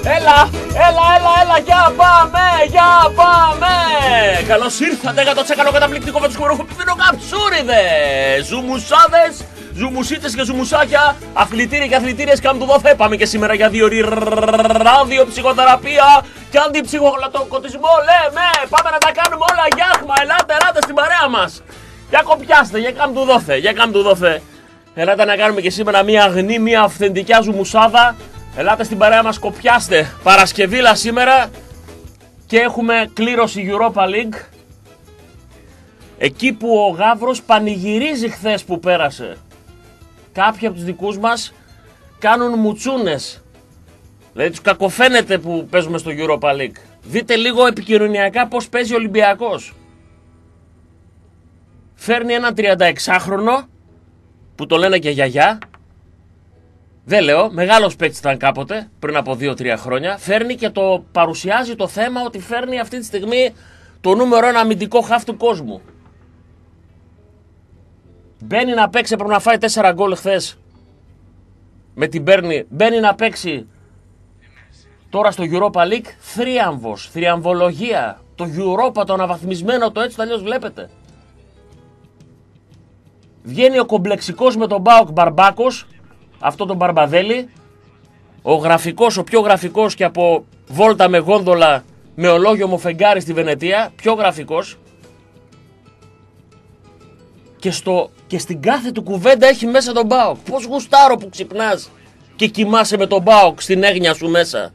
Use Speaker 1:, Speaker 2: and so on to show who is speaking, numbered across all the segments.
Speaker 1: Έλα, για πάμε! Καλώς ήρθατε για το τσέκαλο καταπληκτικό με τους χοροχοπηδίνο καψούριδες! Ζουμουσάδες, ζουμουσίτες και ζουμουσάκια, αθλητήρια και αθλητήριες καμπτουδόθε. Πάμε και σήμερα για 2 ώρες ραδιοψυχοθεραπεία και αντιψυχογλωτοκοτισμό. Λέμε, πάμε να τα κάνουμε όλα γιάχμα. Ελάτε στην παρέα μας. Για κοπιάστε, για καμπτουδόθε. Ελάτε να κάνουμε και σήμερα μια αγνή, μια αυθεντικιά ζουμουσάδα. Ελάτε στην παρέα μας, κοπιάστε. Παρασκευήλα σήμερα και έχουμε κλήρωση Europa League. Εκεί που ο Γαύρος πανηγυρίζει χθες που πέρασε. Κάποιοι από τους δικούς μας κάνουν μουτσούνες. Δηλαδή τους κακοφαίνεται που παίζουμε στο Europa League. Δείτε λίγο επικοινωνιακά πώς παίζει ο Ολυμπιακός. Φέρνει έναν 36χρονο που το λένε και γιαγιά. Δεν λέω, μεγάλος παίκτης ήταν κάποτε, πριν από 2-3 χρόνια. Φέρνει και το παρουσιάζει το θέμα ότι φέρνει αυτή τη στιγμή το νούμερο 1 αμυντικό χαφ του κόσμου. Μπαίνει να παίξει, πρέπει να φάει 4 γκολ χθες. Με την παίρνει, μπαίνει να παίξει τώρα στο Europa League. Θρίαμβος, θριαμβολογία. Το Europa, το αναβαθμισμένο, το έτσι το αλλιώς βλέπετε. Βγαίνει ο κομπλεξικός με τον Μπάοκ Μπαρμπάκος. Αυτό τον Μπαρμπαδέλη, ο γραφικός, ο πιο γραφικός και από βόλτα με γόνδολα με ολόγιο μου φεγγάρι στη Βενετία, πιο γραφικός. Και στην κάθε του κουβέντα έχει μέσα τον ΠΑΟΚ. Πώς γουστάρω που ξυπνάς και κοιμάσαι με τον ΠΑΟΚ στην έγνοια σου μέσα.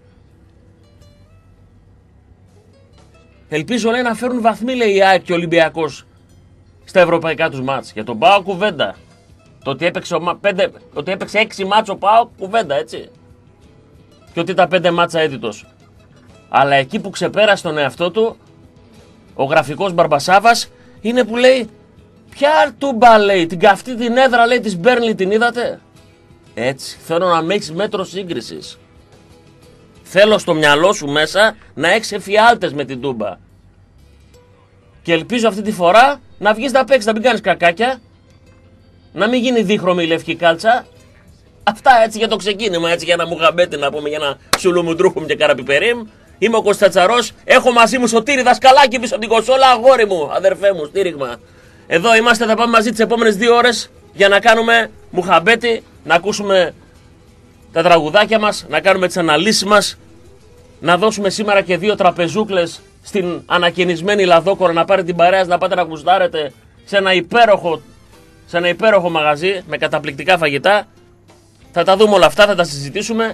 Speaker 1: Ελπίζω, λέει, να φέρουν βαθμοί, λέει, η ΑΕΚ και ο Ολυμπιακός στα ευρωπαϊκά τους μάτς. Για τον ΠΑΟΚ κουβέντα. Το ότι έπαιξε 6 μάτσο ΠΑΟΚ, κουβέντα, έτσι. Και ότι ήταν 5 μάτσα έδιτος. Αλλά εκεί που ξεπέρασε τον εαυτό του, ο γραφικός Μπαρμπασάβας είναι που λέει, ποια τούμπα, λέει, την καυτή την έδρα, λέει, της Μπέρνλι την είδατε. Έτσι, θέλω να με έχεις μέτρο σύγκρισης. Θέλω στο μυαλό σου μέσα να έχεις εφιάλτες με την τούμπα. Και ελπίζω αυτή τη φορά να βγεις να παίξεις, να μην κάνεις κακάκια. Να μην γίνει δίχρωμη η λευκή κάλτσα. Αυτά έτσι για το ξεκίνημα, έτσι για ένα μουγαμπέτι να πούμε, για ένα σουλουμουντρούχουμ και καραπιπερίμ. Είμαι ο Κωνστατσαρός, έχω μαζί μου Σωτήρη Δασκαλάκη πίσω από την κονσόλα, αγόρι μου, αδερφέ μου, στήριγμα. Εδώ είμαστε, θα πάμε μαζί τις επόμενες 2 ώρες για να κάνουμε μουχαμπέτι, να ακούσουμε τα τραγουδάκια μας, να κάνουμε τις αναλύσεις μας, να δώσουμε σήμερα και 2 τραπεζούκλες στην ανακαινισμένη Λαδόκορα, να πάρετε την παρέα, να πάτε να γουστάρετε σε ένα υπέροχο μαγαζί με καταπληκτικά φαγητά. Θα τα δούμε όλα αυτά, θα τα συζητήσουμε.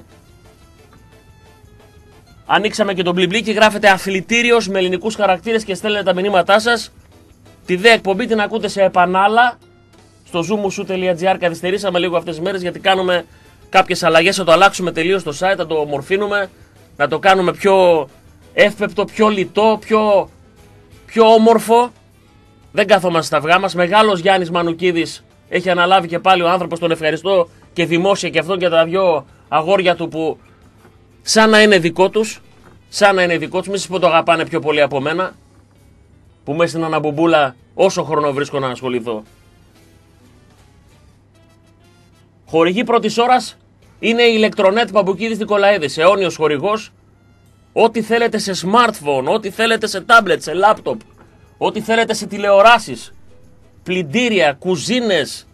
Speaker 1: Ανοίξαμε και τον μπλιμπλίκι, γράφετε αθλητήριος με ελληνικούς χαρακτήρες και στέλνετε τα μηνύματά σας. Τη δε εκπομπή την ακούτε σε επανάλα στο zoomusu.gr. Καθυστερήσαμε λίγο αυτές τις μέρες γιατί κάνουμε κάποιες αλλαγές. Θα το αλλάξουμε τελείως το site, θα το ομορφύνουμε, να το κάνουμε πιο εύπεπτο, πιο λιτό, πιο όμορφο. Δεν καθόμαστε στα αυγά μας. Μεγάλος Γιάννης Μανουκίδης έχει αναλάβει και πάλι ο άνθρωπος. Τον ευχαριστώ και δημόσια και αυτόν και τα 2 αγόρια του που σαν να είναι δικό τους. Μη σας πω το αγαπάνε πιο πολύ από μένα. Που μέσα στην αναμπουμπούλα όσο χρόνο βρίσκω να ασχοληθώ. Χορηγή πρώτης ώρας είναι η Ηλεκτρονέτ Παμπουκίδης Νικολαίδης. Αιώνιος χορηγός. Ό,τι θέλετε σε smartphone, ό,τι θέλετε σε tablet, σε laptop. Ό,τι θέλετε σε τηλεοράσεις, πλυντήρια, κουζίνες,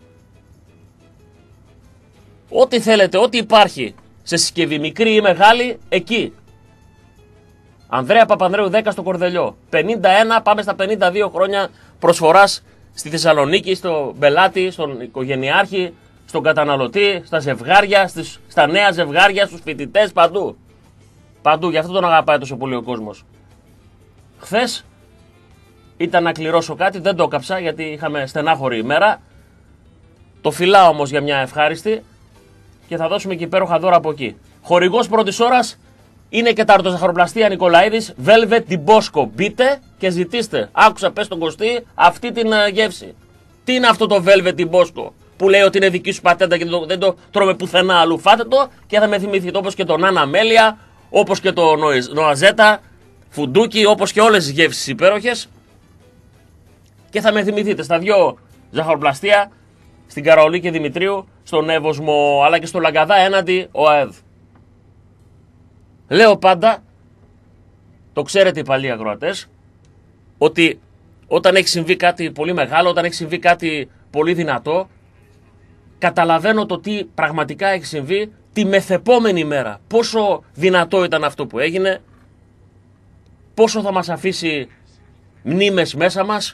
Speaker 1: ό,τι θέλετε, ό,τι υπάρχει σε συσκευή, μικρή ή μεγάλη, εκεί. Ανδρέα Παπανδρέου 10 στο Κορδελιό. 51, πάμε στα 52 χρόνια προσφοράς στη Θεσσαλονίκη, στο πελάτη, στον οικογενειάρχη, στον καταναλωτή, στα ζευγάρια, στα νέα ζευγάρια, στους φοιτητές, παντού. Παντού, γι' αυτό τον αγαπάει τόσο πολύ ο κόσμος. Χθες ήταν να κληρώσω κάτι, δεν το έκαψα γιατί είχαμε στενάχωρη ημέρα. Το φυλάω όμως για μια ευχάριστη και θα δώσουμε και υπέροχα δώρα από εκεί. Χορηγός πρώτης ώρας είναι και τα αρτοζαχαροπλαστεία Νικολαίδης, Velvet Di Bosco. Μπείτε και ζητήστε. Άκουσα, πες τον Κωστή, αυτή την γεύση. Τι είναι αυτό το Velvet Di Bosco που λέει ότι είναι δική σου πατέντα και δεν το τρώμε πουθενά αλλού? Φάτε το και θα με θυμηθείτε, όπως και το Νάνα Μέλια, όπως και το Νοαζέτα, φουντούκι, όπως και όλες τις γεύσεις υπέροχες. Και θα με θυμηθείτε στα 2 ζαχαροπλαστεία, στην Καραολή και Δημητρίου, στον Εύωσμο, αλλά και στο Λαγκαδά έναντι ΟΑΕΔ. Λέω πάντα, το ξέρετε οι παλιοί ακροατές, ότι όταν έχει συμβεί κάτι πολύ μεγάλο, όταν έχει συμβεί κάτι πολύ δυνατό, καταλαβαίνω το τι πραγματικά έχει συμβεί τη μεθεπόμενη μέρα. Πόσο δυνατό ήταν αυτό που έγινε, πόσο θα μας αφήσει μνήμες μέσα μας,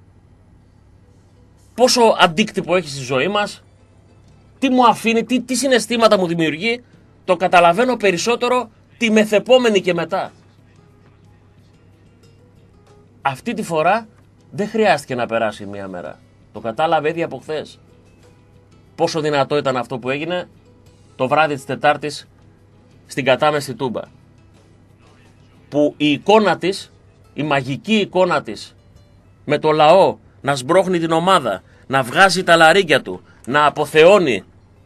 Speaker 1: πόσο αντίκτυπο έχει στη ζωή μας, τι μου αφήνει, τι συναισθήματα μου δημιουργεί, το καταλαβαίνω περισσότερο τη μεθεπόμενη και μετά. Αυτή τη φορά δεν χρειάστηκε να περάσει μία μέρα. Το κατάλαβε ήδη από χθες. Πόσο δυνατό ήταν αυτό που έγινε το βράδυ της Τετάρτης στην κατάμεστη Τούμπα. Που η εικόνα της, η μαγική εικόνα της, με το λαό να σμπρώχνει την ομάδα, να βγάζει τα λαρύγκια του, να αποθεώνει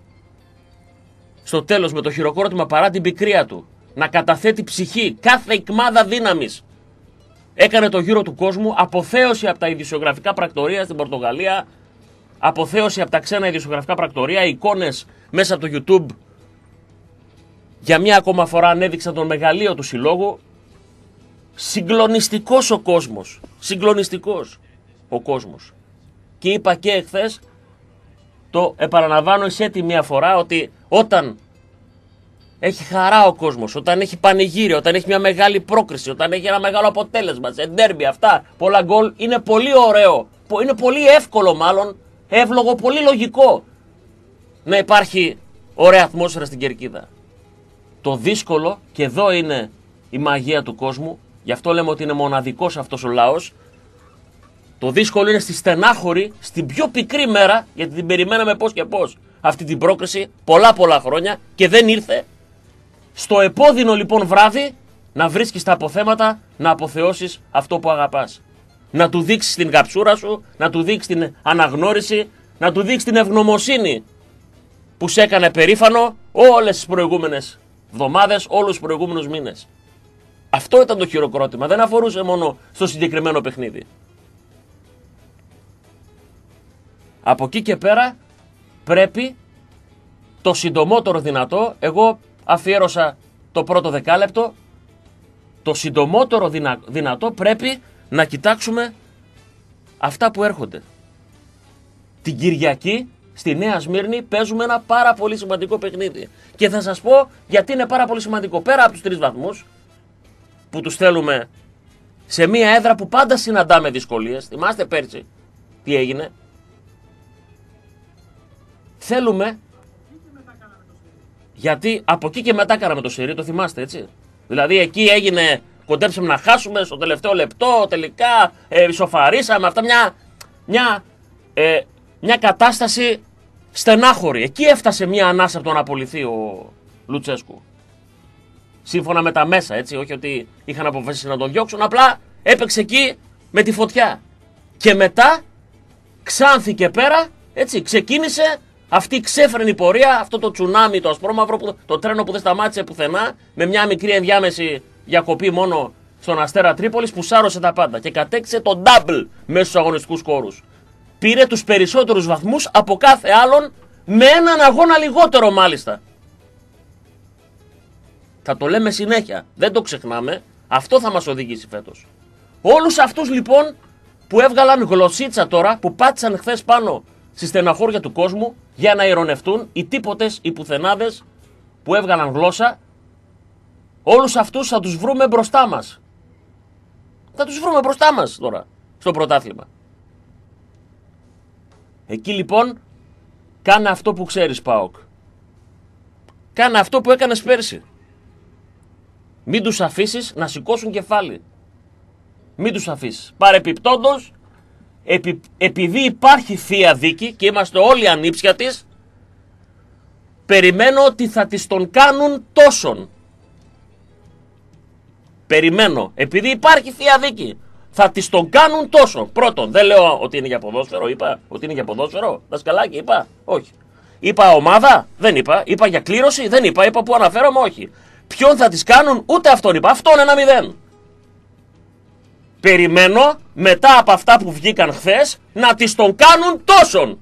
Speaker 1: στο τέλος με το χειροκρότημα παρά την πικρία του, να καταθέτει ψυχή, κάθε ικμάδα δύναμης. Έκανε το γύρο του κόσμου, αποθέωση από τα ειδησιογραφικά πρακτορεία στην Πορτογαλία, αποθέωση από τα ξένα ειδησιογραφικά πρακτορεία, εικόνες μέσα από το YouTube. Για μια ακόμα φορά ανέδειξαν τον μεγαλείο του συλλόγου. Συγκλονιστικός ο κόσμος. Συγκλονιστικός ο κόσμος. Και είπα και εχθές, το επαναλαμβάνω εσέτη μια φορά, ότι όταν έχει χαρά ο κόσμος, όταν έχει πανηγύρι, όταν έχει μια μεγάλη πρόκριση, όταν έχει ένα μεγάλο αποτέλεσμα, σε ντέρμπι αυτά, πολλά γκολ, είναι πολύ ωραίο. Είναι πολύ εύκολο μάλλον, εύλογο, πολύ λογικό να υπάρχει ωραία ατμόσφαιρα στην κερκίδα. Το δύσκολο, και εδώ είναι η μαγεία του κόσμου, γι' αυτό λέμε ότι είναι μοναδικός αυτός ο λαός, το δύσκολο είναι στη στενάχωρη, στην πιο πικρή μέρα, γιατί την περιμέναμε πώς και πώς αυτή την πρόκριση πολλά χρόνια και δεν ήρθε. Στο επώδυνο λοιπόν βράδυ να βρίσκεις τα αποθέματα, να αποθεώσεις αυτό που αγαπάς. Να του δείξεις την καψούρα σου, να του δείξεις την αναγνώριση, να του δείξεις την ευγνωμοσύνη που σε έκανε περήφανο όλες τις προηγούμενες εβδομάδες, όλους τους προηγούμενους μήνες. Αυτό ήταν το χειροκρότημα, δεν αφορούσε μόνο στο συγκεκριμένο παιχνίδι. Από εκεί και πέρα πρέπει το συντομότερο δυνατό, εγώ αφιέρωσα το πρώτο δεκάλεπτο, το συντομότερο δυνατό πρέπει να κοιτάξουμε αυτά που έρχονται. Την Κυριακή στη Νέα Σμύρνη παίζουμε ένα πάρα πολύ σημαντικό παιχνίδι. Και θα σας πω γιατί είναι πάρα πολύ σημαντικό. Πέρα από τους 3 βαθμούς που τους θέλουμε σε μια έδρα που πάντα συναντάμε δυσκολίες. Θυμάστε πέρσι τι έγινε. Θέλουμε, γιατί από εκεί και μετά κάναμε το σερί, το θυμάστε έτσι. Δηλαδή εκεί έγινε, κοντέψαμε να χάσουμε στο τελευταίο λεπτό, τελικά ισοφαρίσαμε, αυτά μια κατάσταση στενάχωρη. Εκεί έφτασε μια ανάσα από το να απολυθεί ο Λουτσέσκου. Σύμφωνα με τα μέσα, έτσι, όχι ότι είχαν αποφασίσει να τον διώξουν, απλά έπαιξε εκεί με τη φωτιά. Και μετά ξάνθηκε πέρα, έτσι, ξεκίνησε αυτή η ξέφρενη πορεία, αυτό το τσουνάμι, το ασπρόμαυρο, το τρένο που δεν σταμάτησε πουθενά, με μια μικρή ενδιάμεση διακοπή μόνο στον Αστέρα Τρίπολης που σάρωσε τα πάντα και κατέκτησε το double μέσα στους αγωνιστικούς χώρους. Πήρε τους περισσότερους βαθμούς από κάθε άλλον, με έναν αγώνα λιγότερο μάλιστα. Θα το λέμε συνέχεια, δεν το ξεχνάμε, αυτό θα μας οδηγήσει φέτος. Όλους αυτούς λοιπόν που έβγαλαν γλωσσίτσα τώρα, που πάτησαν χθες πάνω στη στεναχώρια του κόσμου για να ειρωνευτούν, οι τίποτες, οι πουθενάδες που έβγαλαν γλώσσα, όλους αυτούς θα τους βρούμε μπροστά μας. Θα τους βρούμε μπροστά μας τώρα στο πρωτάθλημα. Εκεί λοιπόν κάνε αυτό που ξέρεις, ΠΑΟΚ. Κάνε αυτό που έκανες πέρσι. Μην τους αφήσεις να σηκώσουν κεφάλι. Μην τους αφήσεις. Παρεπιπτόντως, επειδή υπάρχει θεία δίκη και είμαστε όλοι ανήψια της, περιμένω ότι θα τις τον κάνουν τόσον. Περιμένω, επειδή υπάρχει θεία δίκη, θα τις τον κάνουν τόσο. Πρώτον, δεν λέω ότι είναι για ποδόσφαιρο, είπα ότι είναι για ποδόσφαιρο. Δασκαλάκι, είπα, όχι. Είπα ομάδα, δεν είπα. Είπα για κλήρωση, δεν είπα. Είπα που αναφέρομαι, όχι. Ποιον θα τις κάνουν, ούτε αυτόν είπα. Αυτό είναι 1-0. Περιμένω μετά από αυτά που βγήκαν χθες να τις τον κάνουν τόσον.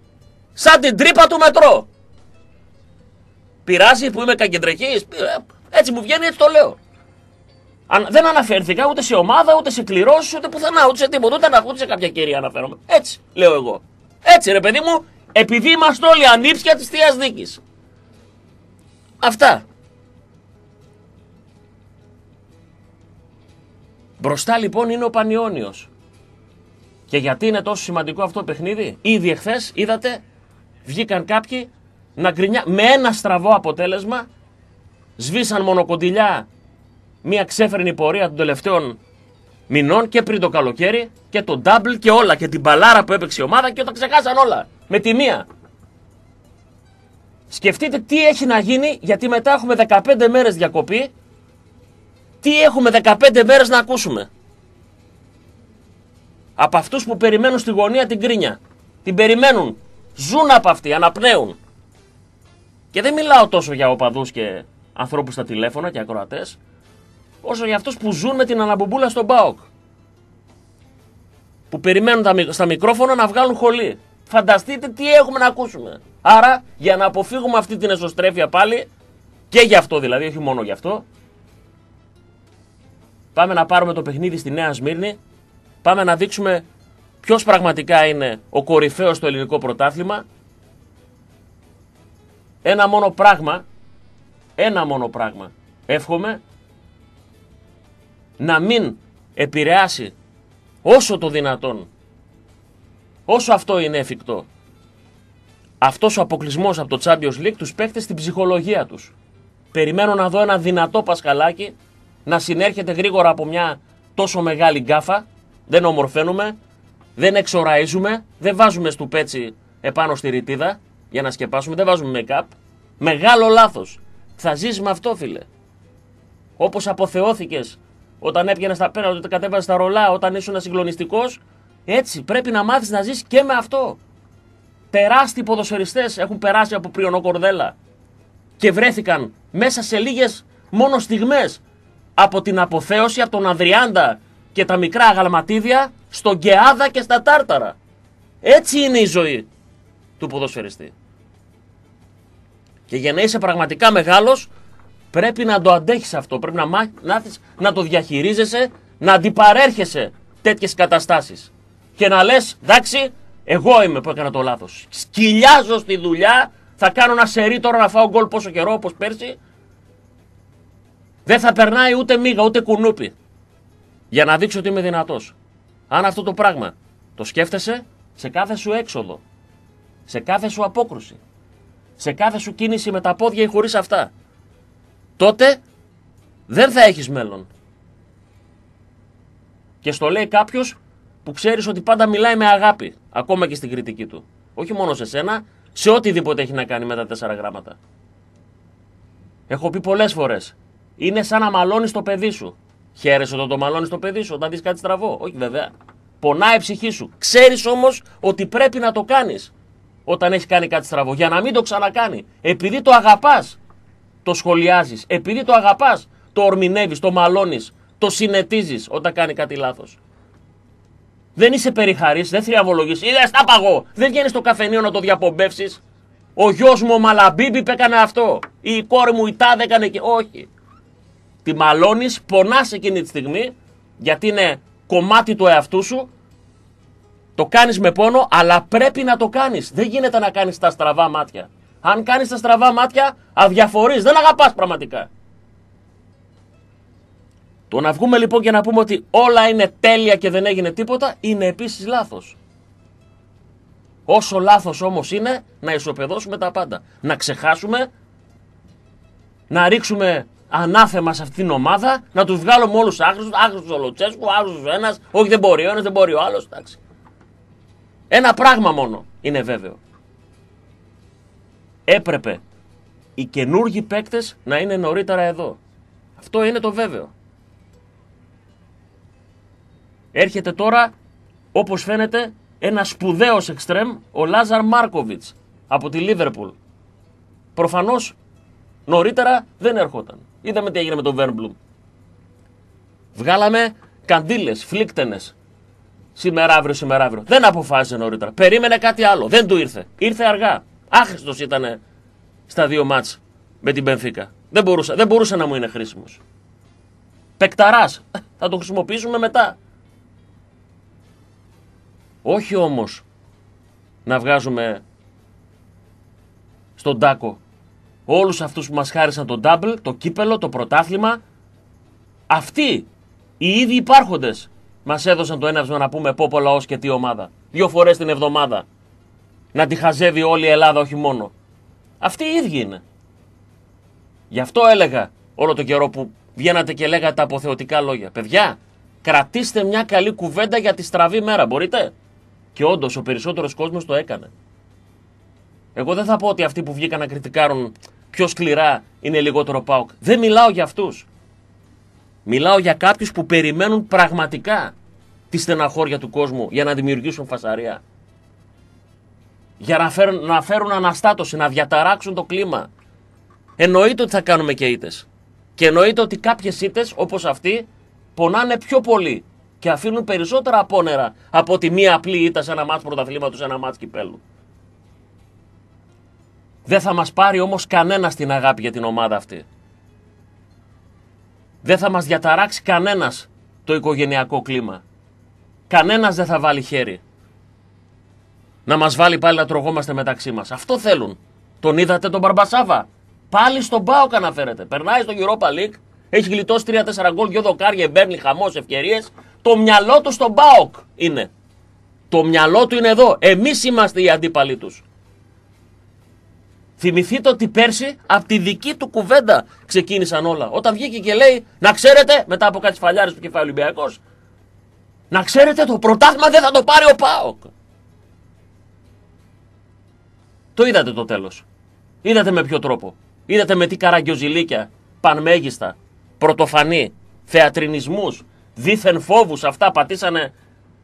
Speaker 1: Σαν την τρύπα του μετρό. Πειράζει που είμαι καγκεντρεχής. Έτσι μου βγαίνει, έτσι το λέω. Δεν αναφέρθηκα ούτε σε ομάδα, ούτε σε κληρώσεις, ούτε πουθενά, ούτε σε τίποτα. Ούτε σε κάποια κυρία αναφέρομαι. Έτσι λέω εγώ. Έτσι ρε παιδί μου, επειδή είμαστε όλοι ανήψια της Θείας Δίκης. Αυτά. Μπροστά λοιπόν είναι ο Πανιώνιος. Και γιατί είναι τόσο σημαντικό αυτό το παιχνίδι? Ήδη εχθές είδατε, βγήκαν κάποιοι να γκρινιάσουν. Με ένα στραβό αποτέλεσμα σβήσαν μονοκοντιλιά μια ξέφρενη πορεία των τελευταίων μηνών και πριν το καλοκαίρι και το double και όλα και την μπαλάρα που έπαιξε η ομάδα και όταν ξεχάσαν όλα. Με τη μία. Σκεφτείτε τι έχει να γίνει, γιατί μετά έχουμε 15 μέρες διακοπή. Τι έχουμε 15 μέρες να ακούσουμε? Από αυτούς που περιμένουν στη γωνία την κρίνια. Την περιμένουν. Ζουν από αυτή, αναπνέουν. Και δεν μιλάω τόσο για οπαδούς και ανθρώπους στα τηλέφωνα και ακροατές, όσο για αυτούς που ζουν με την αναμπομπούλα στον ΠΑΟΚ. Που περιμένουν στα μικρόφωνα να βγάλουν χολή. Φανταστείτε τι έχουμε να ακούσουμε. Άρα, για να αποφύγουμε αυτή την εσωστρέφεια πάλι, και γι' αυτό δηλαδή, όχι μόνο γι' αυτό, πάμε να πάρουμε το παιχνίδι στη Νέα Σμύρνη. Πάμε να δείξουμε ποιος πραγματικά είναι ο κορυφαίος στο ελληνικό πρωτάθλημα. Ένα μόνο πράγμα εύχομαι, να μην επηρεάσει όσο το δυνατόν, όσο αυτό είναι εφικτό, αυτός ο αποκλεισμός από το Champions League τους παίχτες στην ψυχολογία τους. Περιμένω να δω ένα δυνατό Πασχαλάκι να συνέρχεται γρήγορα από μια τόσο μεγάλη γκάφα. Δεν ομορφαίνουμε, δεν εξοραίζουμε, δεν βάζουμε στουπέτσι επάνω στη ρητίδα για να σκεπάσουμε, δεν βάζουμε make-up. Μεγάλο λάθος. Θα ζεις με αυτό, φίλε. Όπως αποθεώθηκες όταν έπιανες τα πέναλτι, όταν κατέβαζες τα ρολά, όταν ήσουν συγκλονιστικός, έτσι πρέπει να μάθεις να ζεις και με αυτό. Τεράστιοι ποδοσφαιριστές έχουν περάσει από Πριονό Κορδέλα και βρέθηκαν μέσα σε λίγες μόνο στιγμές από την αποθέωση, από τον Ανδριάντα και τα μικρά αγαλματίδια στον Γκεάδα και στα Τάρταρα. Έτσι είναι η ζωή του ποδοσφαιριστή. Και για να είσαι πραγματικά μεγάλος πρέπει να το αντέχεις αυτό, πρέπει να μάθεις να το διαχειρίζεσαι, να αντιπαρέρχεσαι τέτοιες καταστάσεις. Και να λες, εντάξει, εγώ είμαι που έκανα το λάθος. Σκυλιάζω στη δουλειά, θα κάνω ένα σερί τώρα να φάω γκολ πόσο καιρό όπως πέρσι. Δεν θα περνάει ούτε μίγα ούτε κουνούπι. Για να δείξω ότι είμαι δυνατός. Αν αυτό το πράγμα το σκέφτεσαι σε κάθε σου έξοδο, σε κάθε σου απόκρουση, σε κάθε σου κίνηση με τα πόδια ή χωρίς αυτά, τότε δεν θα έχεις μέλλον. Και στο λέει κάποιος που ξέρεις ότι πάντα μιλάει με αγάπη, ακόμα και στην κριτική του. Όχι μόνο σε σένα, σε οτιδήποτε έχει να κάνει με τα 4 γράμματα. Έχω πει πολλές φορές, είναι σαν να μαλώνεις το παιδί σου. Χαίρεσαι όταν το μαλώνεις το παιδί σου, όταν δεις κάτι στραβό? Όχι βέβαια. Πονάει η ψυχή σου. Ξέρεις όμως ότι πρέπει να το κάνεις όταν έχει κάνει κάτι στραβό, για να μην το ξανακάνει. Επειδή το αγαπάς, το σχολιάζεις. Επειδή το αγαπάς, το ορμηνεύεις, το μαλώνεις, το συνετίζεις όταν κάνει κάτι λάθος. Δεν είσαι περιχαρής, δεν θριαμβολογείς. Είδες, τα παγώ. Δεν βγαίνεις στο καφενείο να το διαπομπεύσεις. Ο γιος μου ο Μαλαμπίμπι έκανε αυτό. Η κόρη μου η τάδε έκανε και. Όχι. Τη μαλώνεις, πονάς εκείνη τη στιγμή, γιατί είναι κομμάτι του εαυτού σου. Το κάνεις με πόνο, αλλά πρέπει να το κάνεις. Δεν γίνεται να κάνεις τα στραβά μάτια. Αν κάνεις τα στραβά μάτια, αδιαφορείς, δεν αγαπάς πραγματικά. Το να βγούμε λοιπόν και να πούμε ότι όλα είναι τέλεια και δεν έγινε τίποτα, είναι επίσης λάθος. Όσο λάθος όμως είναι να ισοπεδώσουμε τα πάντα. Να ξεχάσουμε, να ρίξουμε ανάθεμα σε αυτήν την ομάδα, να τους βγάλουμε όλους άχρηστους ο Λοτσέσκου, άχρηστος ο ένας, όχι δεν μπορεί ο ένας, δεν μπορεί ο άλλος, εντάξει. Ένα πράγμα μόνο είναι βέβαιο. Έπρεπε οι καινούργοι παίκτες να είναι νωρίτερα εδώ. Αυτό είναι το βέβαιο. Έρχεται τώρα, όπως φαίνεται, ένα σπουδαίος εξτρέμ, ο Λάζαρ Μάρκοβιτς, από τη Λίβερπουλ. Προφανώς νωρίτερα δεν έρχονταν. Είδαμε τι έγινε με τον Βέρμπλουμ. Βγάλαμε καντήλες, φλίκτενες. Σήμερα αύριο. Δεν αποφάσισε νωρίτερα. Περίμενε κάτι άλλο. Δεν του ήρθε. Ήρθε αργά. Άχρηστος ήταν στα 2 μάτς με την Μπενφίκα. Δεν μπορούσε να μου είναι χρήσιμος. Πεκταράς. Θα το χρησιμοποιήσουμε μετά. Όχι όμως να βγάζουμε στον τάκο όλους αυτούς που μας χάρισαν το double, το κύπελο, το πρωτάθλημα. Αυτοί οι ίδιοι υπάρχοντες μας έδωσαν το έναυσμα να πούμε πω λαός και τι ομάδα. 2 φορές την εβδομάδα. Να τη χαζεύει όλη η Ελλάδα, όχι μόνο. Αυτοί οι ίδιοι είναι. Γι' αυτό έλεγα όλο το καιρό που βγαίνατε και λέγατε τα αποθεωτικά λόγια. Παιδιά, κρατήστε μια καλή κουβέντα για τη στραβή μέρα. Μπορείτε? Και όντως ο περισσότερος κόσμος το έκανε. Εγώ δεν θα πω ότι αυτοί που βγήκαν να κριτικάρουν πιο σκληρά είναι λιγότερο ΠΑΟΚ. Δεν μιλάω για αυτούς. Μιλάω για κάποιους που περιμένουν πραγματικά τη στεναχώρια του κόσμου για να δημιουργήσουν φασαρία. Για να φέρουν αναστάτωση, να διαταράξουν το κλίμα. Εννοείται ότι θα κάνουμε και ήττες. Και εννοείται ότι κάποιες ήττες όπως αυτή πονάνε πιο πολύ και αφήνουν περισσότερα απόνερα από τη μία απλή ήττα σε ένα μάτς πρωταθλήματος, σε ένα μάτς κυπέλου. Δεν θα μας πάρει όμως κανένας την αγάπη για την ομάδα αυτή. Δεν θα μας διαταράξει κανένας το οικογενειακό κλίμα. Κανένας δεν θα βάλει χέρι. Να μας βάλει πάλι να τρογόμαστε μεταξύ μας. Αυτό θέλουν. Τον είδατε τον Μπαρμπασάβα? Πάλι στον ΠΑΟΚ αναφέρεται. Περνάει στο Europa League. Έχει γλιτώσει 3-4 γκολ, 2 δοκάρια, μπέρνει χαμός, ευκαιρίες. Το μυαλό του στον ΠΑΟΚ είναι. Το μυαλό του είναι εδώ. Εμείς είμαστε οι αντίπαλοι τους. Θυμηθείτε ότι πέρσι από τη δική του κουβέντα ξεκίνησαν όλα. Όταν βγήκε και λέει, να ξέρετε, μετά από κάτι σφαλιάρες που είχε φάει ο Ολυμπιακός, να ξέρετε το πρωτάθλημα δεν θα το πάρει ο ΠΑΟΚ. Το είδατε το τέλος. Είδατε με ποιο τρόπο. Είδατε με τι καραγκιοζηλίκια, πανμέγιστα, πρωτοφανή, θεατρινισμούς, δίθεν φόβους, αυτά πατήσανε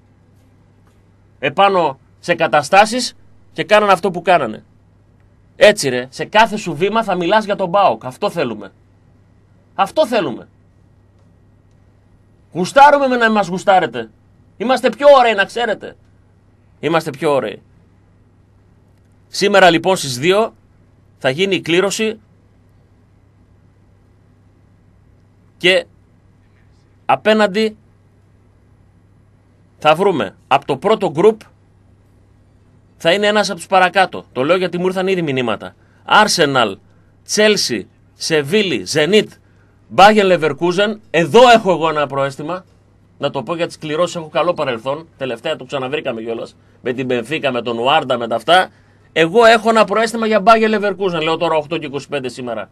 Speaker 1: επάνω σε καταστάσεις και κάνανε αυτό που κάνανε. Έτσι ρε, σε κάθε σου βήμα θα μιλάς για τον ΠΑΟΚ. Αυτό θέλουμε. Αυτό θέλουμε. Γουστάρουμε με να μας γουστάρετε. Είμαστε πιο ωραίοι, να ξέρετε. Είμαστε πιο ωραίοι. Σήμερα λοιπόν στις 2 θα γίνει η κλήρωση και απέναντι θα βρούμε από το πρώτο γκρουπ, θα είναι ένας από τους παρακάτω. Το λέω γιατί μου ήρθαν ήδη μηνύματα. Arsenal, Chelsea, Sevilla, Zenit, Bayern Leverkusen. Εδώ έχω εγώ ένα προαίσθημα. Να το πω για τις κληρώσεις, έχω καλό παρελθόν. Τελευταία το ξαναβρήκαμε κιόλας. Με την Benfica, με τον Ουάρντα, με τα αυτά. Εγώ έχω ένα προαίσθημα για Bayern Leverkusen. Λέω τώρα 8 και 25 σήμερα.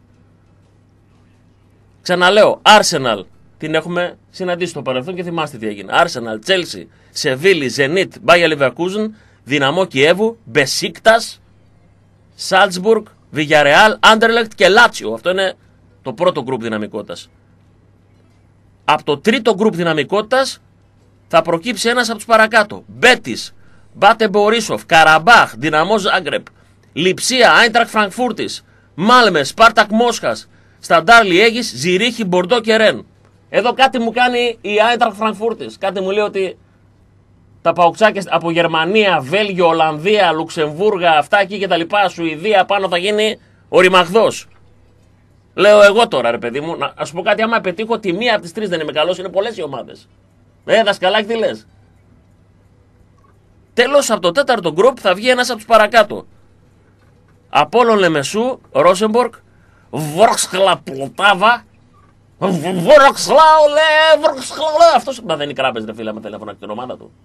Speaker 1: Ξαναλέω, Arsenal. Την έχουμε συναντήσει στο παρελθόν και θυμάστε τι έγινε. Arsenal, Chelsea, Sevilla, Zenit, Bayern Leverkusen, Δυναμό Κιέβου, Μπεσίκτας, Σάλτσμπουργκ, Βιγιαρεάλ, Άντερλεχτ και Λάτσιο. Αυτό είναι το πρώτο γκρουπ δυναμικότητας. Από το τρίτο γκρουπ δυναμικότητας θα προκύψει ένας από τους παρακάτω. Μπέτις, Μπάτε Μπορίσοφ, Καραμπάχ, Δυναμό Ζάγκρεπ, Λιψία, Άιντραχτ Φραγκφούρτης, Μάλμε, Σπάρτακ Μόσχας, Σταντάρ Λιέγης, Ζηρίχη, Μπορντό και Ρεν. Εδώ κάτι μου κάνει η Άιντραχτ Φραγκφούρτης. Κάτι μου λέει ότι τα παουξάκια από Γερμανία, Βέλγιο, Ολλανδία, Λουξεμβούργα, αυτά εκεί και τα λοιπά, Σουηδία, πάνω θα γίνει ο ρημαγδός. Λέω εγώ τώρα ρε παιδί μου, να σου πω κάτι, άμα πετύχω τη μία από τις τρεις δεν είμαι καλός, είναι πολλές οι ομάδες. Δασκαλάκι τι λες. Τέλος, από το τέταρτο γκρουπ θα βγει ένας από τους παρακάτω. Απόλλων Λεμεσού, Ρόσεμπορκ, Βόρξχλα Πλοτάβα, Βόρξχλα, αυτός δεν είναι κράπες ρε φίλε με τηλέφωνα και την ομάδα του.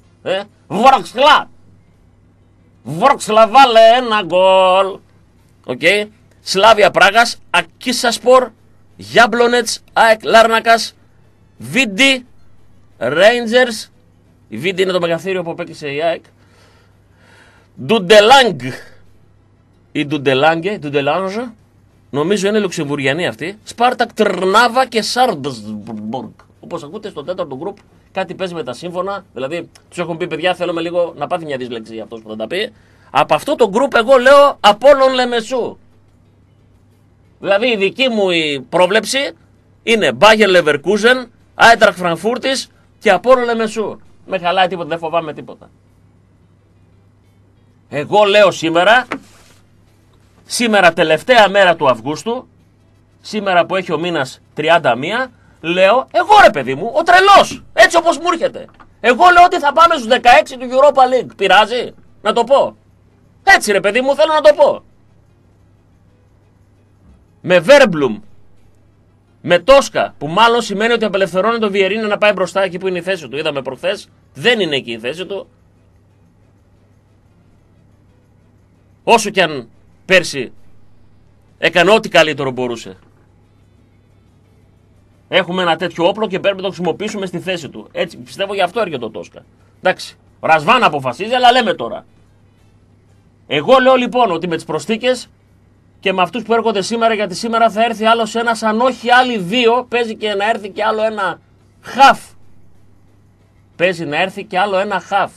Speaker 1: Βόρξχλα βάλε ένα γκολ. Οκ. Σλάβια Πράγας, Ακίσασπορ, Γιάμπλονετς, ΑΕΚ Λάρνακας, Βίντι, Ρέιντζερς. Η Βίντι είναι το μεγαθύριο που απέκτησε η ΑΕΚ. Ντουντελάνγκ ή Ντουντελάνγκε, Ντουντελάνγκε, νομίζω είναι Λουξεμβουργιανή αυτή. Σπάρτακ Τρνάβα και Σάρντσμπουργκ. Όπως ακούτε στο τέταρτο γκρουπ κάτι παίζει με τα σύμφωνα. Δηλαδή τους έχουν πει παιδιά θέλουμε λίγο να πάθει μια δυσλεξία αυτός που θα τα πει. Από αυτό το γκρουπ εγώ λέω Απόλλων Λεμεσού. Δηλαδή η δική μου η πρόβλεψη είναι Bayern Leverkusen, Άιντραχτ Φραγκφούρτης και Απόλλων Λεμεσού. Με χαλάει τίποτα, δεν φοβάμαι τίποτα. Εγώ λέω σήμερα τελευταία μέρα του Αυγούστου, σήμερα που έχει ο μήνας 31, λέω, εγώ ρε παιδί μου, ο τρελός, έτσι όπως μου έρχεται. Εγώ λέω ότι θα πάμε στους 16 του Europa League. Πειράζει να το πω? Έτσι ρε παιδί μου, θέλω να το πω. Με Βέρμπλουμ, με Τόσκα, που μάλλον σημαίνει ότι απελευθερώνει τον Βιερίνο να πάει μπροστά εκεί που είναι η θέση του. Είδαμε προχθές, δεν είναι εκεί η θέση του. Όσο κι αν πέρσι έκανε ό,τι καλύτερο μπορούσε. Έχουμε ένα τέτοιο όπλο και πρέπει να το χρησιμοποιήσουμε στη θέση του. Έτσι πιστεύω, γι' αυτό έρχεται ο Τόσκα. Εντάξει, ο Ρασβάν αποφασίζει, αλλά λέμε τώρα. Εγώ λέω λοιπόν ότι με τις προσθήκες και με αυτούς που έρχονται σήμερα, γιατί σήμερα θα έρθει άλλος ένας, αν όχι άλλοι δύο, παίζει και να έρθει και άλλο ένα χαφ. Παίζει να έρθει και άλλο ένα χαφ.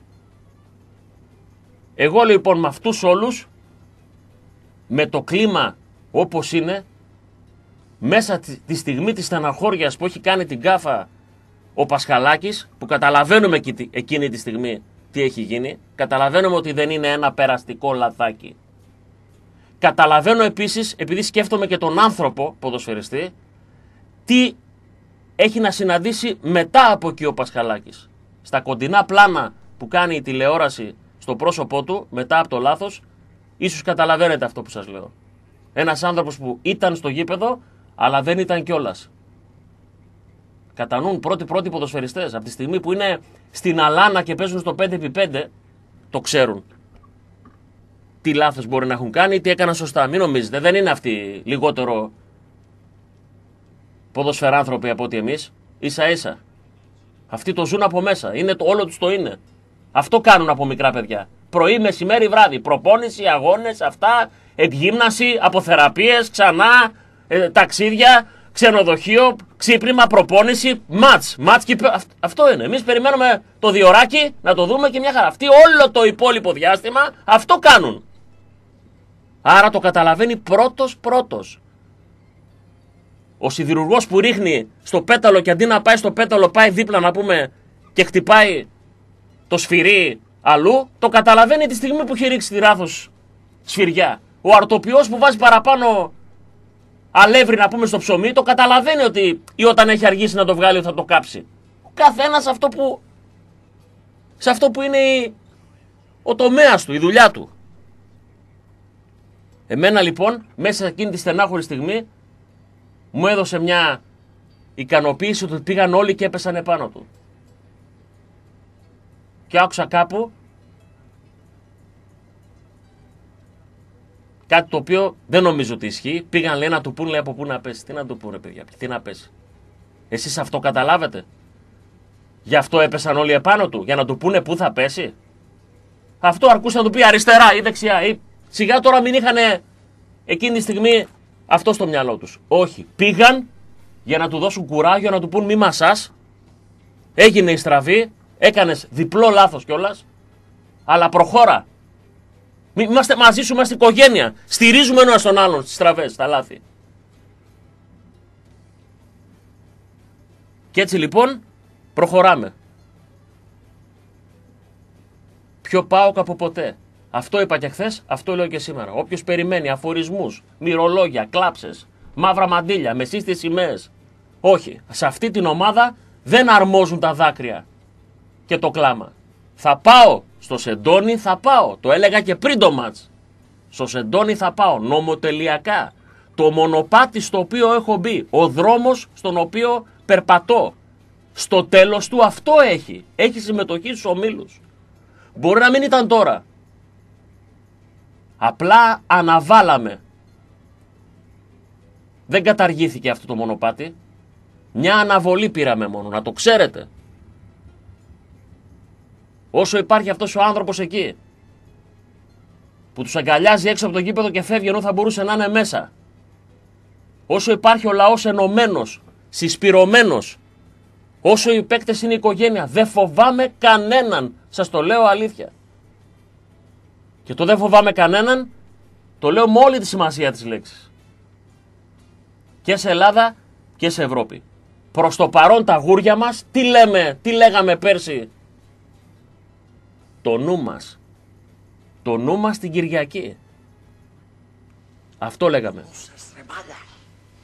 Speaker 1: Εγώ λοιπόν με αυτούς όλους, με το κλίμα όπως είναι, μέσα τη στιγμή της στεναχώριας που έχει κάνει την γκάφα ο Πασχαλάκης, που καταλαβαίνουμε εκείνη τη στιγμή τι έχει γίνει, καταλαβαίνουμε ότι δεν είναι ένα περαστικό λαθάκι. Καταλαβαίνω επίσης, επειδή σκέφτομαι και τον άνθρωπο ποδοσφαιριστή, τι έχει να συναντήσει μετά από εκεί ο Πασχαλάκης. Στα κοντινά πλάνα που κάνει η τηλεόραση στο πρόσωπό του, μετά από το λάθος, ίσως καταλαβαίνετε αυτό που σας λέω. Ένας άνθρωπος που ήταν στο γήπεδο, αλλά δεν ήταν κιόλας. Κατανοούν πρώτοι ποδοσφαιριστές. Από τη στιγμή που είναι στην αλάνα και παίζουν στο 5x5, το ξέρουν. Τι λάθος μπορεί να έχουν κάνει, τι έκαναν σωστά. Μην νομίζετε, δεν είναι αυτοί λιγότερο ποδοσφαιράνθρωποι από ότι εμείς. Ίσα ίσα. Αυτοί το ζουν από μέσα. Όλο τους το είναι. Αυτό κάνουν από μικρά παιδιά. Πρωί, μεσημέρι, βράδυ. Προπόνηση, αγώνες, αυτά, εκγύμναση, αποθεραπείες, ξανά, ταξίδια, ξενοδοχείο, ξύπνημα, προπόνηση, μάτς. Αυτό είναι. Εμείς περιμένουμε το διωράκι να το δούμε και μια χαρά. Αυτοί όλο το υπόλοιπο διάστημα αυτό κάνουν. Άρα το καταλαβαίνει πρώτος. Ο σιδηρουργός που ρίχνει στο πέταλο και αντί να πάει στο πέταλο πάει δίπλα να πούμε και χτυπάει το σφυρί αλλού, το καταλαβαίνει τη στιγμή που έχει ρίξει τη λάθος σφυριά. Ο αρτοποιός που βάζει παραπάνω αλεύρι να πούμε στο ψωμί, το καταλαβαίνει ότι ή όταν έχει αργήσει να το βγάλει θα το κάψει. Ο καθένας σε αυτό που είναι ο τομέας του, η δουλειά του. Εμένα λοιπόν, μέσα σε εκείνη τη στενάχωρη στιγμή, μου έδωσε μια ικανοποίηση ότι πήγαν όλοι και έπεσαν επάνω του. Και άκουσα κάπου κάτι το οποίο δεν νομίζω ότι ισχύει. Πήγαν λέει να του πούν, λέει, από πού να πέσει. Τι να του πούνε παιδιά, τι να πέσει. Εσείς αυτό καταλάβετε? Γι' αυτό έπεσαν όλοι επάνω του, για να του πούνε πού θα πέσει. Αυτό αρκούσε να του πει αριστερά ή δεξιά. Ή σιγά τώρα μην είχαν εκείνη τη στιγμή αυτό στο μυαλό τους. Όχι, πήγαν για να του δώσουν κουράγιο, να του πούν μη μασάς. Έγινε η στραβή, έκανες διπλό λάθος κιόλας, αλλά προχώρα. Είμαστε μαζί σου, είμαστε οικογένεια. Στηρίζουμε ένας τον άλλον στις στραβές, στα λάθη. Και έτσι λοιπόν προχωράμε. Πιο ΠΑΟΚ από ποτέ. Αυτό είπα και χθες, αυτό λέω και σήμερα. Όποιος περιμένει αφορισμούς, μυρολόγια, κλάψες, μαύρα μαντήλια, μεσίστες σημαίες. Όχι, σε αυτή την ομάδα δεν αρμόζουν τα δάκρυα και το κλάμα. Θα πάω στο Σεντόνι, θα πάω. Το έλεγα και πριν το μάτς. Στο Σεντόνι θα πάω, νομοτελειακά. Το μονοπάτι στο οποίο έχω μπει, ο δρόμος στον οποίο περπατώ, στο τέλος του αυτό έχει. Έχει συμμετοχή στους ομίλους. Μπορεί να μην ήταν τώρα. Απλά αναβάλαμε. Δεν καταργήθηκε αυτό το μονοπάτι. Μια αναβολή πήραμε μόνο, να το ξέρετε. Όσο υπάρχει αυτός ο άνθρωπος εκεί, που τους αγκαλιάζει έξω από το γήπεδο και φεύγει ενώ θα μπορούσε να είναι μέσα. Όσο υπάρχει ο λαός ενωμένος, συσπυρωμένος, όσο οι παίκτες είναι οικογένεια, δεν φοβάμαι κανέναν. Σας το λέω αλήθεια. Και το δεν φοβάμαι κανέναν, το λέω με όλη τη σημασία της λέξης. Και σε Ελλάδα και σε Ευρώπη. Προς το παρόν τα γούρια μας, τι λέγαμε πέρσι? Το νου μας. Το νου μας την Κυριακή. Αυτό λέγαμε.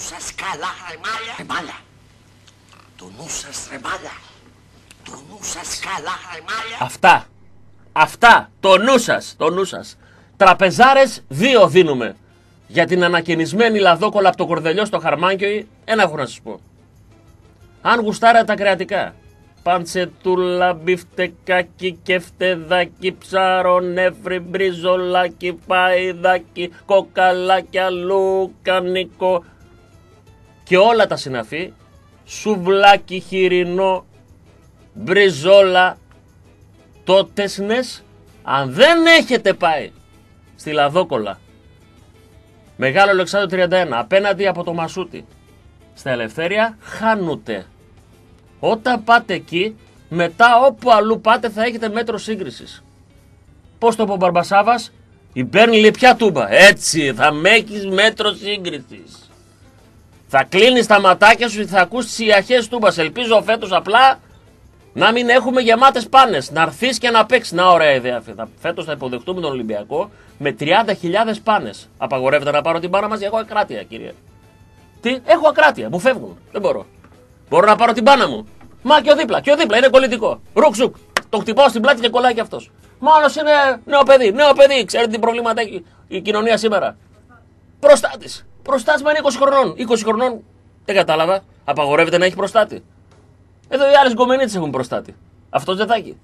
Speaker 2: σας καλά, ρε μάλια. Ρε μάλια. Το νου σας, ρε μάλια. Το νου σας καλά, ρε μάλια.
Speaker 1: Αυτά. Το νου σας. Τραπεζάρες 2 δίνουμε. Για την ανακαινισμένη λαδόκολα από το Κορδελιό στο Χαρμάνκιο, ένα έχω να σας πω. Αν γουστάρατε τα κρεατικά. Παντσετούλα, μπιφτεκάκι, κεφτεδάκι, ψαρονέφρι, μπριζολάκι, παϊδάκι, κοκαλάκια, λουκανικό και όλα τα συναφή, σουβλάκι, χοιρινό, μπριζόλα, τότεσνες, αν δεν έχετε πάει στη Λαδόκολα, Μεγάλο Αλεξάνδριο 31, απέναντι από το Μασούτι, στα Ελευθέρια, χάνουτε. Όταν πάτε εκεί, μετά όπου αλλού πάτε θα έχετε μέτρο σύγκρισης. Πώς το πω ο Μπαρμπασάβας, η Μπέρνλι πια τούμπα. Έτσι, θα με έχεις μέτρο σύγκρισης. Θα κλείνεις τα ματάκια σου και θα ακούς τις ιαχές τούμπας. Ελπίζω φέτος απλά να μην έχουμε γεμάτες πάνες. Να έρθεις και να παίξεις. Να ωραία ιδέα. Φέτος θα υποδεχτούμε τον Ολυμπιακό με 30.000 πάνες. Απαγορεύεται να πάρω την πάνα μας, έχω ακράτεια, κύριε. Τι, έχω ακράτεια, μου φεύγουν. Δεν μπορώ. Μπορώ να πάρω την πάνα μου. Μα και ο δίπλα, είναι κολλητικό. Ρουκ-σουκ. Το χτυπάω στην πλάτη και κολλάει και αυτός. Μόνος είναι νέο παιδί. Ξέρετε τι προβλήματα έχει η κοινωνία σήμερα. Προστάτης. Προστάτης με είναι 20 χρονών. 20 χρονών δεν κατάλαβα. Απαγορεύεται να έχει προστάτη. Εδώ οι άλλες γκομενίτες έχουν προστάτη. Αυτός δεν θα έχει.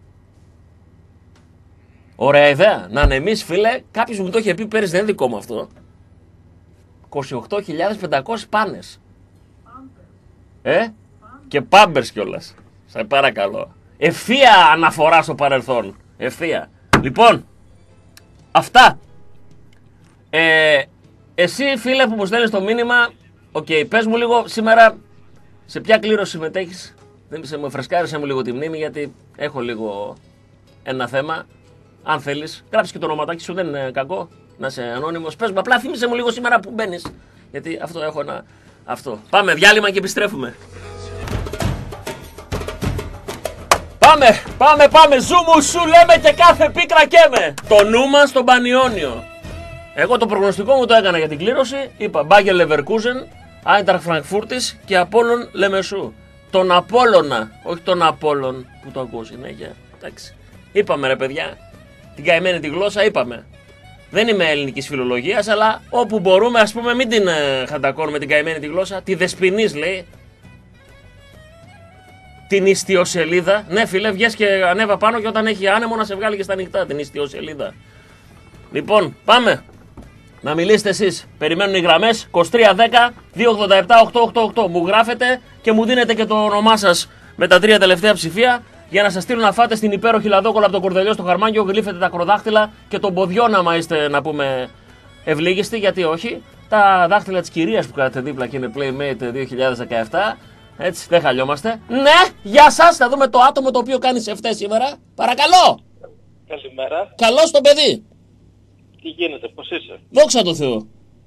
Speaker 1: Ωραία ιδέα. Να είναι εμείς, φίλε, κάποιος μου το είχε πει πέρυσι, δεν είναι δικό μου αυτό. 28.500 πάνες. Και πάμπερς κιόλας. Σε παρακαλώ. Ευθεία αναφορά στο παρελθόν. Ευθεία. Λοιπόν, αυτά. Εσύ, φίλε, που μου στέλνεις το μήνυμα, πες μου λίγο σήμερα σε ποια κλήρωση συμμετέχεις. Δεν μου φρεσκάρισε μου λίγο τη μνήμη, γιατί έχω λίγο ένα θέμα. Αν θέλεις, γράψεις και το ονοματάκι σου, δεν είναι κακό να είσαι ανώνυμος. Πες μου, απλά θύμισε μου λίγο σήμερα που μπαίνεις. Γιατί αυτό έχω ένα. Αυτό. Πάμε, διάλειμμα και επιστρέφουμε. Πάμε, ζούμου σου λέμε και κάθε πίκρα καίμε. Το νου μας στον Πανιόνιο. Εγώ το προγνωστικό μου το έκανα για την κλήρωση. Είπα Μπάγερ Λεβερκούζεν, Άιντραχτ Φραγκφούρτης και Απόλλων Λεμεσού. Τον Απόλλωνα, όχι τον Απόλλων που το ακούω συνέχεια. Εντάξει. Είπαμε ρε παιδιά, την καημένη τη γλώσσα είπαμε. Δεν είμαι ελληνικής φιλολογίας, αλλά όπου μπορούμε, ας πούμε, μην την χαντακώνουμε την καημένη τη γλώσσα. Τη Δεσποινής λέει. Την ιστιοσελίδα. Ναι, φίλε, βγες και ανέβα πάνω και όταν έχει άνεμο να σε βγάλει και στα νυχτά την ιστιοσελίδα. Λοιπόν, πάμε. Να μιλήσετε εσείς. Περιμένουν οι γραμμές 2310-287-888. Μου γράφετε και μου δίνετε και το όνομά σας με τα 3 τελευταία ψηφία για να σας στείλουν να φάτε στην υπέροχη Λαδόκολα από το Κορδελιό στο Χαρμάνκιο. Γλύφετε τα ακροδάχτυλα και τον ποδιόν άμα είστε, να πούμε, ευλίγιστοι. Γιατί όχι. Τα δάχτυλα της κυρίας που κάθεται δίπλα και είναι Playmate 2017. Έτσι, δεν χαλιόμαστε. Ναι, γεια σας. Θα δούμε το άτομο το οποίο κάνει σε αυτές σήμερα. Παρακαλώ.
Speaker 3: Καλημέρα.
Speaker 1: Καλώς το παιδί.
Speaker 3: Τι γίνεται, πώς είσαι?
Speaker 1: Δόξα τω Θεώ.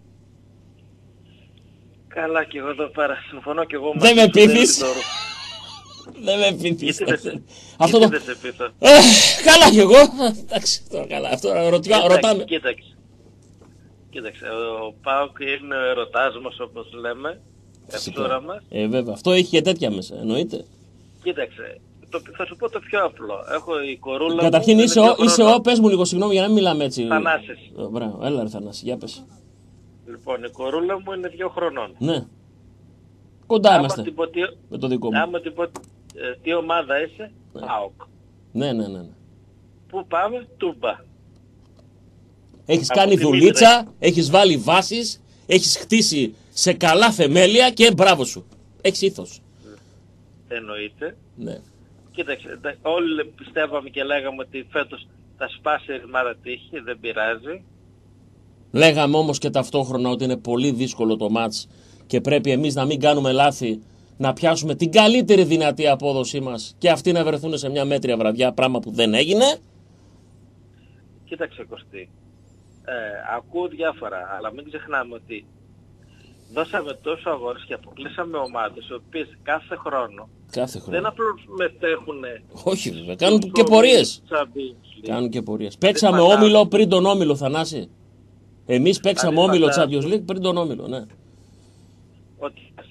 Speaker 3: Καλά και εγώ εδώ πέρα. Συμφωνώ και εγώ.
Speaker 1: Δεν με πείθεις. Δεν με πείθεις. Αυτό το...
Speaker 3: δεν σε πείθω.
Speaker 1: Καλά κι εγώ. Εντάξει, τώρα καλά. Αυτό ρωτάμε.
Speaker 3: Κοίταξε, ο ΠΑΟΚ είναι ο ερωτάς μας, όπως λέμε. Ευθούρα μας.
Speaker 1: Βέβαια, αυτό έχει και τέτοια μέσα, εννοείται.
Speaker 3: Κοίταξε, θα σου πω το πιο απλό. Έχω η κορούλα.
Speaker 1: Καταρχήν είσαι πες μου λίγο συγγνώμη για να μην μιλάμε έτσι.
Speaker 3: Θανάσης.
Speaker 1: Μπράβο, έλα ρε Θανάση, για πες.
Speaker 3: Λοιπόν, η κορούλα μου είναι 2 χρονών.
Speaker 1: Ναι. Κοντά είμαστε με το δικό μου.
Speaker 3: Άμα την πω τι ομάδα είσαι, ΠΑΟΚ.
Speaker 1: Ναι.
Speaker 3: Πού πάμε, Τούμπα.
Speaker 1: Έχεις κάνει δουλίτσα, έχεις βάλει βάσεις, έχεις χτίσει σε καλά θεμέλια και μπράβο σου. Έχεις ήθος.
Speaker 3: Εννοείται.
Speaker 1: Ναι.
Speaker 3: Κοίταξε, όλοι πιστεύαμε και λέγαμε ότι φέτος θα σπάσει η ρημάδα τύχη, δεν πειράζει.
Speaker 1: Λέγαμε όμως και ταυτόχρονα ότι είναι πολύ δύσκολο το μάτς και πρέπει εμείς να μην κάνουμε λάθη, να πιάσουμε την καλύτερη δυνατή απόδοσή μας και αυτοί να βρεθούν σε μια μέτρια βραδιά, πράγμα που δεν έγινε.
Speaker 3: Κοίταξε Κωστή, ακούω διάφορα, αλλά μην ξεχνάμε ότι δώσαμε τόσο αγώνες και αποκλείσαμε ομάδες οι οποίες κάθε χρόνο δεν απλώς μετέχουν.
Speaker 1: Όχι βέβαια, κάνουν και πορείες. Κάνουν και πορείες. Παίξαμε όμιλο πριν τον όμιλο, Θανάση. Εμείς παίξαμε όμιλο Champions League πριν τον όμιλο, ναι.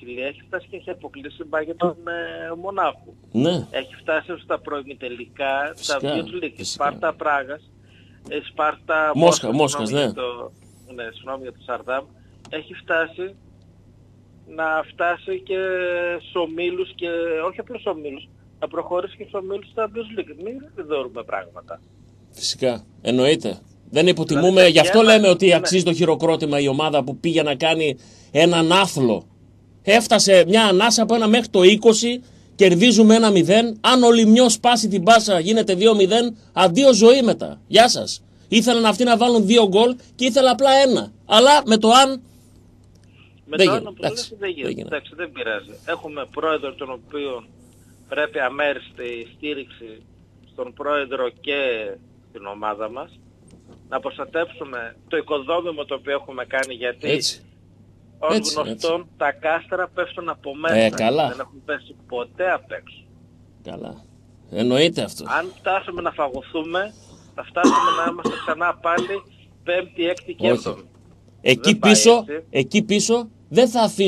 Speaker 3: Βασιλεία έχει φτάσει και έχει αποκλείσει μπάγκετ τον Μονάχου.
Speaker 1: Ναι.
Speaker 3: Έχει φτάσει στα προημιτελικά τα Champions League. Σπάρτα Πράγας, Σπάρτα
Speaker 1: Μόσχας, ναι.
Speaker 3: Ναι, συγγνώμη για το Σαρδάμ. Έχει φτάσει να φτάσει και στους ομίλους και όχι απλώς στους ομίλους, να προχωρήσει και στους ομίλους στα Champions League. Μην δωρούμε πράγματα.
Speaker 1: Φυσικά, εννοείται. Δεν υποτιμούμε, δηλαδή, γι' αυτό λέμε ότι αξίζει το χειροκρότημα η ομάδα που πήγε να κάνει έναν άθλο. Έφτασε μια ανάσα από 1 μέχρι το 20, κερδίζουμε 1-0. Αν ο Λιμιός σπάσει την πάσα, γίνεται 2-0, αντίο ζωή μετά. Γεια σας. Ήθελαν αυτοί να βάλουν 2 γκολ και ήθελα απλά 1. Αλλά με το αν.
Speaker 3: Με το αν δεν γίνεται. Εντάξει, δεν πειράζει. Έχουμε πρόεδρο τον οποίο πρέπει αμέριστη στήριξη στον πρόεδρο και στην ομάδα μας. Να προστατεύσουμε το οικοδόμημα το οποίο έχουμε κάνει, γιατί ως γνωστόν τα κάστρα πέφτουν από μέσα.
Speaker 1: Καλά.
Speaker 3: Δεν έχουν πέσει ποτέ απ' έξω.
Speaker 1: Καλά. Εννοείται αυτό.
Speaker 3: Αν φτάσουμε να φαγωθούμε, θα φτάσουμε να είμαστε ξανά πάλι 5η, 6η και 7η.
Speaker 1: Εκεί πίσω δεν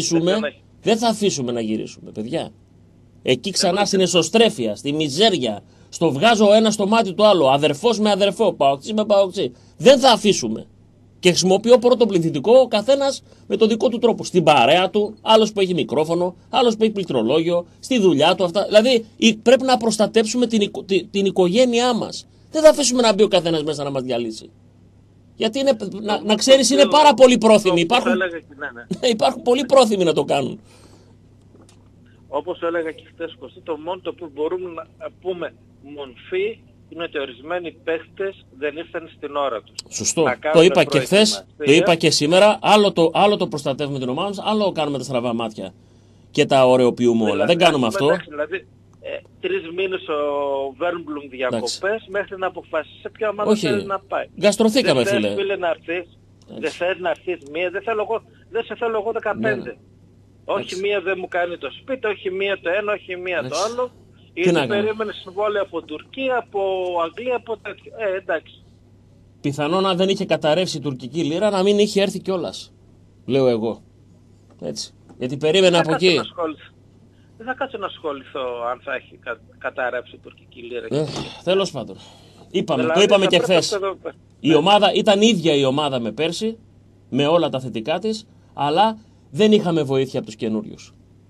Speaker 1: θα αφήσουμε να γυρίσουμε, παιδιά. Εκεί ξανά στην εσωστρέφεια, στη μιζέρια, στο βγάζω ένα στο μάτι του άλλο, αδερφός με αδερφό, παοξής με παοξή. Δεν θα αφήσουμε. Και χρησιμοποιώ πρώτο πληθυντικό, ο καθένας με τον δικό του τρόπο. Στην παρέα του, άλλος που έχει μικρόφωνο, άλλος που έχει πληκτρολόγιο, στη δουλειά του αυτά. Δηλαδή πρέπει να προστατέψουμε την οικογένειά μας. Δεν θα αφήσουμε να μπει ο καθένας μέσα να μας διαλύσει. Γιατί να ξέρεις, είναι πάρα πολύ πρόθυμοι. Υπάρχουν πολύ πρόθυμοι να το κάνουν.
Speaker 3: Όπως έλεγα και χτες, Κωστή, το μόνο το που μπορούμε να πούμε μορφή είναι ότι ορισμένοι παίχτες δεν ήρθαν στην ώρα τους.
Speaker 1: Σωστό. Το είπα και χθες, το είπα και σήμερα. Άλλο το προστατεύουμε την ομάδα μας, άλλο κάνουμε τα στραβά μάτια και τα ωρεοποιούμε όλα. Δεν κάνουμε αυτό.
Speaker 3: Δηλαδή, 3 μήνες ο Βέρμπλουμ διακοπές μέχρι να αποφασίσει σε ποια ομάδα θέλει να πάει.
Speaker 1: Γκαστρωθήκαμε, φίλε.
Speaker 3: Δεν θέλει να έρθεις μία, δεν σε θέλω εγώ 15. Όχι μία δεν μου κάνει το σπίτι, όχι μία το ένα, όχι μία το άλλο. Ήδη περίμενε συμβόλαιο από Τουρκία, από Αγγλία, από τέτοιο. Εντάξει.
Speaker 1: Πιθανόν να δεν είχε καταρρεύσει η τουρκική λίρα να μην είχε έρθει κιόλας. Λέω εγώ. Έτσι. Γιατί περίμενε από εκεί.
Speaker 3: Δεν θα κάτσω να ασχοληθώ αν θα έχει καταρρεύσει η τουρκική λίρα.
Speaker 1: Τέλος πάντων. Το είπαμε και χθες. Η ομάδα ήταν ίδια η ομάδα με πέρσι, με όλα τα θετικά της, αλλά δεν είχαμε βοήθεια από τους καινούριους.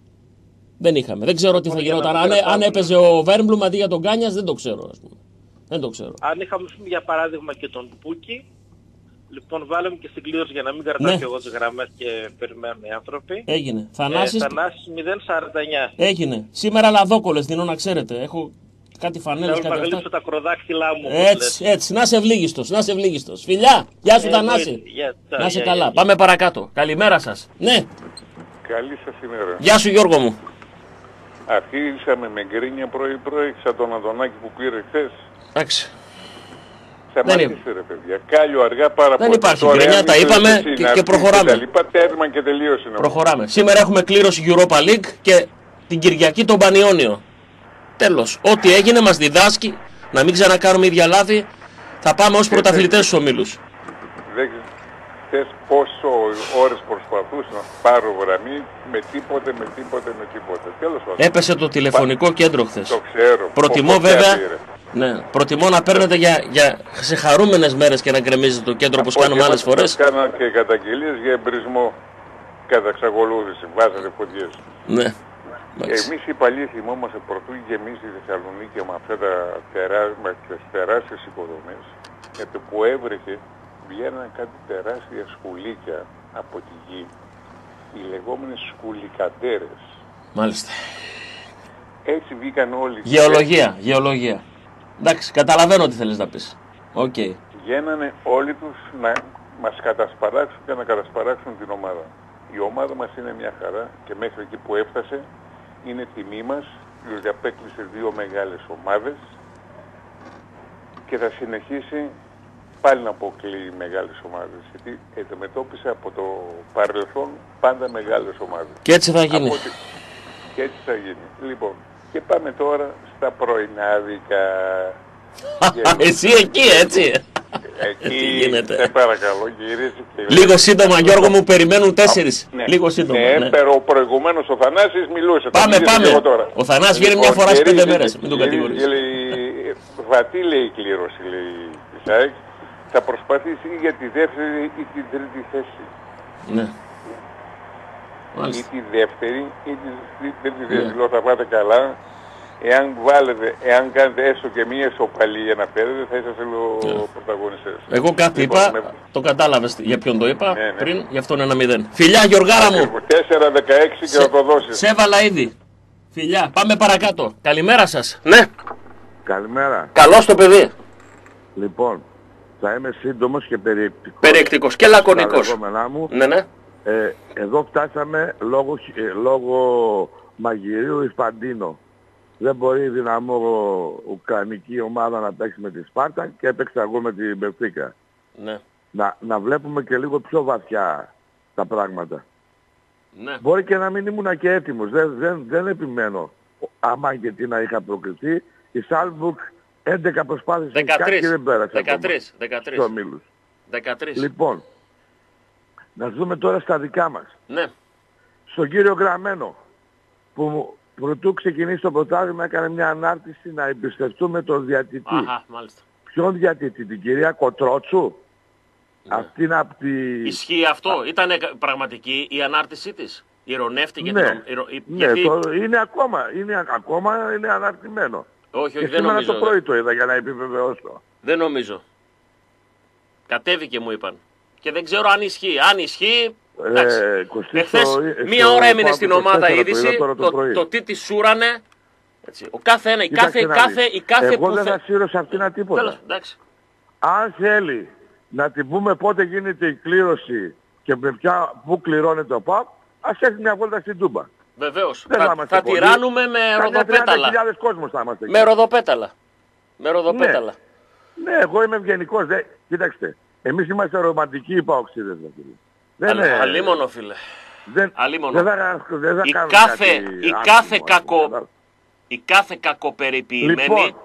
Speaker 1: Δεν είχαμε. Δεν ξέρω τι θα γινόταν. Αν έπαιζε ο Βέρμπλουμ αντί για τον Κάνιας, δεν το ξέρω, ας πούμε. Δεν το ξέρω.
Speaker 3: Αν είχαμε, για παράδειγμα, και τον Πούκι, λοιπόν, βάλαμε και στην κλήρωση για να μην κρατάω και εγώ τις γραμμές και περιμένουν οι άνθρωποι.
Speaker 1: Έγινε. Θανάσης
Speaker 3: 0,49.
Speaker 1: Έγινε. Σήμερα λαδόκολες δίνω να ξέρετε. Έχω κάτι φανέλες,
Speaker 3: κάτι αυτά. Να τα κροδάκτυλά μου.
Speaker 1: Έτσι. Να είσαι ευλίγιστος. Φιλιά. Γεια σου, Θανάση. Να είσαι καλά. Πάμε παρακάτω. Καλημέρα σας. Ναι.
Speaker 4: Καλή σας ημέρα.
Speaker 1: Γεια σου, Γιώργο μου.
Speaker 4: Αρχίσαμε με γκρίνια πρωί-πρωί, σαν τον Αντωνάκη που πήρε χθες.
Speaker 1: Εντάξει.
Speaker 4: Σταματήστε ρε παιδιά. Κάλιο αργά πάρα πολύ.
Speaker 1: Δεν υπάρχει γκρίνια, τα είπαμε και προχωράμε.
Speaker 4: Τέρμα και τελείωσε.
Speaker 1: Προχωράμε. Σήμερα έχουμε κλήρωση Europa League και την Κυριακή τον Πανιόνιο. Τέλος. Ό,τι έγινε μας διδάσκει να μην ξανακάνουμε ίδια λάθη. Θα πάμε ως πρωταθλητές στους ομίλους.
Speaker 4: Δεν ξέρεις πόσο ώρες προσπαθούσα να πάρω γραμμή με τίποτε. Τέλος πάντων.
Speaker 1: Έπεσε το τηλεφωνικό κέντρο χθες.
Speaker 4: Το ξέρω.
Speaker 1: Προτιμώ βέβαια. Ναι, προτιμώ να παίρνετε σε χαρούμενες μέρες και να γκρεμίζετε το κέντρο όπως κάνουμε άλλες φορές.
Speaker 4: Κάνα και καταγγελίες για εμπρισμό κατά εξακολούθηση. Βάζατε φωτιές.
Speaker 1: Ναι.
Speaker 4: Εμείς οι παλιοί θυμόμαστε πρωτού γεμίσει η Θεσσαλονίκη με αυτές τις τεράστιες οικοδομές. Γιατί που έβρεχε βγαίναν κάτι τεράστια σκουλίκια από τη γη. Οι λεγόμενες σκουλικαντέρες.
Speaker 1: Μάλιστα.
Speaker 4: Έτσι βγήκαν όλοι.
Speaker 1: Γεωλογία. Εντάξει, καταλαβαίνω τι θέλεις να πεις. Okay.
Speaker 4: Βγαίνανε όλοι τους να μας κατασπαράξουν και να κατασπαράξουν την ομάδα. Η ομάδα μας είναι μια χαρά και μέχρι εκεί που έφτασε είναι τιμή μας, διότι απέκλεισε 2 μεγάλες ομάδες και θα συνεχίσει πάλι να αποκλείει μεγάλες ομάδες. Γιατί αντιμετώπισε από το παρελθόν πάντα μεγάλες ομάδες.
Speaker 1: Και έτσι θα γίνει.
Speaker 4: Και έτσι θα γίνει. Λοιπόν, και πάμε τώρα στα πρωινάδικα.
Speaker 1: Εσύ εκεί, έτσι.
Speaker 4: Εκεί, σε παρακαλώ, γυρίζει και...
Speaker 1: Λίγο σύντομα, Γιώργο μου, περιμένουν 4.
Speaker 4: Ναι.
Speaker 1: Λίγο σύντομα.
Speaker 4: Ναι, pero προηγουμένως ο Θανάσης μιλούσε.
Speaker 1: Πάμε. Ο Θανάσης βγαίνει μια φορά στις 5 μέρες. Μην τον κατηγορείς.
Speaker 4: Βατή λέει η κλήρωση, λέει η ΣΑΕΚ. Θα προσπαθήσει για τη δεύτερη ή την τρίτη θέση.
Speaker 1: Ναι.
Speaker 4: Ή τη δεύτερη ή την τρίτη θέση. Λέω θα πάτε καλά. Εάν κάνετε έστω και μία ισοπαλία να παίρνετε, θα είσαστε λίγο πρωταγωνιστές.
Speaker 1: Εγώ κάτι είπα, το κατάλαβες για ποιον το είπα πριν, γι' αυτό είναι 1-0. Φιλιά, Γιωργάρα μου!
Speaker 4: 4-16 και θα το δώσεις.
Speaker 1: Σε έβαλα ήδη. Φιλιά, πάμε παρακάτω. Καλημέρα σας. Ναι.
Speaker 5: Καλημέρα.
Speaker 1: Καλώς το παιδί.
Speaker 5: Λοιπόν, θα είμαι σύντομος και περιεκτικός.
Speaker 1: Περιεκτικός και λακωνικός.
Speaker 5: Μου.
Speaker 1: Ναι.
Speaker 5: Εδώ φτάσαμε λόγω μαγειρίου Ισπαντίνο. Δεν μπορεί η Δυναμό Ουκρανική ομάδα να παίξει με τη Σπάρτα και έπαιξα εγώ με την Μπενφίκα.
Speaker 1: Ναι.
Speaker 5: Να βλέπουμε και λίγο πιο βαθιά τα πράγματα.
Speaker 1: Ναι.
Speaker 5: Μπορεί και να μην ήμουν και έτοιμος. Δεν επιμένω. Άμα και τι να είχα προκριθεί. Η Σάλμπουργκ 11 προσπάθειες και δεν πέρασε
Speaker 1: 13.
Speaker 5: Λοιπόν, να δούμε τώρα στα δικά μας.
Speaker 1: Ναι.
Speaker 5: Στον κύριο Γραμμένο που πρωτού ξεκινήσει το πρωτάθλημα έκανε μια ανάρτηση να εμπιστευτούμε τον διαιτητή.
Speaker 1: Αχα, μάλιστα.
Speaker 5: Ποιον διαιτητή, την κυρία Κοτρότσου?
Speaker 1: Ναι.
Speaker 5: Αυτή είναι από τη...
Speaker 1: Ισχύει αυτό, ήταν πραγματική η ανάρτησή της? Ηρωνεύτηκε?
Speaker 5: Ναι,
Speaker 1: γιατί...
Speaker 5: είναι αναρτημένο.
Speaker 1: Όχι,
Speaker 5: και
Speaker 1: δεν νομίζω.
Speaker 5: το πρωί το είδα για να επιβεβαιώσω.
Speaker 1: Δεν νομίζω. Κατέβηκε μου είπαν. Και δεν ξέρω αν ισχύει. Αν ισχύει... Εχθές μία ώρα έμεινε στην ομάδα είδηση, το τι τη σούρανε. Έτσι. Ο κάθε ένα, η κάθε
Speaker 5: εγώ
Speaker 1: που
Speaker 5: δεν θα σύρω σε αυτήν τίποτα.
Speaker 1: Τέλος, εντάξει.
Speaker 5: Αν θέλει να την πούμε πότε γίνεται η κλήρωση και με πού κληρώνεται ο ΠΑΠ, ας έρθει μια βόλτα στην Τούμπα.
Speaker 1: Βεβαίως. Θα τυράννουμε με ροδοπέταλα.
Speaker 5: κόσμος θα είμαστε.
Speaker 1: Με ροδοπέταλα.
Speaker 5: Ναι, εγώ είμαι ευγενικός. Κοίταξτε, εμείς είμαστε ρομαντικοί υπαοξίδες.
Speaker 1: Αλίμονο, φίλε. Η κάθε κακοπεριποιημένη,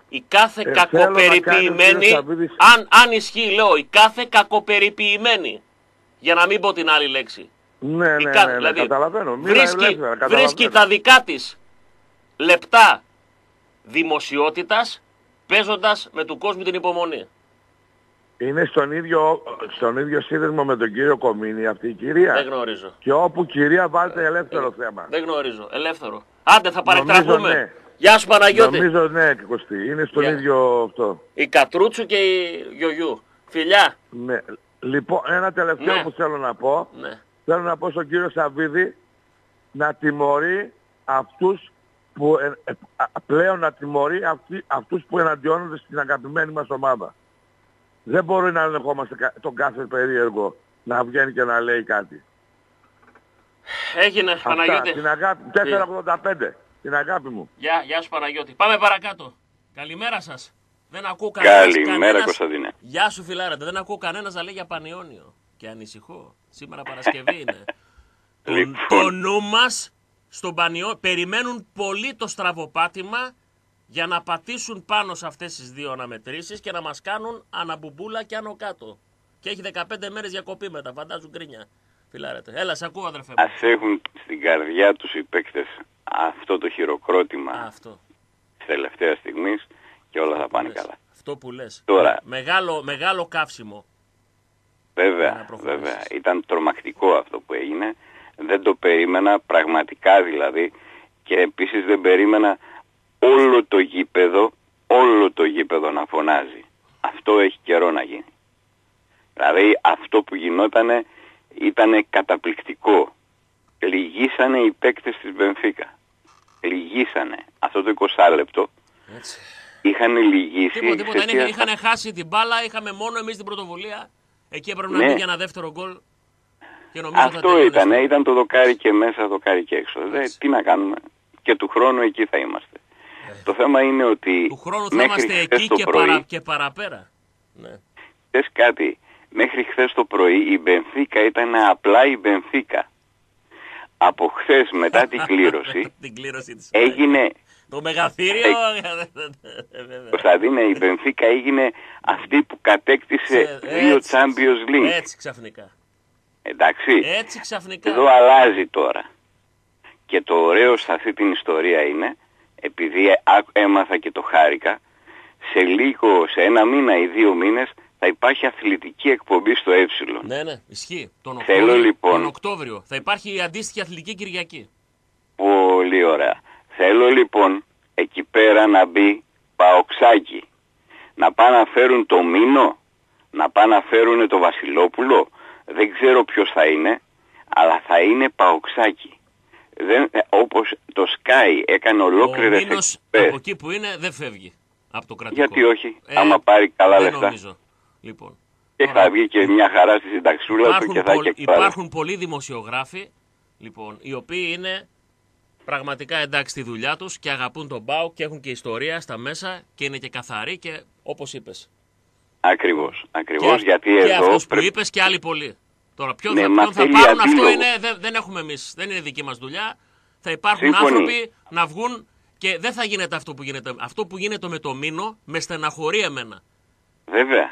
Speaker 1: αν ισχύει λέω, η κάθε κακοπεριποιημένη, για να μην πω την άλλη λέξη.
Speaker 5: Ναι,
Speaker 1: δηλαδή,
Speaker 5: καταλαβαίνω.
Speaker 1: Βρίσκει τα δικά της λεπτά δημοσιότητας παίζοντας με του κόσμου την υπομονή.
Speaker 5: Είναι στον ίδιο σύνδεσμο με τον κύριο Κομίνη αυτή η κυρία.
Speaker 1: Δεν γνωρίζω.
Speaker 5: Και όπου κυρία βάλτε ελεύθερο θέμα.
Speaker 1: Δεν γνωρίζω. Ελεύθερο. Άντε θα παρεκτραπούμε. Ναι. Γεια σου Παναγιώτη.
Speaker 5: Νομίζω ναι, Κωστή. Είναι στον ίδιο αυτό.
Speaker 1: Η Κατρούτσου και η Γιογιού. Φιλιά.
Speaker 5: Ναι. Λοιπόν, ένα τελευταίο που θέλω να πω.
Speaker 1: Ναι.
Speaker 5: Θέλω να πω στον κύριο Σαββίδη να τιμωρεί αυτούς που πλέον να τιμωρεί αυτούς που εναντιώνονται στην αγαπημένη μας ομάδα. Δεν μπορεί να ελεγχόμαστε τον κάθε περίεργο να βγαίνει και να λέει κάτι.
Speaker 1: Έγινε, Παναγιώτη.
Speaker 5: Την αγάπη, 485. Την αγάπη μου.
Speaker 1: Γεια σου Παναγιώτη. Πάμε παρακάτω. Καλημέρα σας. Δεν ακούω κανένας.
Speaker 6: Καλημέρα Κωνσταντίνε.
Speaker 1: Γεια σου φιλάρατε. Δεν ακούω κανένας να λέει για Πανιόνιο. Και ανησυχώ. Σήμερα Παρασκευή είναι. Το νου μας στον Πανιόνιο. Περιμένουν πολύ το στραβοπάτημα για να πατήσουν πάνω σε αυτές τις δύο αναμετρήσεις και να μας κάνουν αναμπουμπούλα και άνω κάτω. Και έχει 15 μέρες διακοπή μετά, φαντάζουν γκρίνια. Φιλάρετε. Έλα, σε ακούω αδερφέ μου.
Speaker 6: Ας έχουν στην καρδιά τους οι παίκτες αυτό το χειροκρότημα της τελευταίας στιγμής και όλα θα πάνε καλά.
Speaker 1: Αυτό που λες.
Speaker 6: Τώρα,
Speaker 1: μεγάλο καύσιμο.
Speaker 6: Βέβαια. Ήταν τρομακτικό αυτό που έγινε. Δεν το περίμενα, πραγματικά δηλαδή. Και επίσης δεν περίμενα όλο το γήπεδο να φωνάζει. Αυτό έχει καιρό να γίνει. Δηλαδή αυτό που γινότανε ήτανε καταπληκτικό. Λυγίσανε οι παίκτες της Μπενφίκα. Λυγίσανε. Αυτό το 20 λεπτό.
Speaker 1: Έτσι.
Speaker 6: Είχαν λυγίσει.
Speaker 1: Τίποτα. Είχαν χάσει την μπάλα, είχαμε μόνο εμείς την πρωτοβουλία. Εκεί έπρεπε να μπει για ένα δεύτερο γκολ.
Speaker 6: Αυτό ήταν το δοκάρι και μέσα, δοκάρι και έξω. Τι να κάνουμε. Και του χρόνου εκεί θα είμαστε. Το θέμα είναι ότι
Speaker 1: του χρόνου θα είμαστε εκεί και παραπέρα. Ναι.
Speaker 6: Θες κάτι. Μέχρι χθες το πρωί η Μπενφίκα ήταν απλά η Μπενφίκα. Από χθες μετά την κλήρωση έγινε
Speaker 1: Το μεγαθύριο.
Speaker 6: Κωνσταντίνε, η Μπενφίκα έγινε αυτή που κατέκτησε 2 Champions League.
Speaker 1: Έτσι ξαφνικά.
Speaker 6: Εντάξει.
Speaker 1: Έτσι ξαφνικά.
Speaker 6: Εδώ αλλάζει τώρα. Και το ωραίο σε αυτή την ιστορία είναι, επειδή έμαθα και το χάρηκα, σε 1 μήνα ή 2 μήνες θα υπάρχει αθλητική εκπομπή στο Ε.
Speaker 1: Ναι, ισχύει. Τον Οκτώβριο θα υπάρχει η αντίστοιχη αθλητική Κυριακή.
Speaker 6: Πολύ ωραία. Θέλω λοιπόν εκεί πέρα να μπει Παοξάκι. Να πάνε να φέρουν το Μίνο, να πάνε να φέρουν το Βασιλόπουλο. Δεν ξέρω ποιος θα είναι, αλλά θα είναι Παοξάκι. Όπως το Sky έκανε ολόκληρες εκπομπές.
Speaker 1: Από εκεί που είναι δεν φεύγει από το κρατικό.
Speaker 6: Γιατί όχι, άμα πάρει καλά λεφτά.
Speaker 1: Νομίζω. Λοιπόν,
Speaker 6: και τώρα, θα βγει και μια χαρά στη συνταξούλα του και θα έχει
Speaker 1: υπάρχουν πολλοί δημοσιογράφοι, λοιπόν, οι οποίοι είναι πραγματικά εντάξει στη δουλειά τους και αγαπούν τον ΠΑΟΚ και έχουν και ιστορία στα μέσα και είναι και καθαροί και όπως είπες.
Speaker 6: Ακριβώς, γιατί εδώ...
Speaker 1: Και αυτός που είπες και άλλοι πολλοί. Τώρα ποιον θα πάρουν αυτό είναι, δεν έχουμε εμείς, δεν είναι δική μας δουλειά. Θα υπάρχουν άνθρωποι να βγουν και δεν θα γίνεται αυτό που γίνεται. Αυτό που γίνεται με το Μίνο με στεναχωρεί εμένα.
Speaker 6: Βέβαια.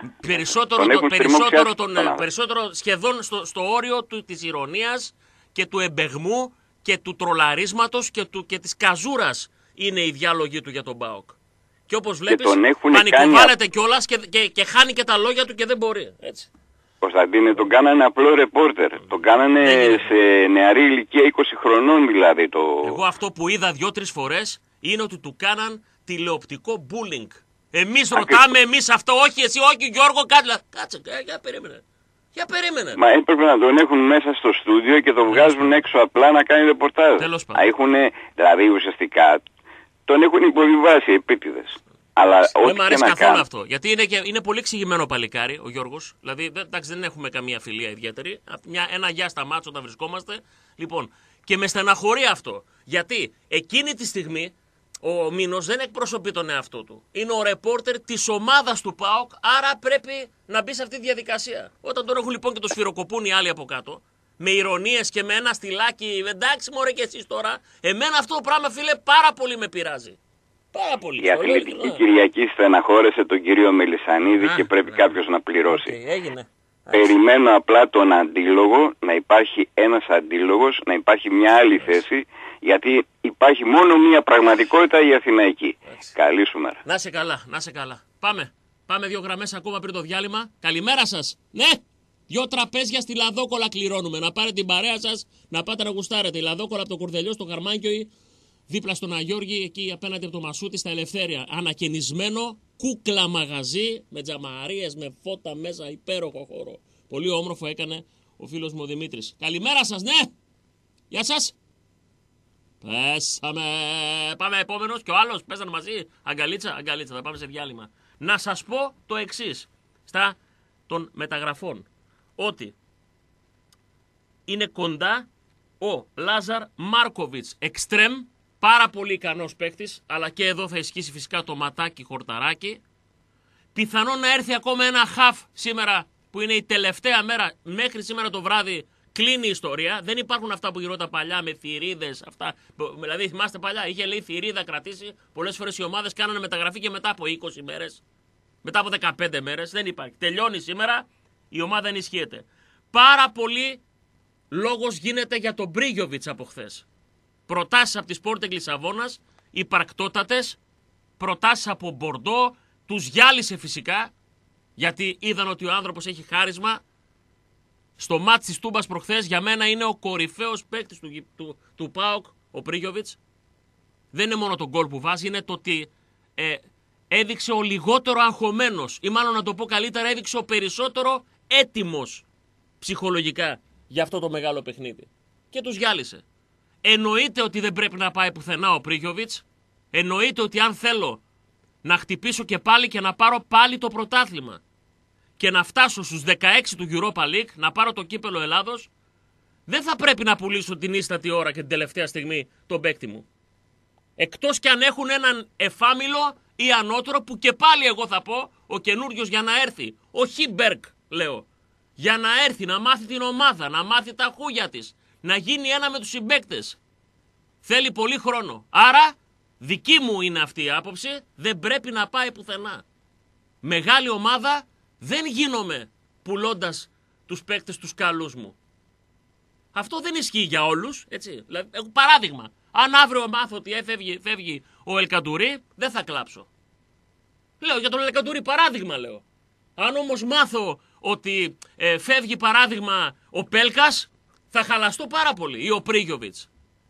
Speaker 1: Περισσότερο σχεδόν στο όριο της ηρωνίας και του εμπεγμού και του τρολαρίσματος και της καζούρας είναι οι διάλογοι του για τον ΠΑΟΚ. Και όπως βλέπεις πανικοβάλλεται κιόλας και χάνει και τα λόγια του και δεν μπορεί. Έτσι.
Speaker 6: Κωνσταντίνε, τον κάνανε απλό ρεπόρτερ. Τον κάνανε σε νεαρή ηλικία 20 χρονών δηλαδή.
Speaker 1: Εγώ αυτό που είδα 2-3 φορές είναι ότι του κάναν τηλεοπτικό bullying. Εμείς ρωτάμε, εμείς αυτό, όχι εσύ, όχι Γιώργο, κάτσε, για περίμενε.
Speaker 6: Μα έπρεπε να τον έχουν μέσα στο στούντιο και τον βγάζουν έξω απλά να κάνει ρεπορτάζ. Δηλαδή ουσιαστικά τον έχουν υποβιβάσει επίτηδες.
Speaker 1: Δεν μου αρέσει καθόλου αυτό. Γιατί είναι πολύ εξηγημένο παλικάρι ο Γιώργος. Δηλαδή δεν έχουμε καμία φιλία ιδιαίτερη. Ένα γεια στα μάτια όταν βρισκόμαστε. Λοιπόν, και με στεναχωρεί αυτό. Γιατί εκείνη τη στιγμή ο Μίνος δεν εκπροσωπεί τον εαυτό του. Είναι ο ρεπόρτερ της ομάδας του ΠΑΟΚ, άρα πρέπει να μπει σε αυτή τη διαδικασία. Όταν τον έχουν λοιπόν και το σφυροκοπούν οι άλλοι από κάτω, με ηρωνίες και με ένα στυλάκι, εντάξει μωρέ και εσείς τώρα, εμένα αυτό το πράγμα φίλε πάρα πολύ με πειράζει. Πάρα πολύ.
Speaker 6: Η Αθλητική Κυριακή στεναχώρεσε τον κύριο Μελισσανίδη και πρέπει κάποιος να πληρώσει.
Speaker 1: Έγινε.
Speaker 6: Περιμένω απλά τον αντίλογο, να υπάρχει ένας αντίλογος, να υπάρχει μια άλλη θέση, γιατί υπάρχει μόνο μια πραγματικότητα, η Αθηναϊκή. Καλή σου μέρα.
Speaker 1: Να σε καλά, να σε καλά. Πάμε 2 γραμμές ακόμα πριν το διάλειμμα. Καλημέρα σας. Ναι, 2 τραπέζια στη Λαδόκολα κληρώνουμε. Να πάρετε την παρέα σας, να πάτε να γουστάρετε. Η Λαδόκολα από το Κορδελιό στο Χαρμάνκιοι, δίπλα στον Αγιώργη, εκεί απέναντι από το Μασούτη στα Ελευθέρια. Ανακαινισμένο, κούκλα μαγαζί, με τζαμαρίες, με φώτα μέσα, υπέροχο χώρο. Πολύ όμορφο έκανε ο φίλος μου ο Δημήτρης. Καλημέρα σας, ναι! Γεια σας! Πέσαμε! Πάμε επόμενος και ο άλλος, πέσανε μαζί. Αγκαλίτσα, θα πάμε σε διάλειμμα. Να σας πω το εξής, στα των μεταγραφών. Ότι είναι κοντά ο Λάζαρ Μάρκοβιτς, εξτρέμ, πάρα πολύ ικανός παίκτης, αλλά και εδώ θα ισχύσει φυσικά το ματάκι χορταράκι. Πιθανόν να έρθει ακόμα ένα χαφ σήμερα που είναι η τελευταία μέρα, μέχρι σήμερα το βράδυ κλείνει η ιστορία. Δεν υπάρχουν αυτά που γινόταν παλιά με θηρίδες, αυτά. Δηλαδή θυμάστε παλιά, είχε λέει θηρίδα κρατήσει, πολλές φορές οι ομάδες κάνανε μεταγραφή και μετά από 20 μέρες, μετά από 15 μέρες, δεν υπάρχει. Τελειώνει σήμερα, η ομάδα ενισχύεται. Πάρα πολύ λόγος γίνεται για τον Μπρίγιοβιτς από χθες. Προτάσεις από τη Sporting Λισαβόνας, υπαρκτότατες, προτάσεις από Μπορντό, τους γυάλισε φυσικά, γιατί είδαν ότι ο άνθρωπος έχει χάρισμα. Στο μάτς της Τούμπας προχθές για μένα είναι ο κορυφαίος παίκτης του ΠΑΟΚ, ο Μπρίγιοβιτς. Δεν είναι μόνο το γκολ που βάζει, είναι το ότι έδειξε ο λιγότερο αγχωμένος, ή μάλλον να το πω καλύτερα, έδειξε ο περισσότερο έτοιμος ψυχολογικά για αυτό το μεγάλο παιχνίδι. Και τους γυάλισε. Εννοείται ότι δεν πρέπει να πάει πουθενά ο Μπρίγιοβιτς. Εννοείται ότι αν θέλω να χτυπήσω και πάλι και να πάρω πάλι το πρωτάθλημα και να φτάσω στους 16 του Europa League, να πάρω το κύπελο Ελλάδος, δεν θα πρέπει να πουλήσω την ίστατη ώρα και την τελευταία στιγμή τον παίκτη μου. Εκτός και αν έχουν έναν εφάμιλο ή ανώτερο, που και πάλι εγώ θα πω ο καινούριος για να έρθει. Ο Χίμπεργκ λέω. Για να έρθει, να μάθει την ομάδα, να μάθει τα χούγια της, να γίνει ένα με τους συμπαίκτες. Θέλει πολύ χρόνο. Άρα Δική μου είναι αυτή η άποψη, δεν πρέπει να πάει πουθενά. Μεγάλη ομάδα δεν γίνομαι πουλώντας τους παίκτες τους καλούς μου. Αυτό δεν ισχύει για όλους, έτσι. Δηλαδή, παράδειγμα, αν αύριο μάθω ότι φεύγει ο Ελκαντουρί, δεν θα κλάψω. Λέω για τον Ελκαντουρί παράδειγμα λέω. Αν όμως μάθω ότι φεύγει παράδειγμα ο Πέλκας, θα χαλαστώ πάρα πολύ. Ή ο Πρίγιοβιτς.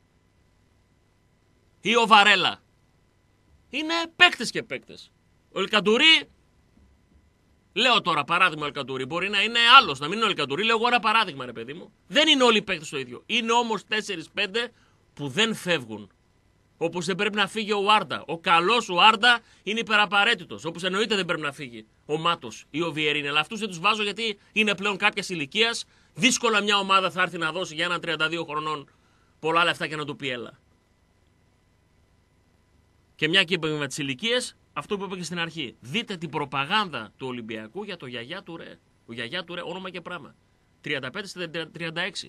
Speaker 1: Ή ο Βαρέλα. Είναι παίκτες και παίκτες. Ο Ελκαντουρί, λέω τώρα παράδειγμα ο Ελκαντουρί, μπορεί να είναι άλλος, να μην είναι ο Ελκαντουρί, λέω εγώ ένα παράδειγμα ρε παιδί μου. Δεν είναι όλοι οι παίκτες το ίδιο. Είναι όμως 4-5 που δεν φεύγουν. Όπως δεν πρέπει να φύγει ο Άρντα. Ο καλός ο Άρντα είναι υπεραπαραίτητος. Όπως εννοείται δεν πρέπει να φύγει ο Μάτος ή ο Βιερίνη. Αλλά αυτούς δεν τους βάζω γιατί είναι πλέον κάποιας ηλικίας. Δύσκολα μια ομάδα θα έρθει να δώσει για έναν 32 χρονών πολλά λεφτά και να του πει έλα. Και μια και είπαμε με τις ηλικίες, αυτό που είπα και στην αρχή. Δείτε την προπαγάνδα του Ολυμπιακού για το Γιαγιά Τουρέ. Ο Γιαγιά Τουρέ, όνομα και πράγμα. 35-36.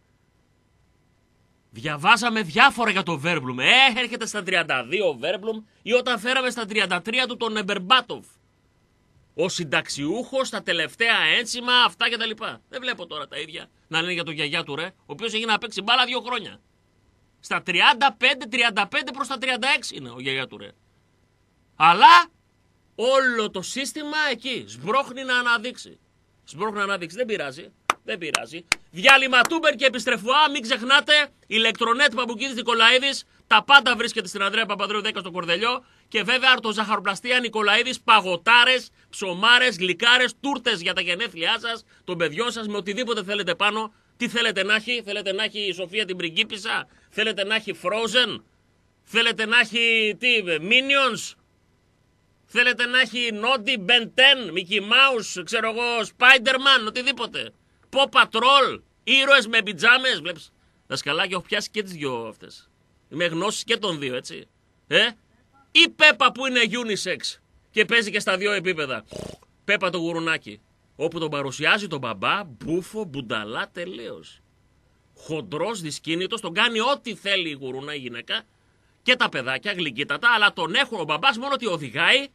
Speaker 1: Διαβάζαμε διάφορα για το Βέρμπλουμ. Έρχεται στα 32 ο Βέρμπλουμ ή όταν φέραμε στα 33 του τον Εμπερμπάτοφ. Ο συνταξιούχος, τα τελευταία ένσημα, αυτά κτλ. Δεν βλέπω τώρα τα ίδια να λένε για τον Γιαγιά Τουρέ, ο οποίος έγινε να παίξει μπάλα 2 χρόνια. Στα 35 προς τα 36 είναι ο Γιαγιά Τουρέ. Αλλά όλο το σύστημα εκεί σμπρώχνει να αναδείξει. Δεν πειράζει. Δεν πειράζει. Διάλειμμα Τούμπερ και επιστρεφουά. Μην ξεχνάτε. Ηλεκτρονέτ Παπουκίδης Νικολαίδης. Τα πάντα βρίσκεται στην Ανδρέα Παπανδρέου 10 στο Κορδελιό. Και βέβαια αρτοζαχαροπλαστεία Νικολαίδης. Παγωτάρες, ψωμάρες, γλυκάρες, τούρτες για τα γενέθλιά σας, των παιδιών σας, με οτιδήποτε θέλετε πάνω. Τι θέλετε να έχει. Θέλετε να έχει η Σοφία την πριγκίπισσα. Θέλετε να έχει Frozen. Θέλετε να έχει Minions. Θέλετε να έχει Noddy, Ben 10, Mickey Mouse, ξέρω εγώ, Spider-Man, οτιδήποτε. Pop Patrol, ήρωες με πιτζάμες. Βλέπεις, δασκαλάκι, έχω πιάσει και τις δυο αυτές. Είμαι γνώσεις και των δύο, έτσι. Ή Πέπα που είναι unisex και παίζει και στα δύο επίπεδα. Πέπα το γουρουνάκι. Όπου τον παρουσιάζει τον μπαμπά, μπούφο, μπουνταλά, τελείως. Χοντρός, δυσκίνητος, τον κάνει ό,τι θέλει η γουρούνα η γυναίκα. Και τα παιδάκια, γλυκύτατα, αλλά τον έχουν ο μπαμπάς μόνο ότι οδηγάει.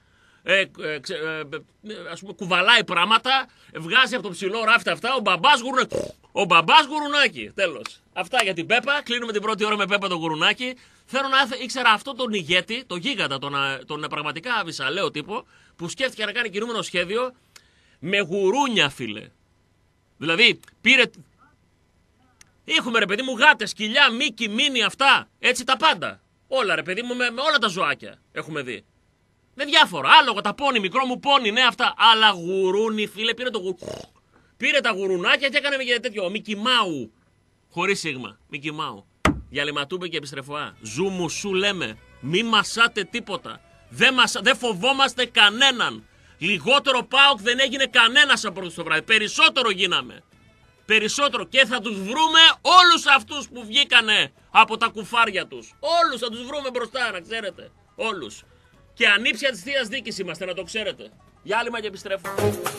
Speaker 1: Ας πούμε, κουβαλάει πράγματα, βγάζει από το ψηλό ράφτα αυτά, ο μπαμπάς γουρουνάκι. Τέλος. Αυτά για την Πέπα. Κλείνουμε την πρώτη ώρα με Πέπα το γουρουνάκι. Θέλω να ήξερα αυτό τον ηγέτη, τον γίγαντα, τον πραγματικά βυσαλαίο τύπο, που σκέφτηκε να κάνει κινούμενο σχέδιο με γουρούνια, φίλε. Δηλαδή, πήρε. Έχουμε ρε παιδί μου γάτες, σκυλιά, μίκι, μίνι, αυτά. Έτσι τα πάντα. Όλα ρε παιδί μου, με όλα τα ζωάκια έχουμε δει. Με διάφορα. Άλογο, τα πόνι, μικρό μου πόνι, ναι, αυτά. Αλλά γουρούνι, φίλε, πήρε τα γουρουνάκια και έκανε με τέτοιο. Μίκι Μάου. Χωρίς σίγμα. Μίκι Μάου. Για λιματούμπε και επιστρεφωά. Ζούμου σου λέμε. Μη μασάτε τίποτα. Δεν φοβόμαστε κανέναν. Λιγότερο ΠΑΟΚ δεν έγινε κανένας από το βράδυ. Περισσότερο γίναμε. Περισσότερο. Και θα τους βρούμε όλους αυτούς που βγήκανε από τα κουφάρια τους. Όλους θα τους βρούμε μπροστά, να ξέρετε. Όλους. Και ανήψια της Θείας Δίκης είμαστε, να το ξέρετε. Διάλειμμα και επιστρέφω.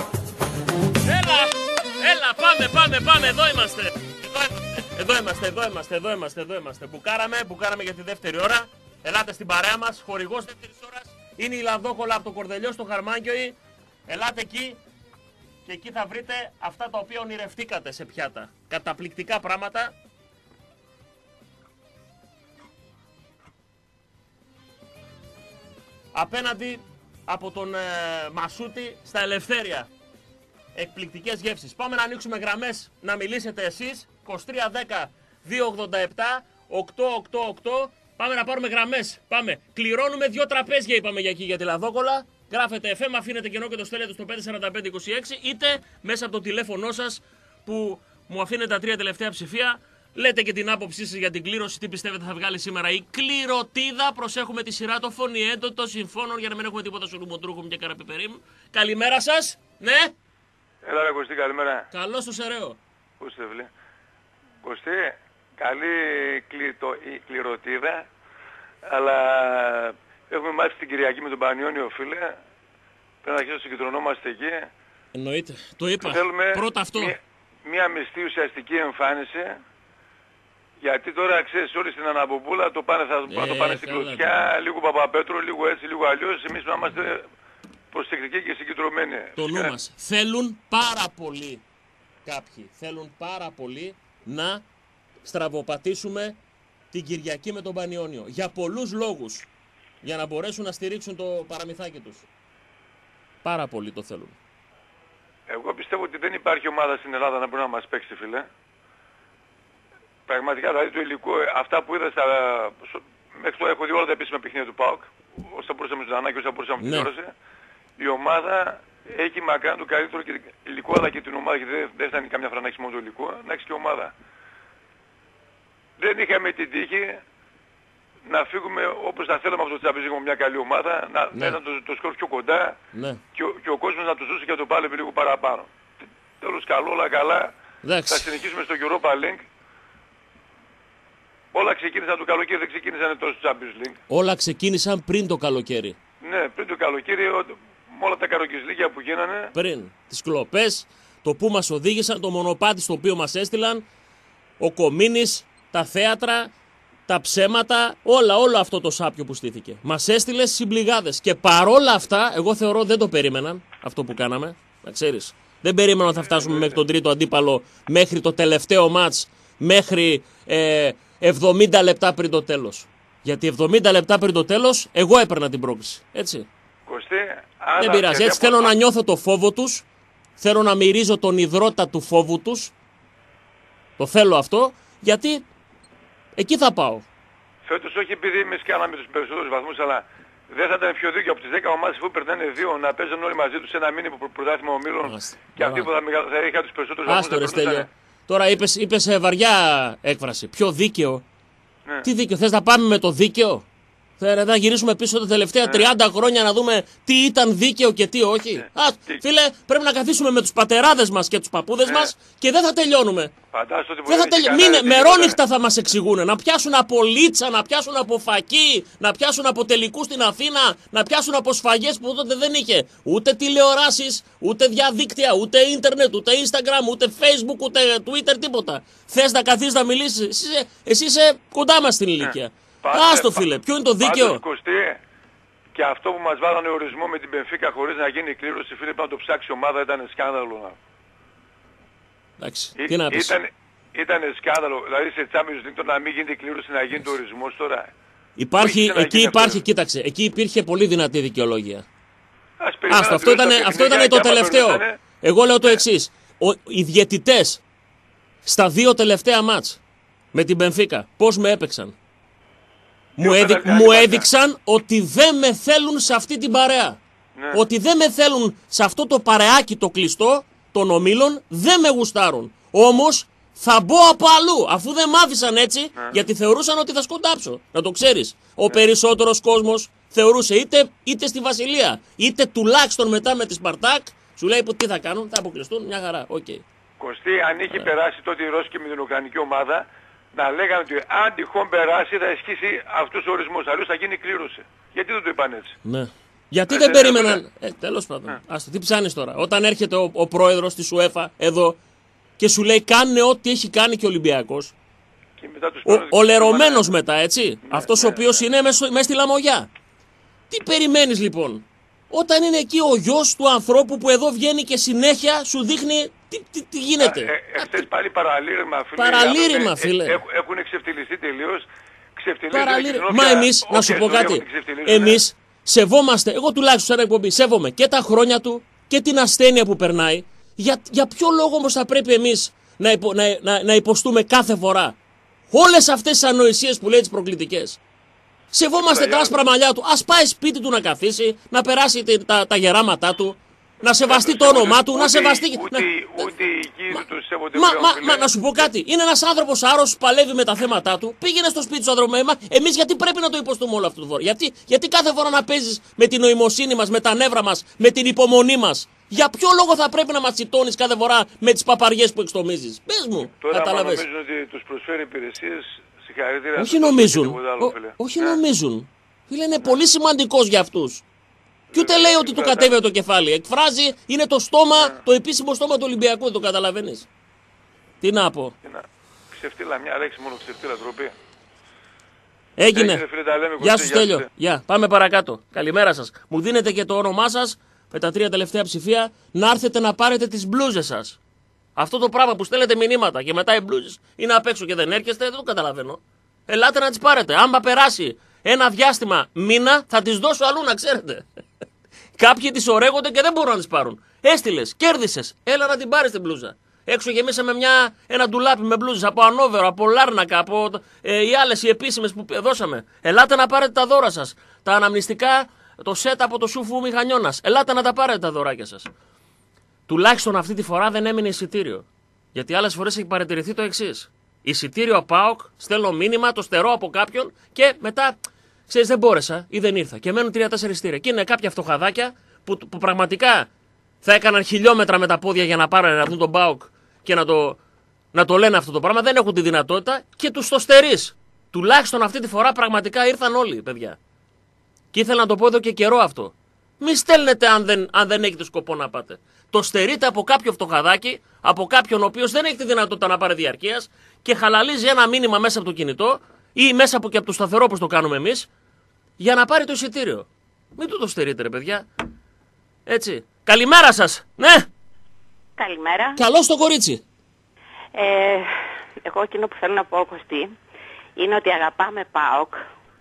Speaker 1: Έλα, πάμε, εδώ είμαστε. Εδώ είμαστε. Μπουκάραμε για τη δεύτερη ώρα. Ελάτε στην παρέα μας, χορηγός δεύτερης ώρας. Είναι η Λαδόκολα από το Κορδελιό στο Χαρμάνκιοι. Ελάτε εκεί και εκεί θα βρείτε αυτά τα οποία ονειρευτήκατε σε πιάτα. Καταπληκτικά πράγματα. Απέναντι από τον Μασούτη στα Ελευθέρια. Εκπληκτικές γεύσεις. Πάμε να ανοίξουμε γραμμές, να μιλήσετε εσείς. 2310 287 888. Πάμε να πάρουμε γραμμές. Πάμε. Κληρώνουμε 2 τραπέζια, είπαμε για εκεί για τη Λαδόκολα. Γράφετε FM, αφήνετε κενό και το στέλνετε στο 54526, είτε μέσα από το τηλέφωνό σας που μου αφήνετε τα 3 τελευταία ψηφία. Λέτε και την άποψή σας για την κλήρωση, τι πιστεύετε θα βγάλει σήμερα η κληρωτίδα. Προσέχουμε τη σειρά των φωνιέντων των συμφώνων για να μην έχουμε τίποτα σουρουμποτρούχου και καραπιπερίμ. Καλημέρα σας. Ναι.
Speaker 7: Έλα ρε Κωστή, καλημέρα.
Speaker 1: Καλώς το σεραίο.
Speaker 7: Πώς είστε, φίλε. Κωστή, καλή κληρωτίδα, αλλά έχουμε μάθει την Κυριακή με τον Πανιόνιο, φίλε. Πρέπει να αρχίσουμε να συγκεντρωνόμαστε εκεί.
Speaker 1: Εννοείται. Το είπα.
Speaker 7: Θέλουμε
Speaker 1: πρώτα αυτό.
Speaker 7: Μια μεστή ουσιαστική εμφάνιση Γιατί τώρα ξέρεις όλοι στην Αναπομπούλα το πάνε, το πάνε στην κλωτσιά, λίγο Παπαπέτρο, λίγο έτσι, λίγο αλλιώς. Εμείς να είμαστε προσεκτικοί και συγκεντρωμένοι.
Speaker 1: Το νου μας. Θέλουν πάρα πολύ κάποιοι. Θέλουν πάρα πολύ να στραβοπατήσουμε την Κυριακή με τον Πανιόνιο. Για πολλούς λόγους. Για να μπορέσουν να στηρίξουν το παραμυθάκι τους. Πάρα πολύ το θέλουν.
Speaker 7: Εγώ πιστεύω ότι δεν υπάρχει ομάδα στην Ελλάδα να μπορεί να μας παίξει, φίλε. Πραγματικά, δηλαδή το υλικό, αυτά που είδα μέχρι τώρα έχω δει όλα τα επίσημα παιχνίδια του ΠΑΟΚ, όσα μπορούσαμε ζωντανά και όσα μπορούσαμε να πληρώσει. Η ομάδα έχει μακράν το καλύτερο και υλικό, αλλά και την ομάδα, γιατί δεν φτάνει καμιά φορά να έχεις μόνο το υλικό, να έχεις και ομάδα. Δεν είχαμε την τύχη να φύγουμε όπως θα θέλαμε από το Champions League με μια καλή ομάδα, να ήταν το σκορ πιο κοντά και ο κόσμος να τους δώσει και να το πάλευε λίγο παραπάνω. Τέλος, καλό, όλα καλά. Θα συνεχίσουμε στο Europa League. Όλα ξεκίνησαν το καλοκαίρι, δεν ξεκίνησαν τόσο στο Champions League.
Speaker 1: Όλα ξεκίνησαν πριν το καλοκαίρι.
Speaker 7: Ναι, πριν το καλοκαίρι, με όλα τα καροκισλίκια που γίνανε.
Speaker 1: Πριν. Τις κλοπές, το που μας οδήγησαν, το μονοπάτι στο οποίο μας έστειλαν, ο Κομίνης, τα θέατρα, τα ψέματα, όλο αυτό το σάπιο που στήθηκε. Μας έστειλε στις συμπληγάδες. Και παρόλα αυτά, εγώ θεωρώ δεν το περίμεναν αυτό που κάναμε. Να ξέρεις. Δεν περίμεναν ότι θα φτάσουμε μέχρι τον τρίτο αντίπαλο, μέχρι το τελευταίο μάτς, μέχρι 70 λεπτά πριν το τέλος. Γιατί 70 λεπτά πριν το τέλος, εγώ έπαιρνα την πρόκληση. Έτσι.
Speaker 7: Κωστή,
Speaker 1: δεν πειράζει. Έτσι θέλω να νιώθω το φόβο τους. Θέλω να μυρίζω τον υδρότα του φόβου τους. Το θέλω αυτό, γιατί εκεί θα πάω.
Speaker 7: Φέτος όχι επειδή εμείς κάναμε τους περισσότερους βαθμούς, αλλά δεν θα ήταν πιο δίκαιο από τις 10 ομάδες που περνάνε 2 να παίζουν όλοι μαζί τους ένα μήνυμα πρωτάθλημα ομίλων και αυτοί που θα είχαν τους περισσότερους βαθμούς.
Speaker 1: Τώρα είπες βαριά έκφραση. Πιο δίκαιο. Ναι. Τι δίκαιο, θες να πάμε με το δίκαιο? Θα γυρίσουμε πίσω τα τελευταία 30 χρόνια να δούμε τι ήταν δίκαιο και τι όχι. Φίλε, πρέπει να καθίσουμε με τους πατεράδες μας και τους παππούδες μας και δεν θα τελειώνουμε. Μερόνυχτα θα μας εξηγούνε. Να πιάσουν από Λίτσα, να πιάσουν από Φακή, να πιάσουν από τελικούς στην Αθήνα, να πιάσουν από σφαγές που τότε δεν είχε ούτε τηλεοράσεις, ούτε διαδίκτυα, ούτε ίντερνετ, ούτε Instagram, ούτε Facebook, ούτε Twitter, τίποτα. Θες να καθίσεις να μιλήσεις? Εσύ είσαι κοντά μας στην ηλικία. Άστο φίλε, ποιο είναι το δίκαιο?
Speaker 7: Πάντως, Κωστή, και αυτό που μας βάλανε ορισμό με την Μπενφίκα χωρίς να γίνει κλήρωση, φίλε, πρέπει να το ψάξει η ομάδα, ήταν σκάνδαλο.
Speaker 1: Εντάξει, τι να πεις.
Speaker 7: Ήταν σκάνδαλο, δηλαδή σε Champions League να μην γίνει κλήρωση, να γίνει το ορισμός τώρα.
Speaker 1: Κοίταξε, εκεί υπήρχε πολύ δυνατή δικαιολόγια. Αυτό ήταν το τελευταίο. Εγώ λέω το εξής. Οι διαιτητές στα 2 τελευταία μάτς με την Μπενφίκα πώς με έπαιξαν? Μου έδειξαν ότι δεν με θέλουν σε αυτή την παρέα. Ναι. Ότι δεν με θέλουν σε αυτό το παρεάκι το κλειστό των ομίλων, δεν με γουστάρουν. Όμως θα μπω από αλλού, αφού δεν μ' άφησαν έτσι, γιατί θεωρούσαν ότι θα σκοντάψω. Να το ξέρεις. Ο περισσότερος κόσμος θεωρούσε είτε στη Βασιλεία, είτε τουλάχιστον μετά με τη Σπαρτάκ, σου λέει που τι θα κάνουν, θα αποκλειστούν, μια χαρά. Okay.
Speaker 7: Κωστή, αν είχε περάσει τότε η Ρώσικη με την Ουκρανική ομάδα, να λέγανε ότι αν τυχόν περάσει θα ισχύσει αυτούς ο ορισμός, αλλιώς θα γίνει κλήρωση. Γιατί δεν το είπαν έτσι?
Speaker 1: Ναι. Γιατί δεν περίμεναν? Τέλος πάντων. Άστο, τι ψάνεις τώρα? Όταν έρχεται ο πρόεδρος της UEFA εδώ και σου λέει κάνε ό,τι έχει κάνει και ο Ολυμπιακός. Ο λερωμένος μετά, έτσι. Αυτός ο οποίος είναι μέσα στη λαμογιά. Τι περιμένεις λοιπόν? Όταν είναι εκεί ο γιος του ανθρώπου που εδώ βγαίνει και συνέχεια σου δείχνει τι γίνεται.
Speaker 7: Εχθές πάλι παραλήρημα, φίλε.
Speaker 1: Παραλήρημα, φίλε.
Speaker 7: Έχουν εξευτελιστεί τελείως.
Speaker 1: Μα εμείς, να σου πω κάτι. Εμείς σεβόμαστε, εγώ τουλάχιστον σαν εκπομπή, σέβομαι και τα χρόνια του και την ασθένεια που περνάει. Για ποιο λόγο όμως θα πρέπει εμείς να υποστούμε κάθε φορά όλες αυτές τις ανοησίες που λέει τις προκλητικές? Σεβόμαστε τα άσπρα μαλλιά του. Ας πάει σπίτι του να καθίσει, να περάσει τα γεράματά του, να σεβαστεί το όνομά του, να σεβαστεί.
Speaker 7: Ούτε οι γύροι του σέβονται.
Speaker 1: Μα να σου πω κάτι. Είναι ένας άνθρωπος άρρωστος που παλεύει με τα θέματα του. Πήγαινε στο σπίτι σου, άνθρωπο. Εμείς γιατί πρέπει να το υποστούμε όλο αυτό το φορά? Γιατί κάθε φορά να παίζεις με την νοημοσύνη μας, με τα νεύρα μας, με την υπομονή μας? Για ποιο λόγο θα πρέπει να μας τσιτώνεις κάθε φορά με τις παπαριές που εξτομίζεις? Πες μου.
Speaker 7: Τώρα νομίζουν ότι τους προσφέρει υπηρεσίες.
Speaker 1: Όχι νομίζουν. Φίλε, είναι πολύ σημαντικός για αυτούς. Και ούτε λέει ότι του κατέβει το κεφάλι. Εκφράζει, είναι το στόμα, το επίσημο στόμα του Ολυμπιακού, δεν το καταλαβαίνεις? Τι να πω?
Speaker 7: Ξεφτύλα, μια λέξη μόνο ξεφτύλα, τροπή.
Speaker 1: Έγινε. Γεια σου Στέλιο. Γεια. Πάμε παρακάτω. Καλημέρα σας. Μου δίνετε και το όνομά σας με τα 3 τελευταία ψηφία να έρθετε να πάρετε τις μπλούζες σας. Αυτό το πράγμα που στέλνετε μηνύματα και μετά οι μπλούζες είναι απ' έξω και δεν έρχεστε, δεν το καταλαβαίνω. Ελάτε να τις πάρετε. Άμα περάσει ένα διάστημα μήνα, θα τις δώσω αλλού να ξέρετε. Κάποιοι τις ωραίγονται και δεν μπορούν να τις πάρουν. Έστειλες, κέρδισες. Έλα να την πάρεις την μπλούζα. Έξω γεμίσαμε ένα ντουλάπι με μπλούζες από Ανόβερο, από Λάρνακα, από οι άλλες οι επίσημες που δώσαμε. Ελάτε να πάρετε τα δώρα σας. Τα αναμνηστικά, το σετ από το Σούφου Μηχανιώνας. Ελάτε να τα πάρετε τα δωράκια σας. Τουλάχιστον αυτή τη φορά δεν έμεινε εισιτήριο. Γιατί άλλες φορές έχει παρατηρηθεί το εξής. Εισιτήριο ΠΑΟΚ, στέλνω μήνυμα, το στερώ από κάποιον και μετά, ξέρεις, δεν μπόρεσα ή δεν ήρθα. Και μένουν 3-4 εισιτήρια. Και είναι κάποια φτωχαδάκια που πραγματικά θα έκαναν χιλιόμετρα με τα πόδια για να πάρουν να δουν τον ΠΑΟΚ και να το λένε αυτό το πράγμα. Δεν έχουν τη δυνατότητα και τους το στερείς. Τουλάχιστον αυτή τη φορά πραγματικά ήρθαν όλοι, παιδιά. Και ήθελα να το πω εδώ και καιρό αυτό. Μη στέλνετε αν δεν έχετε σκοπό να πάτε. Το στερείτε από κάποιο φτωχαδάκι, από κάποιον ο οποίος δεν έχει τη δυνατότητα να πάρει διαρκείας και χαλαλίζει ένα μήνυμα μέσα από το κινητό ή μέσα από και από το σταθερό όπως το κάνουμε εμείς για να πάρει το εισιτήριο. Μην το στερείτε, ρε παιδιά. Έτσι. Καλημέρα σας. Ναι.
Speaker 8: Καλημέρα.
Speaker 1: Καλώς το κορίτσι.
Speaker 8: Εγώ εκείνο που θέλω να πω, Κωστή, είναι ότι αγαπάμε ΠΑΟΚ.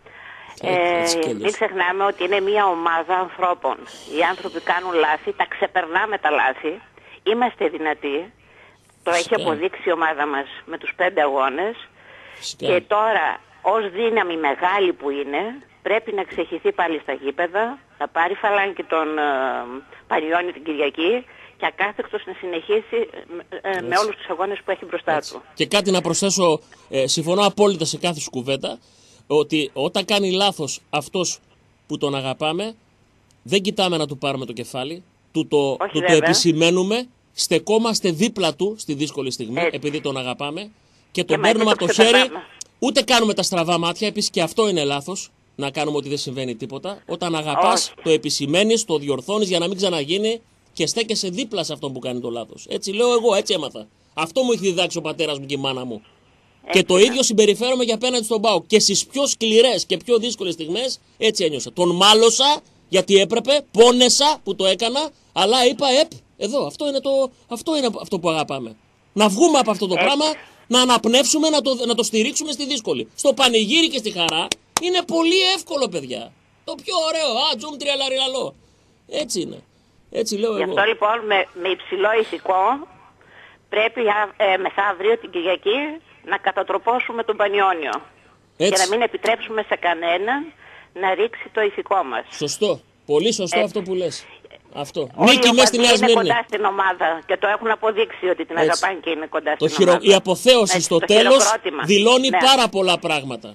Speaker 8: Μην ξεχνάμε ότι είναι μια ομάδα ανθρώπων. Οι άνθρωποι κάνουν λάθη, τα ξεπερνάμε τα λάθη. Είμαστε δυνατοί. Το έχει αποδείξει η ομάδα μας με τους 5 αγώνες. Και τώρα, ως δύναμη μεγάλη που είναι, πρέπει να ξεχυθεί πάλι στα γήπεδα, να πάρει φαλάνκι τον Πανιώνη την Κυριακή και ακάθεκτος να συνεχίσει με όλους τους αγώνες που έχει μπροστά του.
Speaker 1: Και κάτι να προσθέσω, συμφωνώ απόλυτα σε κάθε σου κουβέντα, ότι όταν κάνει λάθος αυτός που τον αγαπάμε, δεν κοιτάμε να του πάρουμε το κεφάλι, του το επισημαίνουμε, στεκόμαστε δίπλα του στη δύσκολη στιγμή, επειδή τον αγαπάμε, και τον παίρνουμε από το χέρι, ούτε κάνουμε τα στραβά μάτια, επίσης και αυτό είναι λάθος, να κάνουμε ότι δεν συμβαίνει τίποτα. Όταν αγαπάς, το επισημαίνεις, το διορθώνεις για να μην ξαναγίνει και στέκεσαι δίπλα σε αυτόν που κάνει το λάθος. Έτσι λέω εγώ, έτσι έμαθα. Αυτό μου έχει διδάξει ο πατέρας μου και η μάνα μου. Και το ίδιο συμπεριφέρομαι και απέναντι στον ΠΑΟΚ. Και στις πιο σκληρές και πιο δύσκολες στιγμές έτσι ένιωσα. Τον μάλωσα γιατί έπρεπε, πόνεσα που το έκανα, αλλά είπα εδώ, αυτό είναι αυτό που αγαπάμε. Να βγούμε από αυτό το πράγμα, να αναπνεύσουμε, να το στηρίξουμε στη δύσκολη. Στο πανηγύρι και στη χαρά είναι πολύ εύκολο, παιδιά. Το πιο ωραίο, τζουμ τριαλαριλαλό. Έτσι είναι. Έτσι λέω εγώ.
Speaker 8: Γι' αυτό λοιπόν με υψηλό ηθικό πρέπει μεθαύριο την Κυριακή να κατατροπώσουμε τον Πανιώνιο. Και να μην επιτρέψουμε σε κανέναν να ρίξει το ηθικό μας.
Speaker 1: Σωστό. Πολύ σωστό αυτό που λες. Αυτό. Νίκη μέσα στη Νέα Σμύρνη.
Speaker 8: Είναι κοντά στην ομάδα και το έχουν αποδείξει ότι την αγαπάνε και είναι κοντά στην ομάδα.
Speaker 1: Η αποθέωση στο τέλος δηλώνει πάρα πολλά πράγματα.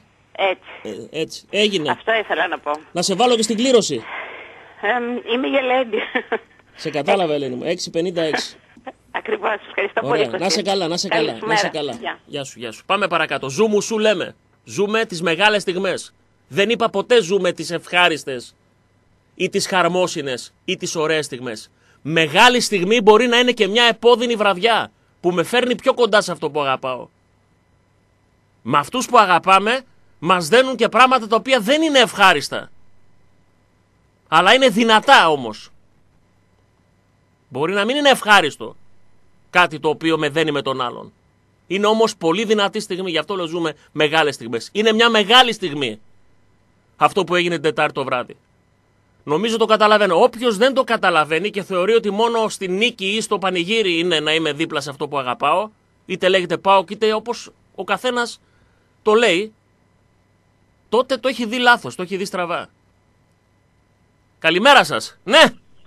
Speaker 1: Έτσι. Έγινε.
Speaker 8: Αυτό ήθελα να πω.
Speaker 1: Να σε βάλω και στην κλήρωση.
Speaker 8: Είμαι γελέντη.
Speaker 1: Σε κατάλαβα, Ελένη μου. 6.56.
Speaker 8: Ακριβώς, ευχαριστώ πολύ.
Speaker 1: Να σε καλά, να σε καλά. Γεια σου. Πάμε παρακάτω. Ζούμε σου λέμε. Ζούμε τις μεγάλες στιγμές. Δεν είπα ποτέ ζούμε τις ευχάριστες ή τις χαρμόσυνες ή τις ωραίες στιγμές. Μεγάλη στιγμή μπορεί να είναι και μια επώδυνη βραδιά που με φέρνει πιο κοντά σε αυτό που αγαπάω. Με αυτούς που αγαπάμε μας δένουν και πράγματα τα οποία δεν είναι ευχάριστα. Αλλά είναι δυνατά όμως. Μπορεί να μην είναι ευχάριστο κάτι το οποίο με δένει με τον άλλον. Είναι όμως πολύ δυνατή στιγμή, γι' αυτό λέω ζούμε μεγάλες στιγμές. Είναι μια μεγάλη στιγμή αυτό που έγινε την Τετάρτη το βράδυ. Νομίζω το καταλαβαίνω. Όποιος δεν το καταλαβαίνει και θεωρεί ότι μόνο στη νίκη ή στο πανηγύρι είναι να είμαι δίπλα σε αυτό που αγαπάω, είτε λέγεται ΠΑΟΚ είτε όπως ο καθένας το λέει, τότε το έχει δει λάθος, το έχει δει στραβά. Καλημέρα σας. Ναι.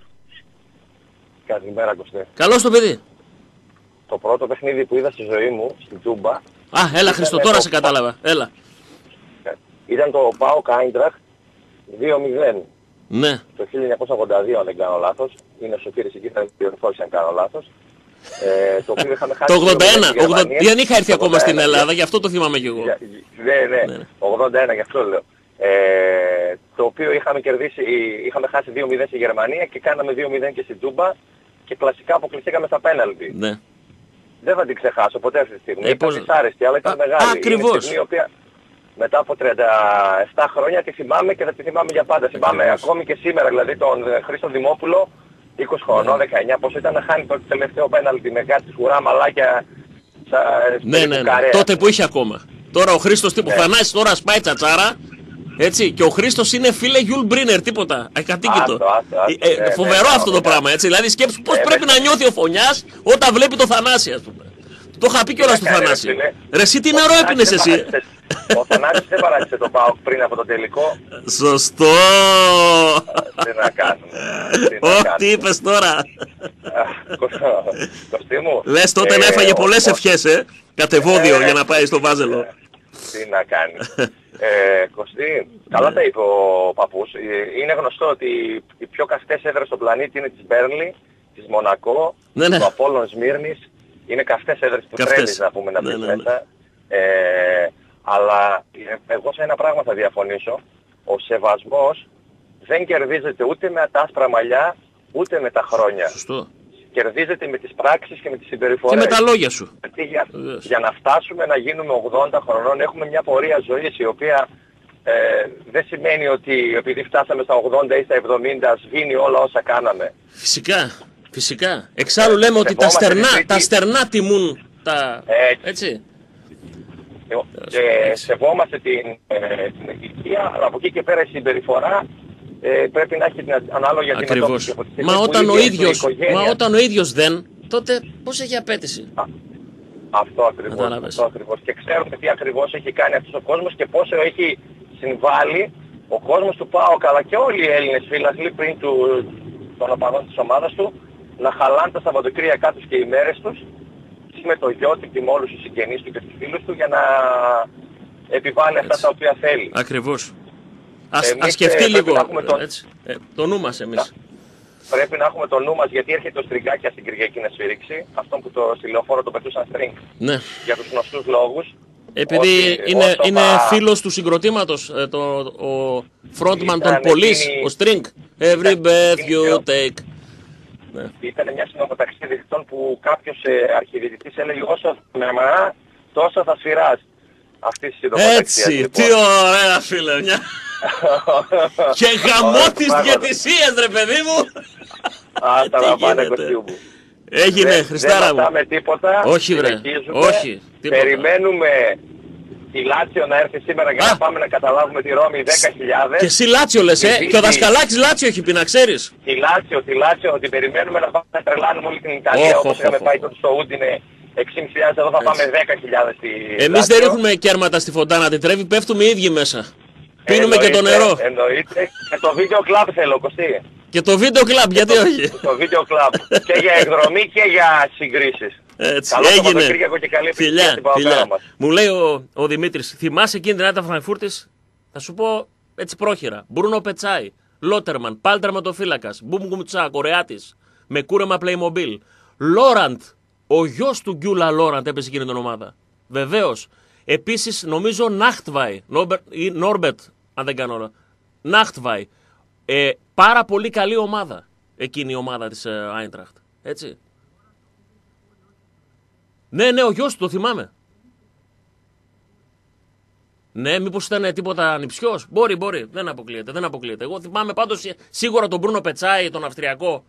Speaker 9: Καλημέρα, Κωστέ.
Speaker 1: Καλώς το παιδί.
Speaker 9: Το πρώτο παιχνίδι που είδα στη ζωή μου, στην Τούμπα...
Speaker 1: Έλα Χριστό, τώρα σε κατάλαβα. Έλα.
Speaker 9: Ήταν το ΠΑΟΚ Άιντραχτ 2-0.
Speaker 1: Ναι.
Speaker 9: Το 1982, αν δεν κάνω λάθος. Είναι ο Σοφίρης εκεί, θα διορθώσει αν κάνω λάθος. Το οποίο είχαμε χάσει...
Speaker 1: Το 81. Δεν είχα έρθει ακόμα στην Ελλάδα, γι' αυτό το θυμάμαι κι εγώ.
Speaker 9: Ναι. 81, γι' αυτό λέω. Το οποίο είχαμε χάσει 2-0 στη Γερμανία και κάναμε 2-0 και στην Τούμπα και κλασικά αποκλειστήκαμε στα πέναλτι.
Speaker 1: Ναι.
Speaker 9: δεν θα την ξεχάσω ποτέ αυτή τη στιγμή. Ήταν δυσάρεστη, αλλά ήταν μεγάλη.
Speaker 1: Ακριβώς.
Speaker 9: Είναι στιγμή η οποία μετά από 37 χρόνια τη θυμάμαι και θα τη θυμάμαι για πάντα. Θυμάμαι ακόμη και σήμερα, δηλαδή τον Χρήστο Δημόπουλο, 20 χρονών, 19, πώς ήταν να χάνει το τελευταίο πέναλτι με κάτι σγουρά μαλάκια.
Speaker 1: Ναι. Τότε που είχε ακόμα. Τώρα ο Χρήστος τύπου Θανάσης τώρα σπάει τσατσάρα. Έτσι, και ο Χρήστος είναι φίλε Γιουλ Μπρίνερ, τίποτα, ακατοίκητο. Φοβερό αυτό το πράγμα, έτσι. Δηλαδή σκέψου πώς πρέπει να νιώθει ο Φωνιάς όταν βλέπει το Θανάση, ας πούμε. Το είχα πει κιόλας του Θανάση. Ρε εσύ τι νερό έπινες εσύ.
Speaker 9: Ο Θανάσης δεν παράτησε το ΠΑΟΚ πριν από το τελικό.
Speaker 1: Σωστό.
Speaker 9: Τι να κάνουμε.
Speaker 1: Τι είπες τώρα.
Speaker 9: Κωστή μου.
Speaker 1: Λες τότε να έφαγε πολλές ευχές, κατεβόδιο για να πάει στο Βάζελο.
Speaker 9: Τι να κάνει. Κωστή, καλά τα είπε ο παππούς. Είναι γνωστό ότι οι πιο καυτές έδρες στον πλανήτη είναι της Μπέρνλι, της Μονακό, του Απόλλων Σμύρνης. Είναι καυτές έδρες που τρέμεις να πούμε να πεις μέσα. Αλλά εγώ σε ένα πράγμα θα διαφωνήσω. Ο σεβασμός δεν κερδίζεται ούτε με τα άσπρα μαλλιά, ούτε με τα χρόνια.
Speaker 1: Σωστό.
Speaker 9: Κερδίζεται με τις πράξεις και με τις συμπεριφορές.
Speaker 1: Και με τα λόγια σου.
Speaker 9: Για να φτάσουμε να γίνουμε 80 χρονών έχουμε μια πορεία ζωής η οποία δεν σημαίνει ότι επειδή φτάσαμε στα 80 ή στα 70 σβήνει όλα όσα κάναμε.
Speaker 1: Φυσικά. Εξάλλου λέμε ότι τα στερνά τιμούν τα... Έτσι.
Speaker 9: Και σεβόμαστε την ηλικία, αλλά από εκεί και πέρα η συμπεριφορά πρέπει να έχει την ανάλογη αντιμετώπιση.
Speaker 1: Μα όταν ο ίδιος δεν, τότε πώς έχει απέτηση.
Speaker 9: Αυτό ακριβώς. Και ξέρουμε τι ακριβώς έχει κάνει αυτός ο κόσμος και πόσο έχει συμβάλει ο κόσμος του ΠΑΟΚ, αλλά και όλοι οι Έλληνες φίλαθλοι πριν των οπαδών της ομάδας του να χαλάνε τα Σαββατοκύριακά τους και οι μέρες τους με το γιο του και με όλους τους συγγενείς του και τους φίλους του για να επιβάλλει αυτά τα οποία θέλει.
Speaker 1: Ακριβώς. Ας σκεφτεί λίγο το νου μας εμείς.
Speaker 9: Πρέπει να έχουμε το νου μας γιατί έρχεται ο Στριγκάκια στην Κυριακή να σφυρίξει. Αυτό που στη λεωφόρο το πετούσαν στριγκ.
Speaker 1: Ναι.
Speaker 9: Για τους γνωστούς λόγους.
Speaker 1: Επειδή είναι φίλος του συγκροτήματος, ο frontman των Police, ο String. Every breath you take.
Speaker 9: Ήταν μια συνομεταξύ δικτών που κάποιος αρχιδιετητής έλεγε όσο με τόσο θα σφυράς. Αυτή η συνομεταξία.
Speaker 1: Έτσι, τι ωραία φίλε, μια... Και γαμό της διαιτησίας ρε παιδί μου.
Speaker 9: Άντα να πάνε Κωστή μου.
Speaker 1: Έγινε Χριστάρα μου.
Speaker 9: Δεν πατάμε τίποτα.
Speaker 1: Όχι βρε, όχι.
Speaker 9: Περιμένουμε η Λάτσιο να έρθει σήμερα για να πάμε να καταλάβουμε τη Ρώμη 10.000.
Speaker 1: Και εσύ Λάτσιο λες, και ο Δασκαλάκης Λάτσιο έχει πει, να ξέρεις.
Speaker 9: Τη Λάτσιο, την περιμένουμε να πάμε να τρελάνουμε όλη την Ιταλία όπως είχαμε πάει τότε στο Ούντινε 6.500, εδώ θα πάμε 10.000 στη
Speaker 1: Εμείς δεν ρίχνουμε κέρματα στη φωντάνα, την τρέβει, πέφτουμε οι ίδιοι μέσα. Πίνουμε και το νερό.
Speaker 9: Εννοείται. Και το βίντεο κλαμπ θέλω, Κωστή.
Speaker 1: Και το βίντεο κλαμπ, γιατί όχι.
Speaker 9: Το βίντεο κλαμπ. Και για εκδρομή και για συγκρίσεις.
Speaker 1: Έτσι,
Speaker 9: καλό
Speaker 1: έγινε.
Speaker 9: Και καλή
Speaker 1: φιλιά. Μου λέει ο Δημήτρης, θυμάσαι εκείνη την Άιντραχτ Φραγκφούρτης? Θα σου πω έτσι πρόχειρα. Μπρούνο Πετσάι, Λότερμαν, πάλι τερματοφύλακας, Μπουμ Γκουμτσά, Κορεάτης, με κούρεμα Playmobil. Λόραντ, ο γιος του Γκιούλα Λόραντ έπαιζε εκείνη την ομάδα. Βεβαίως. Επίσης νομίζω Νάχτβαϊ, ή Νόρμπετ, αν δεν κάνω όλα. Νάχτβαϊ. Πάρα πολύ καλή ομάδα. Εκείνη η ομάδα της Άιντραχτ. Έτσι. Ναι, ο γιος του, το θυμάμαι. Ναι, μήπως ήταν τίποτα ανιψιός. Μπορεί. Δεν αποκλείεται. Εγώ θυμάμαι πάντως σίγουρα τον Μπρούνο Πετσάι, τον Αυστριακό.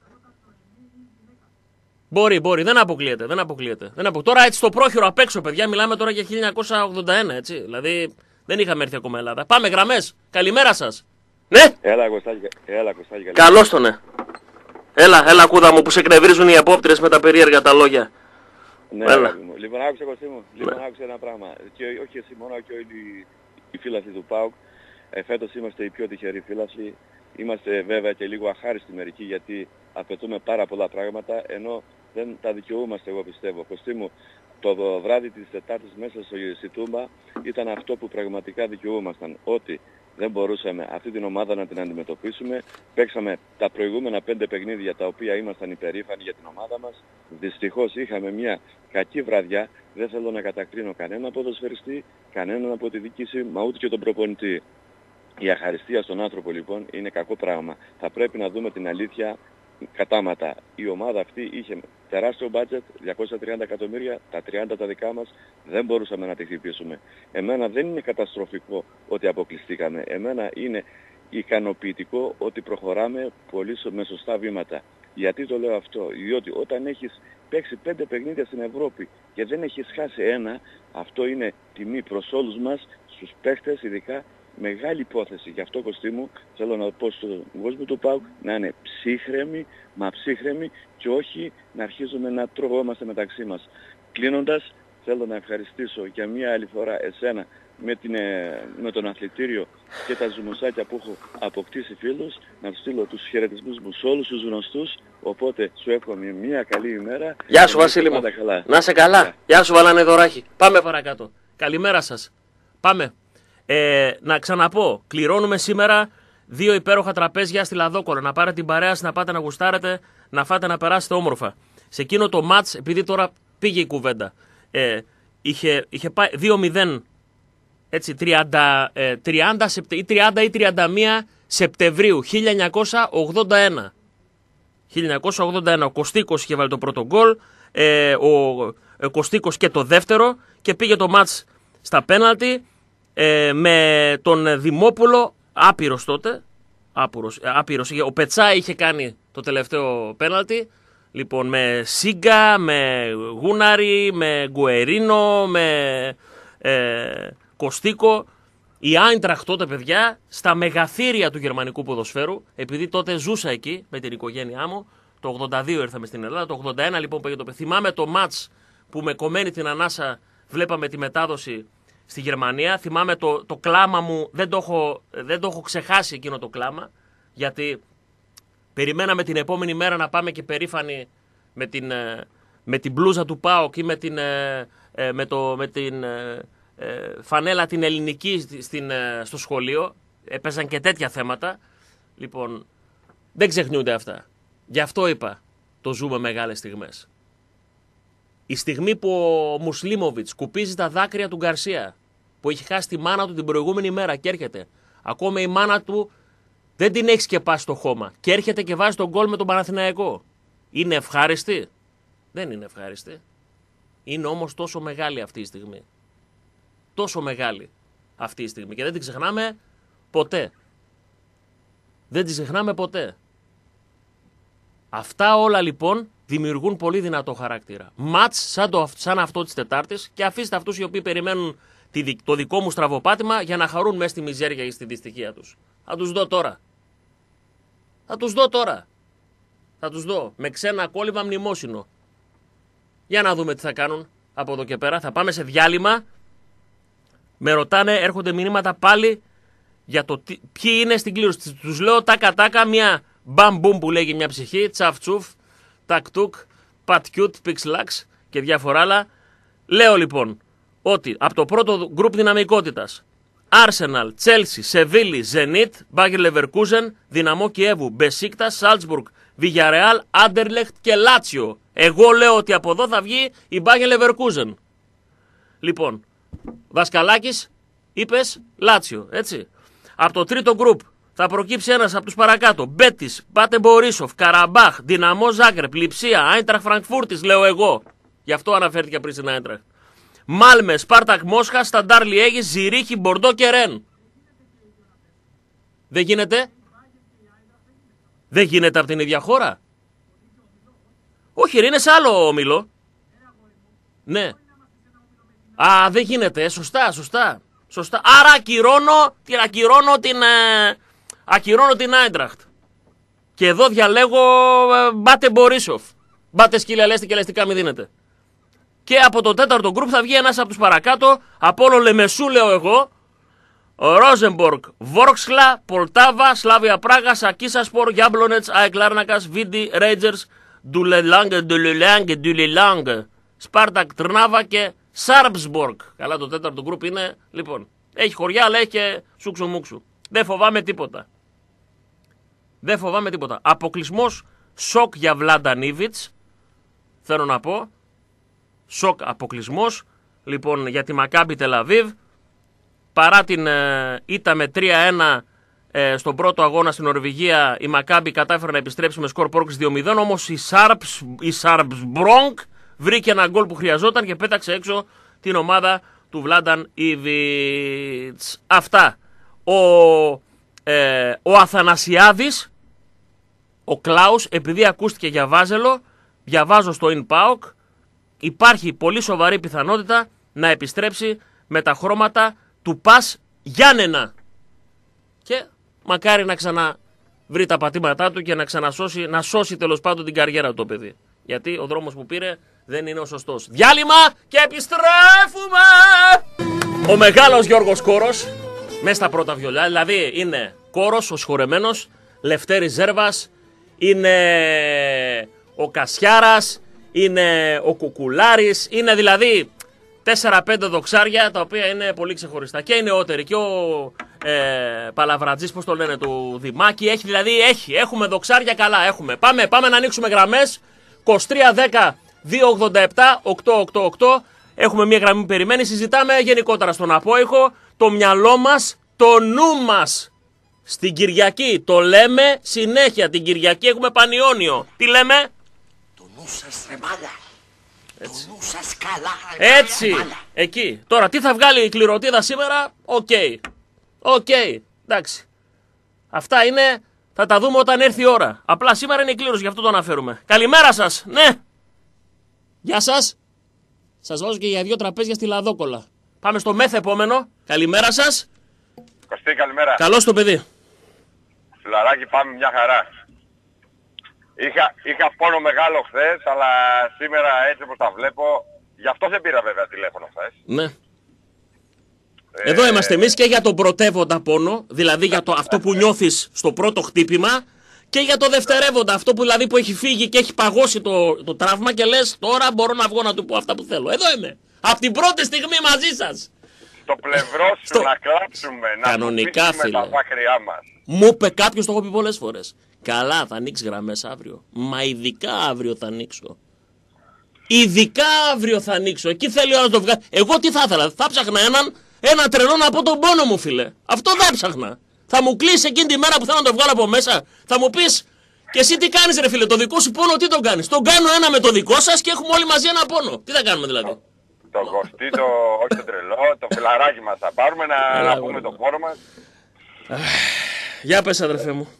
Speaker 1: Μπορεί. Δεν αποκλείεται. Τώρα έτσι στο πρόχειρο απ' έξω, παιδιά, μιλάμε τώρα για 1981, έτσι. Δηλαδή δεν είχαμε έρθει ακόμα Ελλάδα. Πάμε γραμμές. Καλημέρα σας. Ναι.
Speaker 10: Έλα Κωστάκη.
Speaker 1: Καλώς τον, ναι. Έλα κούδα μου που σε εκνευρίζουν οι απόπτυρες με τα περίεργα τα λόγια.
Speaker 10: Ναι, μου. Λοιπόν, άκουσε Κωστή μου. Άκουσε ένα πράγμα. Και όχι εσύ μόνο, και όλοι οι φίλαθλοι του ΠΑΟΚ. Φέτος είμαστε οι πιο τυχεροί φίλαθλοι. Είμαστε βέβαια και λίγο αχάριστοι μερικοί γιατί απαιτούμε πάρα πολλά πράγματα, ενώ δεν τα δικαιούμαστε, εγώ πιστεύω. Κωστή μου, το βράδυ της Τετάρτης μέσα στο Σιτούμπα ήταν αυτό που πραγματικά δικαιούμασταν. Ότι δεν μπορούσαμε αυτή την ομάδα να την αντιμετωπίσουμε. Παίξαμε τα προηγούμενα 5 παιχνίδια τα οποία ήμασταν υπερήφανοι για την ομάδα μας. Δυστυχώς είχαμε μια κακή βραδιά. Δεν θέλω να κατακρίνω κανένα ποδοσφαιριστή, κανέναν από τη διοίκηση, μα ούτε και τον προπονητή. Η αχαριστία στον άνθρωπο λοιπόν είναι κακό πράγμα. Θα πρέπει να δούμε την αλήθεια κατάματα. Η ομάδα αυτή είχε τεράστιο μπάτζετ, 230 εκατομμύρια, τα 30 τα δικά μας, δεν μπορούσαμε να τη χτυπήσουμε. Εμένα δεν είναι καταστροφικό ότι αποκλειστήκαμε. Εμένα είναι ικανοποιητικό ότι προχωράμε πολύ με σωστά βήματα. Γιατί το λέω αυτό? Διότι όταν έχεις παίξει 5 παιχνίδια στην Ευρώπη και δεν έχεις χάσει ένα, αυτό είναι τιμή προς όλους μας, στους παίχτες ειδικά, μεγάλη υπόθεση. Γι' αυτό, Κωστή μου, θέλω να πω στον κόσμο του ΠΑΟΚ να είναι ψύχρεμοι και όχι να αρχίζουμε να τρογόμαστε μεταξύ μας. Κλείνοντας, θέλω να ευχαριστήσω για μία άλλη φορά εσένα με τον αθλητήριο και τα ζουμουσάκια που έχω αποκτήσει φίλους, να τους στείλω τους χαιρετισμούς μου σε όλους τους γνωστούς, οπότε σου εύχομαι μία καλή ημέρα.
Speaker 1: Γεια σου Βασίλη μου, να είσαι καλά. Γεια σου Βαλανεδωράκη. Πάμε παρακάτω. Καλημέρα σας. Πάμε. Να ξαναπώ, κληρώνουμε σήμερα 2 υπέροχα τραπέζια στη Λαδόκολο. Να πάρετε την παρέα σας, να πάτε να γουστάρετε, να φάτε να περάσετε όμορφα. Σε εκείνο το μάτς, επειδή τώρα πήγε η κουβέντα, είχε πάει 2-0, έτσι, 30 ή 31 Σεπτεμβρίου 1981. 1981 ο Κωστίκος είχε βάλει το πρώτο γκολ, ο Κωστίκος και το δεύτερο, και πήγε το μάτς στα πέναλτι με τον Δημόπουλο, άπειρος τότε, άπειρος. Ο Πετσά είχε κάνει το τελευταίο πέναλτι, λοιπόν, με Σίγκα, με Γούναρη, με Γκουερίνο, με Κωστίκο. Η Άιντραχτ τότε, παιδιά, στα μεγαθύρια του γερμανικού ποδοσφαίρου, επειδή τότε ζούσα εκεί με την οικογένειά μου, το 82 ήρθαμε στην Ελλάδα, το 81 λοιπόν πήγε το. Θυμάμαι το μάτς που με κομμένη την ανάσα βλέπαμε τη μετάδοση στη Γερμανία. Θυμάμαι το κλάμα μου, δεν το έχω ξεχάσει εκείνο το κλάμα, γιατί περιμέναμε την επόμενη μέρα να πάμε και περήφανοι με την μπλούζα του ΠΑΟΚ ή με την φανέλα την ελληνική στο σχολείο. Έπαιζαν και τέτοια θέματα. Λοιπόν, δεν ξεχνιούνται αυτά. Γι' αυτό είπα, το ζούμε μεγάλες στιγμές. Η στιγμή που ο Μουσλίμοβιτς σκουπίζει τα δάκρυα του Γκαρσία, που έχει χάσει τη μάνα του την προηγούμενη μέρα και έρχεται. Ακόμα η μάνα του δεν την έχει σκεπάσει το χώμα και έρχεται και βάζει τον γκολ με τον Παναθηναϊκό. Είναι ευχάριστη? Δεν είναι ευχάριστη. Είναι όμως τόσο μεγάλη αυτή η στιγμή. Τόσο μεγάλη αυτή η στιγμή και δεν την ξεχνάμε ποτέ. Δεν την ξεχνάμε ποτέ. Αυτά όλα λοιπόν δημιουργούν πολύ δυνατό χαρακτήρα. Μάτς σαν αυτό της Τετάρτης, και αφήστε αυτούς οι οποίοι περιμένουν το δικό μου στραβοπάτημα για να χαρούν μέσα στη μιζέρια ή στη δυστυχία τους. Θα τους δω τώρα. Θα τους δω με ξένα κόλληβα μνημόσυνο. Για να δούμε τι θα κάνουν από εδώ και πέρα. Θα πάμε σε διάλειμμα. Με ρωτάνε, έρχονται μηνύματα πάλι για το ποιοι είναι στην κλήρωση. Τους λέω τάκα, μια μπαμπουμ που λέγει μια ψυχή, τσαφτσούφ, τακτούκ, πατκιούτ, πιξλάξ και διάφορα άλλα. Λέω λοιπόν ότι από το πρώτο γκρουπ δυναμικότητας, Arsenal, Chelsea, Σεβίλη, Zenit, Bayer Leverkusen, Δυναμό Κιέβου, Μπεσίκτας, Σάλτσμπουργκ, Villarreal, Άντερλεχτ και Λάτσιο. Εγώ λέω ότι από εδώ θα βγει η Bayer Leverkusen. Λοιπόν, Δασκαλάκης, είπες Λάτσιο, έτσι. Από το τρίτο γκρουπ θα προκύψει ένας από τους παρακάτω. Μπέτις, Πάτε Μπορίσοφ, Καραμπάχ, Δυναμό Ζάγκρεπ, Λιψία, Άιντραχτ Φραγκφούρτης, λέω εγώ. Γι' αυτό αναφέρθηκα πριν στην Άιντραχτ. Μάλμε, Σπάρτακ Μόσχα, Σταντάρ Λιέγης, Ζηρίχη, Μπορντό και Ρεν. Δεν γίνεται. Δεν γίνεται από την ίδια χώρα. Όχι, είναι σε άλλο όμιλο. Ναι. Α, δεν γίνεται. Σωστά. Άρα ακυρώνω την Άιντραχτ. Και εδώ διαλέγω Μπάτε Μπορίσοφ. Μπάτε σκύλια λέστε και λεστικά μη δίνετε. Και από το τέταρτο γκρουπ θα βγει ένας από τους παρακάτω. Από όλο Λεμεσού λέω εγώ. Ρόζεμπορκ, Βόρξλα, Πολτάβα, Σλάβια Πράγα, Σακίσασπορ, Γιάμπλονετς, ΑΕΚ Λάρνακας, Βίντι, Ρέιτζερς, Ντουλελάνγκ, Σπάρτακ Τρνάβα και Σάρψμπορκ. Καλά, το τέταρτο γκρουπ είναι. Λοιπόν, έχει χωριά, αλλά έχει και σούξου μουξου. Δεν φοβάμαι τίποτα. Αποκλεισμός σοκ για Βλαντανίβιτς. Θέλω να πω. Σοκ αποκλεισμός. Λοιπόν, για τη Μακάμπι Τελαβίβ. Παρά την ήττα με 3-1 στον πρώτο αγώνα στην Νορβηγία η Μακάμπι κατάφερε να επιστρέψει με σκορ πρόκριση 2-0, όμως η Σαρπσμπρόγκ βρήκε ένα γκολ που χρειαζόταν και πέταξε έξω την ομάδα του Βλάνταν Ιβιτς. Αυτά. Ο Αθανασιάδης, ο Κλάους, επειδή ακούστηκε για Βάζελο, διαβάζω στο InPaok, υπάρχει πολύ σοβαρή πιθανότητα να επιστρέψει με τα χρώματα του Πας Γιάννενα. Και μακάρι να ξαναβρει τα πατήματά του και να σώσει τέλος πάντων την καριέρα του το παιδί. Γιατί ο δρόμος που πήρε δεν είναι ο σωστός. Διάλειμμα και επιστρέφουμε! Ο μεγάλος Γιώργος Κόρος, μέσα στα πρώτα βιολιά, δηλαδή είναι Κόρος, ο συγχωρεμένος, Λευτέρης Ζέρβας, είναι ο Κασιάρας, είναι ο Κουκουλάρης, είναι δηλαδή 4-5 δοξάρια τα οποία είναι πολύ ξεχωριστά. Και οι νεότεροι και ο Παλαβρατζής, πώς το λένε, του Δημάκη, έχουμε δοξάρια καλά, έχουμε. Πάμε να ανοίξουμε γραμμές. 2310 287 888. Έχουμε μια γραμμή που περιμένει. Συζητάμε γενικότερα στον απόϊχο. Το μυαλό μας, το νου μας. Στην Κυριακή το λέμε συνέχεια. Την Κυριακή έχουμε Πανιόνιο. Τι λέμε?
Speaker 2: Το νου σας ρε μάλα. Το νου σας καλά ρε μάλα.
Speaker 1: Έτσι. Εκεί. Τώρα τι θα βγάλει η κληρωτίδα σήμερα? Οκ. Εντάξει. Αυτά είναι. Θα τα δούμε όταν έρθει η ώρα. Απλά σήμερα είναι η κλήρωση, γι' αυτό το αναφέρουμε. Καλημέρα σας. Ναι. Γεια σας. Σας βάζω και για 2 τραπέζια στη Λαδόκολα. Πάμε στο μεθ επόμενο. Καλημέρα σας.
Speaker 11: Κωστή, καλημέρα.
Speaker 1: Καλώς το παιδί.
Speaker 11: Φιλαράκι, πάμε μια χαρά. Είχα πόνο μεγάλο χθες, αλλά σήμερα έτσι όπως τα βλέπω, γι' αυτό δεν πήρα βέβαια τηλέφωνο χθες.
Speaker 1: Ναι. Εδώ είμαστε εμείς και για τον πρωτεύοντα πόνο, δηλαδή για αυτό που νιώθεις στο πρώτο χτύπημα, και για το δευτερεύοντα, αυτό που δηλαδή που έχει φύγει και έχει παγώσει το τραύμα και λες τώρα μπορώ να βγω να του πω αυτά που θέλω. Εδώ είμαι. Από την πρώτη στιγμή μαζί σας.
Speaker 11: Στο πλευρό σου να κλάψουμε, να
Speaker 1: κανονικά,
Speaker 11: τα δάκρυά μας.
Speaker 1: Μου είπε κάποιος, το έχω πει πολλές φορές. Καλά, θα ανοίξει γραμμές αύριο. Μα ειδικά αύριο θα ανοίξω. Ειδικά αύριο θα ανοίξω. Εκεί θέλει ο άλλος να το βγάλει. Εγώ τι θα ήθελα? Θα ψάχνα ένα τρελό να πω τον πόνο μου, φίλε. Αυτό δεν ψάχνα. Θα μου κλείσει εκείνη τη μέρα που θέλω να το βγάλω από μέσα. Θα μου πεις, και εσύ τι κάνεις ρε φίλε? Το δικό σου πόνο τι τον κάνεις? Τον κάνω ένα με το δικό σας και έχουμε όλοι μαζί ένα πόνο. Τι θα κάνουμε δηλαδή?
Speaker 11: Το Κωστή, όχι το τρελό, το φιλαράκι μας θα πάρουμε να πούμε το πόνο μας.
Speaker 1: Για πες αδερφέ μου.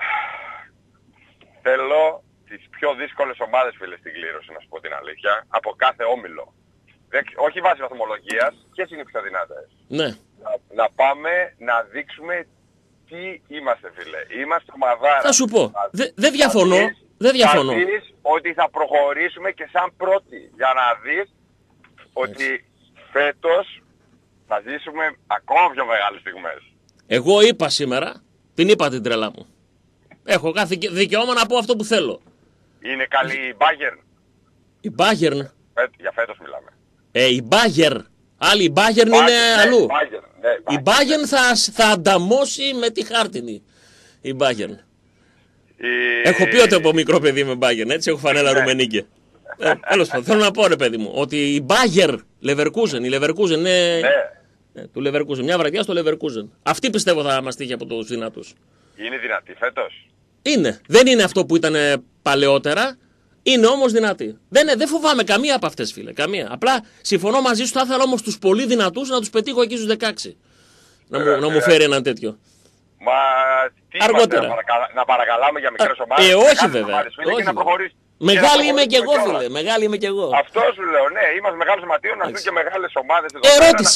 Speaker 11: Θέλω τις πιο δύσκολες ομάδες, φίλε, στην κλήρωση, να σου πω την αλήθεια, από κάθε όμιλο. Όχι βάσει βαθμολογίας, ποιες είναι οι πιο δυνατές.
Speaker 1: Ναι.
Speaker 11: Να πάμε να δείξουμε τι είμαστε, φίλε. Είμαστε ομαδάρα.
Speaker 1: Θα σου πω. Δεν διαφωνώ. Δεν διαφωνώ.
Speaker 11: Θα δεις ότι θα προχωρήσουμε και σαν πρώτοι. Για να δεις ότι φέτος θα ζήσουμε ακόμα πιο μεγάλες στιγμές.
Speaker 1: Εγώ είπα σήμερα, την είπα την τρελά μου. Έχω κάθε δικαιώμα να πω αυτό που θέλω.
Speaker 11: Είναι καλή η Bayern.
Speaker 1: Η Bayern.
Speaker 11: Για φέτος μιλάμε.
Speaker 1: Η Bayern. Άλλη η Bayern είναι αλλού. Η Bayern θα ανταμώσει με τη χάρτινη. Η Bayern. Έχω πει ότι από μικρό παιδί με Bayern, έτσι, έχω φανέλα ρουμενίκε. Τέλος πάντων, θέλω να πω ρε παιδί μου, ότι η Bayern Leverkusen, η Leverkusen είναι... του Leverkusen, μια βραδιά στο Leverkusen. Αυτή πιστεύω θα μας τύχει από τους δυνατούς.
Speaker 11: Είναι δυνατή φέτος?
Speaker 1: Είναι. Δεν είναι αυτό που ήταν παλαιότερα. Είναι όμως δυνατή. Δεν φοβάμαι καμία από αυτές, φίλε. Καμία. Απλά συμφωνώ μαζί σου, θα ήθελα όμως τους πολύ δυνατούς να τους πετύχω εκεί στους 16. Να μου φέρει έναν τέτοιο.
Speaker 11: Μα τι
Speaker 1: αργότερα.
Speaker 11: Να παρακαλάμε για μικρές ομάδες?
Speaker 1: Όχι βέβαια. Όχι. Μεγάλη είμαι κι εγώ, φίλε. Μεγάλη είμαι κι εγώ.
Speaker 11: Αυτό σου λέω, ναι. Είμαστε μεγάλος σωματείων, να δουν και μεγάλες ομάδες εδώ.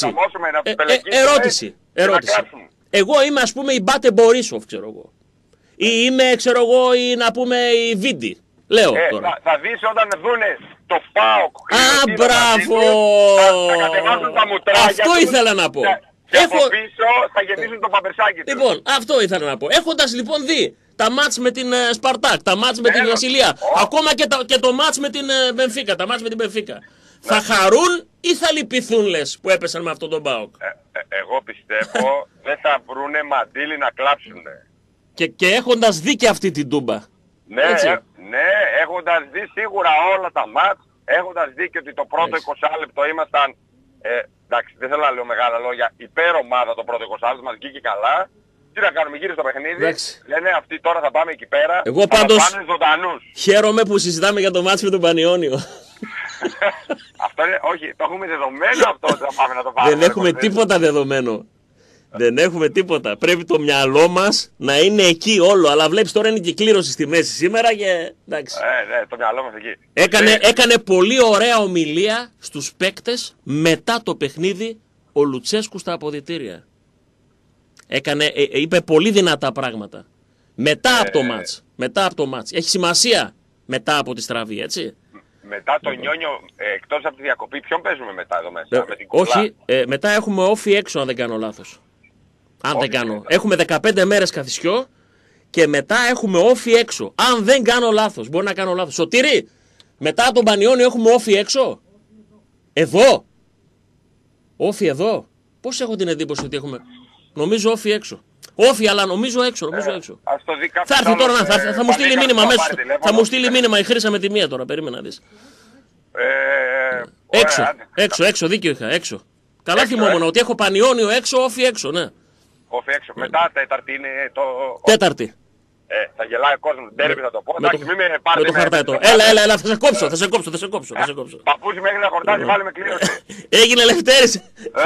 Speaker 1: Ερώτηση. Εγώ είμαι, ας πούμε, η Μπάτε Μπορίσοφ, ξέρω εγώ. Ή είμαι, ξέρω εγώ, ή να πούμε η Βίντι. Λέω τώρα.
Speaker 11: Θα δεις όταν δούνε το ΠΑΟΚ.
Speaker 1: Μπράβο!
Speaker 11: Θα κατεβάσουν τα μουτράκια.
Speaker 1: Αυτό ήθελα να πω.
Speaker 11: Και από πίσω θα γεμίσουν το παπερσάκι τους.
Speaker 1: Λοιπόν, αυτό ήθελα να πω. Έχοντας λοιπόν δει τα μάτς με την Σπαρτάκ, τα μάτς με την Βασιλεία, ακόμα και το μάτς με την Μπενφίκα, τα μάτς με την Μπενφίκα, θα χαρούν ή θα λυπηθούν, λες, που έπεσαν με αυτόν τον ΠΑΟΚ?
Speaker 11: Εγώ πιστεύω δεν θα βρούνε μαντήλι να κλάψουνε.
Speaker 1: Και έχοντας δει και αυτή την τούμπα.
Speaker 11: Ναι, έχοντας δει σίγουρα όλα τα μάτς, έχοντας δει και ότι το πρώτο 20 λεπτό ήμασταν, εντάξει, δεν θέλω να λέω μεγάλα λόγια, υπέρ ομάδα το πρώτο 20 λεπτό, μας βγήκε καλά, Τι να κάνουμε, γύρω στο παιχνίδι. Λένε αυτοί τώρα θα πάμε εκεί πέρα.
Speaker 1: Εγώ πάντως
Speaker 11: πάνε ζωντανούς.
Speaker 1: χαίρομαι που συζητάμε για το μάτσο με τον Πανιόνιο.
Speaker 11: Αυτό είναι, όχι, το έχουμε δεδομένο αυτό ότι θα πάμε να το πάρουμε.
Speaker 1: Δεν έχουμε τίποτα δεδομένο. Δεν έχουμε τίποτα. Πρέπει το μυαλό μας να είναι εκεί όλο. Αλλά βλέπεις τώρα είναι και κλήρωση στη μέση σήμερα και εντάξει.
Speaker 11: Ναι, το μυαλό μας εκεί.
Speaker 1: Έκανε πολύ ωραία ομιλία στους παίκτες μετά το παιχνίδι ο Λουτσέσκου στα αποδυτήρια. Είπε πολύ δυνατά πράγματα. Μετά από το μάτς. Έχει σημασία μετά από τη στραβή, έτσι.
Speaker 11: Μετά το Νιόνιο, εκτός από τη διακοπή, ποιον παίζουμε μετά εδώ μέσα, με την Κουλά?
Speaker 1: Όχι, μετά έχουμε όφι έξω αν δεν κάνω λάθος. Αν δεν κάνω. Έχουμε 15 μέρες καθισιό και μετά έχουμε όφι έξω. Αν δεν κάνω λάθος, μπορεί να κάνω λάθος. Σωτήρη, μετά τον Πανιόνιο έχουμε όφι έξω. Εδώ. Όφι εδώ. Πώς έχω την εντύπωση ότι έχουμε... Νομίζω όφι έξω. Όφι, αλλά νομίζω έξω. Θα έρθει τώρα, θα μου στείλει μήνυμα αμέσως. Θα μου στείλει μήνυμα η Χρύσα με τη μία τώρα. Περίμενα να δεις. Έξω, δίκιο είχα, έξω. Καλά θυμόμουν ότι έχω Πανιόνιο έξω, όφι έξω, ναι.
Speaker 11: Όφι έξω. Μετά Τέταρτη είναι το...
Speaker 1: Τέταρτη.
Speaker 11: Θα γελάει ο κόσμος, ντέρμπι θα το πω.
Speaker 1: Με το χαρταετό. Έλα, θα σε κόψω.
Speaker 11: Παππούζι μέχρι να χορτάσει, βάλει με κλήρωση.
Speaker 1: Έγινε Λευτέρης.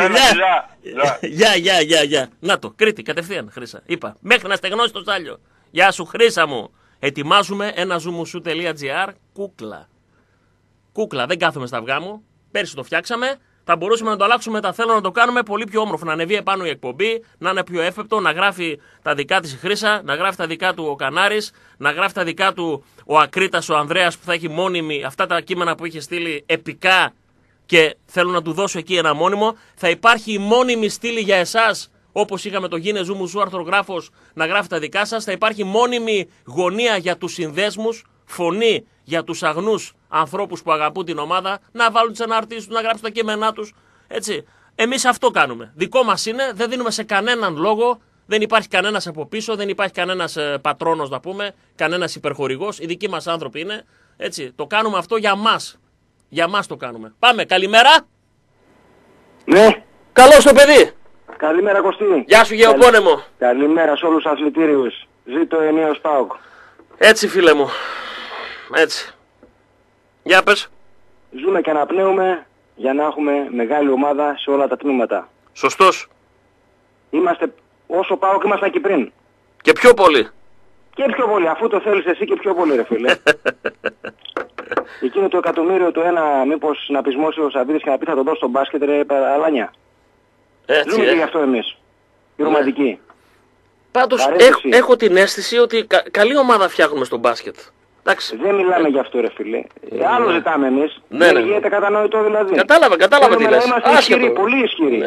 Speaker 1: Γεια. Να το, Κρήτη, κατευθείαν, Χρύσα. Είπα, μέχρι να στεγνώσει το στάλιο. Γεια σου, Χρύσα μου. Ετοιμάζουμε ένα zoomusu.gr κούκλα. Δεν κάθομαι στα αυγά μου. Πέρσι το φτιάξαμε. Θα μπορούσαμε να το αλλάξουμε, θέλω να το κάνουμε πολύ πιο όμορφο. Να ανεβεί επάνω η εκπομπή, να είναι πιο εύπεπτο, να γράφει τα δικά της η Χρύσα, να γράφει τα δικά του ο Κανάρης, να γράφει τα δικά του ο Ακρίτας, ο Ανδρέας που θα έχει μόνιμη αυτά τα κείμενα που είχε στείλει επικά και θέλω να του δώσω εκεί ένα μόνιμο. Θα υπάρχει η μόνιμη στήλη για εσάς, όπως είχαμε το Γίνε Ζουμουσού αρθρογράφος να γράφει τα δικά σας. Θα υπάρχει μόνιμη γωνία για τους συνδέσμους, φωνή για τους αγνούς ανθρώπους που αγαπούν την ομάδα, να βάλουν τις αναρτήσεις τους, να γράψουν τα κείμενά τους. Έτσι. Εμείς αυτό κάνουμε. Δικό μας είναι, δεν δίνουμε σε κανέναν λόγο, δεν υπάρχει κανένας από πίσω, δεν υπάρχει κανένας πατρόνος να πούμε, κανένας υπερχορηγός. Οι δικοί μας άνθρωποι είναι. Έτσι. Το κάνουμε αυτό για μας. Για μας το κάνουμε. Πάμε. Καλημέρα.
Speaker 12: Ναι.
Speaker 1: Καλώς το παιδί.
Speaker 12: Καλημέρα Κωστή.
Speaker 1: Γεια σου Γεωπόνεμο.
Speaker 12: Καλημέρα σε όλους τους αθλητήριους. Ζήτω ενίος ΠΑΟΚ.
Speaker 1: Έτσι φίλε μου. Έτσι. Για πες.
Speaker 12: Ζούμε και αναπνέουμε για να έχουμε μεγάλη ομάδα σε όλα τα τμήματα.
Speaker 1: Σωστός.
Speaker 12: Είμαστε, όσο ΠΑΟΚ ήμασταν και πριν.
Speaker 1: Και πιο πολύ.
Speaker 12: Και πιο πολύ, αφού το θέλεις εσύ και πιο πολύ ρε φίλε. Εκείνο το εκατομμύριο το ένα, μήπως να πεισμώσει ο Σαββίδης και να πει θα το δώσει στο μπάσκετ ρε παραλάνια.
Speaker 1: Έτσι,
Speaker 12: ζούμε και γι' αυτό εμείς. Η ρομαντική.
Speaker 1: Πάντως έχω την αίσθηση ότι καλή ομάδα φτιάχνουμε στο μπάσκετ. Εντάξει.
Speaker 12: Δεν μιλάμε γι' αυτό ρε φίλε. Άλλο ζητάμε εμείς.
Speaker 1: Ναι.
Speaker 12: Δεν γίνεται κατανοητό δηλαδή.
Speaker 1: Κατάλαβα τι λες.
Speaker 12: Είμαστε ισχυροί, πολύ ισχυροί.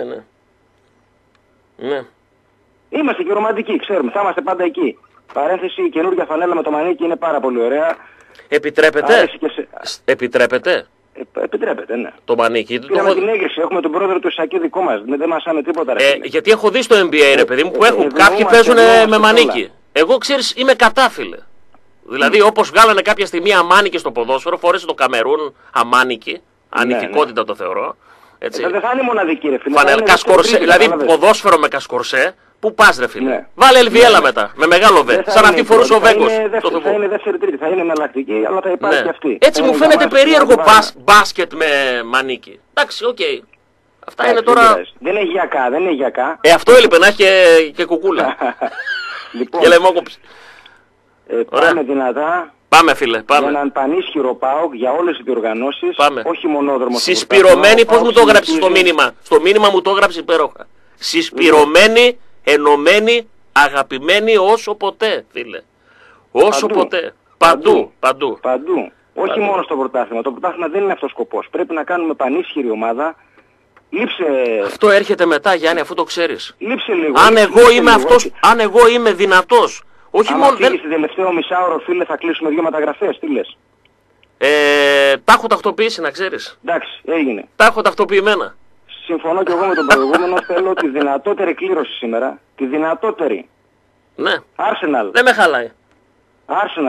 Speaker 1: Ναι.
Speaker 12: Είμαστε και ρομαντικοί, ξέρουμε. Θα είμαστε πάντα εκεί. Παρένθεση, η καινούργια φανέλα με το μανίκι είναι πάρα πολύ ωραία.
Speaker 1: Επιτρέπεται. Επιτρέπεται.
Speaker 12: Επιτρέπεται, ναι.
Speaker 1: Το μανίκι.
Speaker 12: Πήραμε την έγκριση, έχουμε τον πρόεδρο του Ισακή δικό μας. Δεν μας άνε τίποτα ρε φίλε.
Speaker 1: Γιατί έχω δει στο NBA ρε παιδί μου που έχουν. Κάποιοι παίζουν με μανίκι. Εγώ ξέρεις είμαι κατά φίλε. Δηλαδή όπως βγάλανε κάποια στιγμή αμάνικη στο ποδόσφαιρο, φόρεσε το Καμερούν αμάνικη, ανηθικότητα το θεωρώ. Έτσι.
Speaker 12: Δεν θα είναι μοναδική ρε φίλε.
Speaker 1: Κασκορσέ, δηλαδή ποδόσφαιρο με κασκορσέ, πού πας ρε φίλε. Ναι. Βάλε Ελβιέλα μετά, με μεγάλο βε, σαν αυτή φορούσε ο Βέγκος.
Speaker 12: Θα είναι δεύτερη τρίτη, θα είναι εναλλακτική, αλλά θα υπάρχει και αυτή.
Speaker 1: Έτσι μου φαίνεται περίεργο μπάσκετ με μανίκι. Εντάξει, οκ. Αυτά είναι τώρα...
Speaker 12: Δεν είναι γιακά, δεν είναι γιακά.
Speaker 1: Αυτό έλειπε να έχει και κουκούλα. Και λαιμόκοψη.
Speaker 12: Πάμε δυνατά.
Speaker 1: Πάμε φίλε, πάμε.
Speaker 12: Για έναν πανίσχυρο ΠΑΟΚ για όλες τις διοργανώσεις.
Speaker 1: Πάμε.
Speaker 12: Όχι μονόδρομο.
Speaker 1: Συσπηρωμένοι, πώς μου το έγραψες στο μήνυμα. Στο μήνυμα μου το έγραψε υπέροχα. Συσπηρωμένοι, ενωμένοι, αγαπημένοι όσο ποτέ φίλε. Όσο ποτέ. Παντού.
Speaker 12: Όχι μόνο στο πρωτάθλημα. Το πρωτάθλημα δεν είναι αυτός ο σκοπός. Πρέπει να κάνουμε πανίσχυρη ομάδα.
Speaker 1: Αυτό έρχεται μετά Γιάννη αφού το ξέρεις.
Speaker 12: Λείψε λίγο.
Speaker 1: Αν εγώ είμαι δυνατός. Όχι
Speaker 12: μόνο. Αν φύγει στην τελευταίο μισάωρο φίλε θα κλείσουμε 2 μεταγραφές. Τι λες.
Speaker 1: Τα έχω τακτοποιήσει να ξέρεις.
Speaker 12: Εντάξει, έγινε.
Speaker 1: Τα έχω τακτοποιημένα.
Speaker 12: Συμφωνώ και εγώ με τον προηγούμενο. Θέλω τη δυνατότερη κλήρωση σήμερα. Τη δυνατότερη.
Speaker 1: Ναι.
Speaker 12: Arsenal.
Speaker 1: Δεν με χαλάει.
Speaker 12: Arsenal.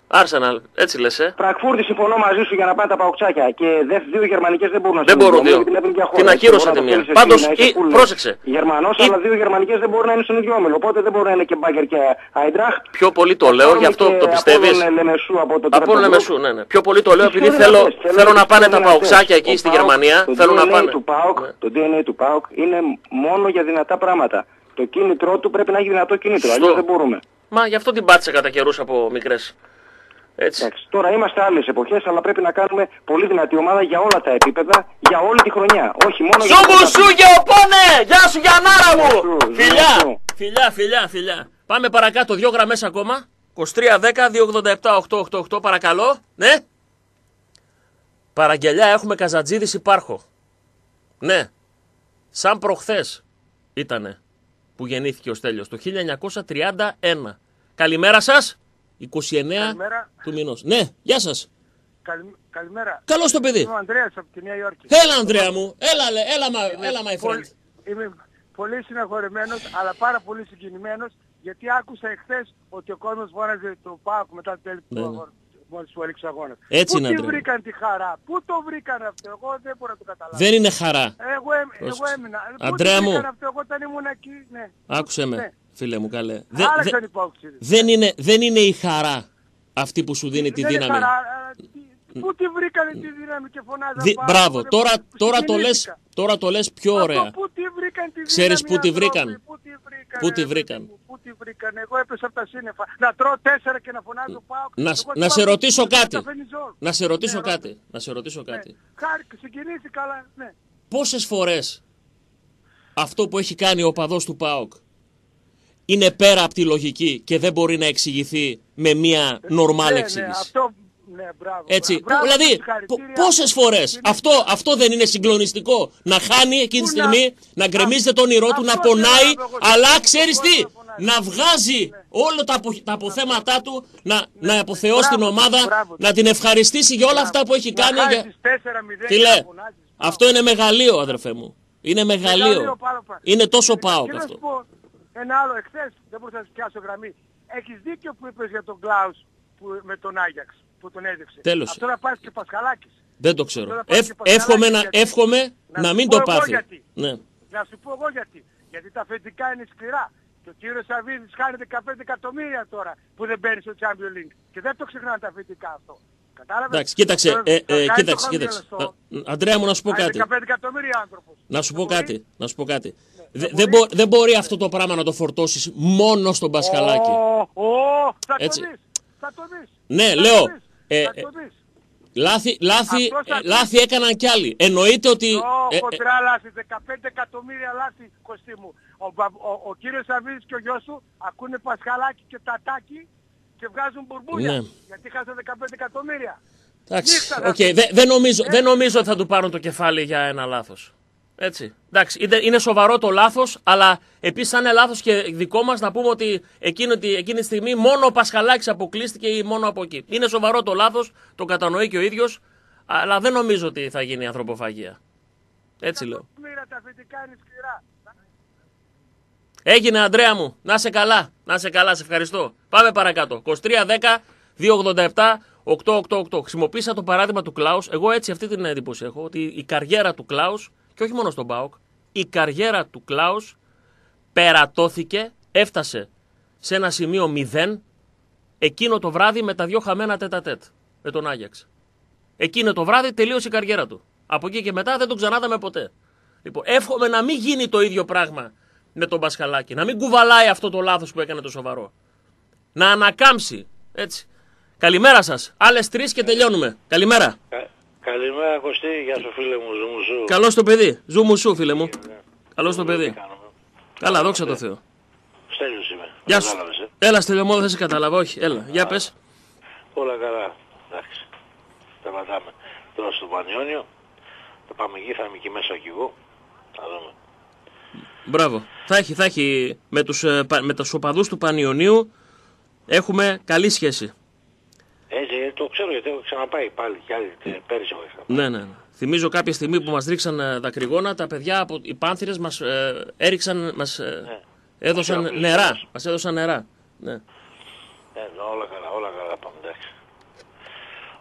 Speaker 1: Άρσεναλ, έτσι λες,
Speaker 12: Φραγκφούρτη, συμφωνώ μαζί σου για να πάνε τα παουξάκια. Και δύο γερμανικές δεν μπορούν να
Speaker 1: Δεν μπορούν δύο. Την ακύρωσαν τη μία. Πάντως, πρόσεξε.
Speaker 12: Γερμανός, αλλά δύο γερμανικές δεν μπορούν να είναι στον ίδιο όμιλο. Οπότε δεν μπορούν να είναι και Μπάγκερ και Άιντραχτ.
Speaker 1: Πιο πολύ το λέω, γι' αυτό το πιστεύεις. Από Λεμεσού, ναι. Πιο πολύ το λέω επειδή θέλω να πάνε τα παουξάκια εκεί στη Γερμανία. Θέλω να πάνε.
Speaker 12: Το DNA του ΠΑΟΚ είναι μόνο για δυνατά πράγματα. Το κίνητρό του πρέπει να έχει δυνατό κίνητρο. Αλλιώς δεν μπορούμε.
Speaker 1: Μα γι' αυτό την πάτησε κατά καιρούς από μικρές. Έτσι.
Speaker 12: Εντάξει. Τώρα είμαστε άλλες εποχές, αλλά πρέπει να κάνουμε πολύ δυνατή ομάδα για όλα τα επίπεδα, για όλη τη χρονιά. Όχι μόνο για
Speaker 1: Ζου μου σου γεωπόνε! Γεια σου Γιαννάρα μου! Φιλιά! Πάμε παρακάτω, 2 γραμμές ακόμα. 2310-287-888, παρακαλώ. Ναι. Παραγγελιά έχουμε Καζατζίδης Υπάρχω. Ναι. Σαν προχθές ήτανε που γεννήθηκε ο Στέλιος, το 1931. Καλημέρα σας. 29
Speaker 13: καλημέρα.
Speaker 1: Του μηνός. Ναι, γεια σας.
Speaker 13: Καλημέρα.
Speaker 1: Καλώς το παιδί.
Speaker 13: Είμαι ο Ανδρέας από τη Νέα Υόρκη.
Speaker 1: Έλα Ανδρέα μου, έλα my friend.
Speaker 13: Είμαι πολύ συναχωρημένος, αλλά πάρα πολύ συγκινημένος, γιατί άκουσα εχθές ότι ο κόσμος φώναζε το ΠΑΟΚ μετά το τέλος του αγώνα. Μόλις που έλειξε ο αγώνας.
Speaker 1: Έτσι είναι,
Speaker 13: Πού τη βρήκαν τη χαρά, πού το βρήκαν αυτό, εγώ δεν μπορώ να το καταλάβω.
Speaker 1: Δεν είναι χαρά.
Speaker 13: Εγώ έμεινα.
Speaker 1: Αντρέα μου,
Speaker 13: αυτό, εγώ όταν ήμουν εκεί, ναι.
Speaker 1: Άκουσε με,
Speaker 13: ναι.
Speaker 1: Φίλε μου καλέ. Δεν είναι η χαρά αυτή που σου δίνει τη δύναμη.
Speaker 13: Πού τη βρήκανε τη δύναμη και φωνάζαν
Speaker 1: Μπράβο, τώρα το λες πιο ωραία.
Speaker 13: Πού τη βρήκαν τη δύναμη.
Speaker 1: Ξέρεις πού τη βρήκαν.
Speaker 13: Πού τη βρήκαν. Εγώ έπεσα από τα σύννεφα. Να τρώω 4 και να φωνάζω πάω.
Speaker 1: Να σε ρωτήσω κάτι. Να σε ρωτήσω κάτι.
Speaker 13: Συγκινήθηκα, αλλά ναι.
Speaker 1: Πόσες φορές αυτό που έχει κάνει ο παδός του ΠΑΟΚ είναι πέρα από τη λογική και δεν μπορεί να εξηγηθεί με μια νορμάλ εξήγηση.
Speaker 13: Ναι, μπράβο,
Speaker 1: έτσι. Δηλαδή, πόσες φορές αυτό δεν είναι συγκλονιστικό? Να χάνει εκείνη τη στιγμή, να γκρεμίζεται το όνειρό του, να πονάει, αλλά ξέρεις τι, να βγάζει όλα τα αποθέματα του, να αποθεώσει την ομάδα, να την ευχαριστήσει για όλα αυτά που έχει κάνει. Φίλε, αυτό είναι μεγαλείο, αδερφέ μου. Είναι μεγαλείο. Είναι τόσο ΠΑΟΚ αυτό.
Speaker 13: Ένα άλλο, εχθές, δεν μπορούσα να σου πιάσω γραμμή. Έχεις δίκιο που είπες για τον Κλάους με τον Άγιαξ που τον έδειξε.
Speaker 1: Τέλος.
Speaker 13: Αυτό να πάρει και Πασχαλάκης.
Speaker 1: Δεν το ξέρω. Εύχομαι να μην το πάθει. Ναι.
Speaker 13: Να σου πω εγώ γιατί. Γιατί τα αφεντικά είναι σκληρά. Και ο κύριος Σαββίδης χάνει 15 εκατομμύρια τώρα που δεν μπαίνει στο Champions League. Και δεν το ξεχνάνε τα αφεντικά αυτό. Κατάλαβες.
Speaker 1: Εντάξει, κοίταξε. Αντρέα μου, να σου πω κάτι.
Speaker 13: 15 εκατομμύρια άνθρωπος.
Speaker 1: Να σου πω κάτι. Δεν μπορεί αυτό το πράγμα να το φορτώσεις μόνο στον Πασχαλάκη.
Speaker 13: Θα το δεις.
Speaker 1: Ναι, λέω. Λάθη έκαναν κι άλλοι. Εννοείται ότι...
Speaker 13: Κοντρά λάθη, 15 εκατομμύρια λάθη, Κωστή μου. Ο κύριος Σαββίδης και ο γιος σου ακούνε Πασχαλάκη και Τατάκι και βγάζουν μπουρμπούλια. Ναι. Γιατί χάσαν 15 εκατομμύρια.
Speaker 1: Εντάξει, δεν νομίζω ότι θα του πάρουν το κεφάλι για ένα λάθος. Έτσι. Εντάξει, είναι σοβαρό το λάθος, αλλά επίσης θα είναι λάθος και δικό μας να πούμε ότι εκείνη τη στιγμή μόνο ο Πασχαλάκης αποκλείστηκε ή μόνο από εκεί. Είναι σοβαρό το λάθος, το κατανοεί και ο ίδιος, αλλά δεν νομίζω ότι θα γίνει ανθρωποφαγία. Έτσι λέω. Έγινε, Ανδρέα μου. Να σε καλά, σε ευχαριστώ. Πάμε παρακάτω. 2310-287-888. Χρησιμοποίησα το παράδειγμα του Κλάους. Εγώ έτσι αυτή την εντύπωση έχω, ότι η καριέρα του Κλάους, και όχι μόνο στον ΠΑΟΚ, η καριέρα του Κλάους περατώθηκε, έφτασε σε ένα σημείο 0 εκείνο το βράδυ με τα 2 χαμένα τέτα-τέτ με τον Άγιαξ. Εκείνο το βράδυ τελείωσε η καριέρα του. Από εκεί και μετά δεν τον ξανάδαμε ποτέ. Λοιπόν, εύχομαι να μην γίνει το ίδιο πράγμα με τον Πασχαλάκη. Να μην κουβαλάει αυτό το λάθος που έκανε το σοβαρό. Να ανακάμψει. Έτσι. Καλημέρα σας. Άλλες 3 και τελειώνουμε. Καλημέρα.
Speaker 14: Καλημέρα Κωστή, γεια σου φίλε μου, ζου μου σου.
Speaker 1: Καλώς το παιδί, ζου μου σου φίλε μου. Καλώς το παιδί. Καλά, δόξα τω Θεώ.
Speaker 14: Στέλιος είμαι.
Speaker 1: Γεια σου. Έλα Στέλιο μου, δεν σε κατάλαβα, όχι. Έλα, για πες.
Speaker 14: Όλα καλά, εντάξει. Περπατάμε τώρα στο Πανιόνιο. Θα πάμε εκεί, θα είμαι εκεί μέσα κι εγώ. Θα δούμε.
Speaker 1: Μπράβο. Θα έχει με τους οπαδούς του Πανιωνίου έχουμε καλή σχέση.
Speaker 14: Έτσι, το ξέρω γιατί έχω ξαναπάει πάλι κι άλλοι πέρυσι.
Speaker 1: Ναι. Θυμίζω κάποια στιγμή που μας ρίξαν δακρυγόνα, τα παιδιά από οι Πάνθυρες μας έριξαν, έδωσαν νερά. Μας έδωσαν νερά. Ναι.
Speaker 14: Όλα καλά πάμε, εντάξει.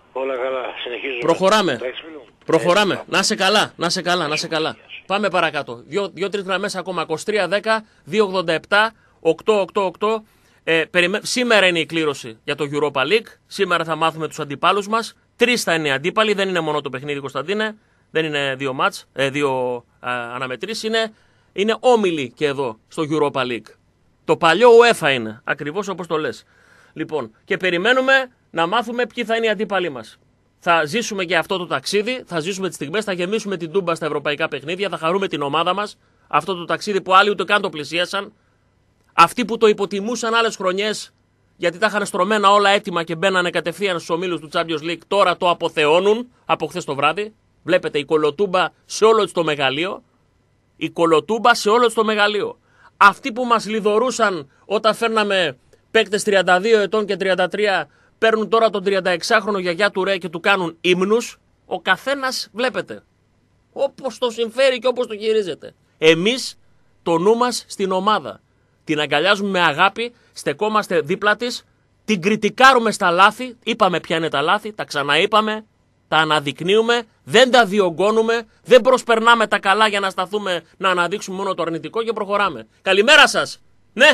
Speaker 14: Όλα καλά, συνεχίζουμε.
Speaker 1: Προχωράμε. Να σε καλά. Πάμε παρακάτω. 2-3 γραμμές ακόμα. 23-10, 2-87, 8-8-8. Σήμερα είναι η κλήρωση για το Europa League. Σήμερα θα μάθουμε τους αντιπάλους μας. 3 θα είναι οι αντίπαλοι. Δεν είναι μόνο το παιχνίδι, Κωνσταντίνε. Δεν είναι 2 μάτς, 2 αναμετρήσεις. Είναι όμιλοι και εδώ στο Europa League. Το παλιό UEFA είναι. Ακριβώς όπως το λες. Λοιπόν, και περιμένουμε να μάθουμε ποιοι θα είναι οι αντίπαλοι μας. Θα ζήσουμε και αυτό το ταξίδι, θα ζήσουμε τις στιγμές, θα γεμίσουμε την Τούμπα στα ευρωπαϊκά παιχνίδια, θα χαρούμε την ομάδα μας. Αυτό το ταξίδι που άλλοι ούτε καν το πλησίασαν. Αυτοί που το υποτιμούσαν άλλες χρονιές, γιατί τα είχαν στρωμένα όλα έτοιμα και μπαίνανε κατευθείαν στους ομίλους του Champions League, τώρα το αποθεώνουν από χθες το βράδυ. Βλέπετε η κολοτούμπα σε όλο της το μεγαλείο. Η κολοτούμπα σε όλο της το μεγαλείο. Αυτοί που μας λιδωρούσαν όταν φέρναμε παίκτες 32 ετών και 33, παίρνουν τώρα τον 36χρονο γιαγιά του Ρε και του κάνουν ύμνους. Ο καθένας βλέπετε όπως το συμφέρει και όπως το χειρίζεται. Εμείς το νου μας στην ομάδα. Την αγκαλιάζουμε με αγάπη, στεκόμαστε δίπλα της, την κριτικάρουμε στα λάθη, είπαμε ποια είναι τα λάθη, τα ξαναείπαμε, τα αναδεικνύουμε, δεν τα διωγγώνουμε, δεν προσπερνάμε τα καλά για να σταθούμε να αναδείξουμε μόνο το αρνητικό και προχωράμε. Καλημέρα σας! Ναι!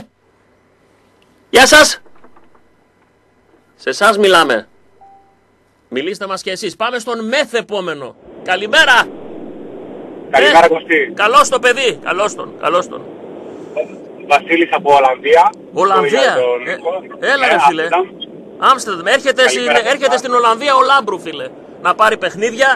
Speaker 1: Γεια σας! Σε εσάς μιλάμε. Μιλήστε μας και εσείς. Πάμε στον μεθεπόμενο. Καλημέρα!
Speaker 15: Καλημέρα Κωστή.
Speaker 1: Καλώς το παιδί. Καλώς τον.
Speaker 15: Βασίλης από Ολλανδία.
Speaker 1: Ολλανδία. Έλα ρε φίλε. Άμστερνταμ. Έρχεται στην Ολλανδία ο Λάμπρου φίλε. Να πάρει παιχνίδια.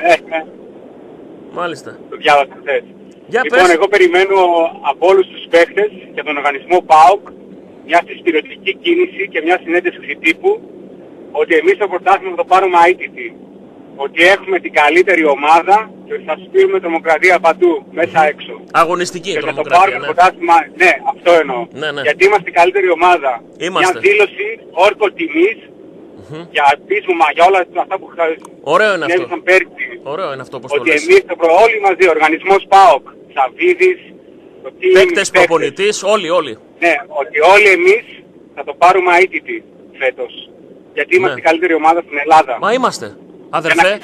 Speaker 1: Μάλιστα.
Speaker 15: Το διάβασα χθες.
Speaker 1: Λοιπόν,
Speaker 15: εγώ περιμένω από όλους τους παίχτες και τον οργανισμό ΠΑΟΚ μια συσπηρωτική κίνηση και μια συνέντευξη τύπου ότι εμείς το πρωτάθλημα θα το πάρουμε αίτητη. Ότι έχουμε την καλύτερη ομάδα και ότι θα σπείρουμε τρομοκρατία παντού, μέσα έξω.
Speaker 1: Αγωνιστική
Speaker 15: και
Speaker 1: τρομοκρατία.
Speaker 15: Και θα το πάρουμε πρωτάθλημα, ναι, αυτό εννοώ.
Speaker 1: Ναι.
Speaker 15: Γιατί είμαστε η καλύτερη ομάδα.
Speaker 1: Είμαστε.
Speaker 15: Μια δήλωση όρκο τιμής για πείσμα, για όλα αυτά που συνέβησαν πέρσι.
Speaker 1: Ωραίο είναι αυτό όπως το
Speaker 15: λες.
Speaker 1: λες.
Speaker 15: Ότι εμείς όλοι μαζί, ο οργανισμός ΠΑΟΚ, Σαββίδης, το team,
Speaker 1: παίκτες, προπονητής, όλοι.
Speaker 15: Ναι, ότι όλοι εμείς θα το πάρουμε αίτητη φέτος. Γιατί είμαστε η καλύτερη ομάδα στην Ελλάδα.
Speaker 1: Μα είμαστε. Αδερφέ,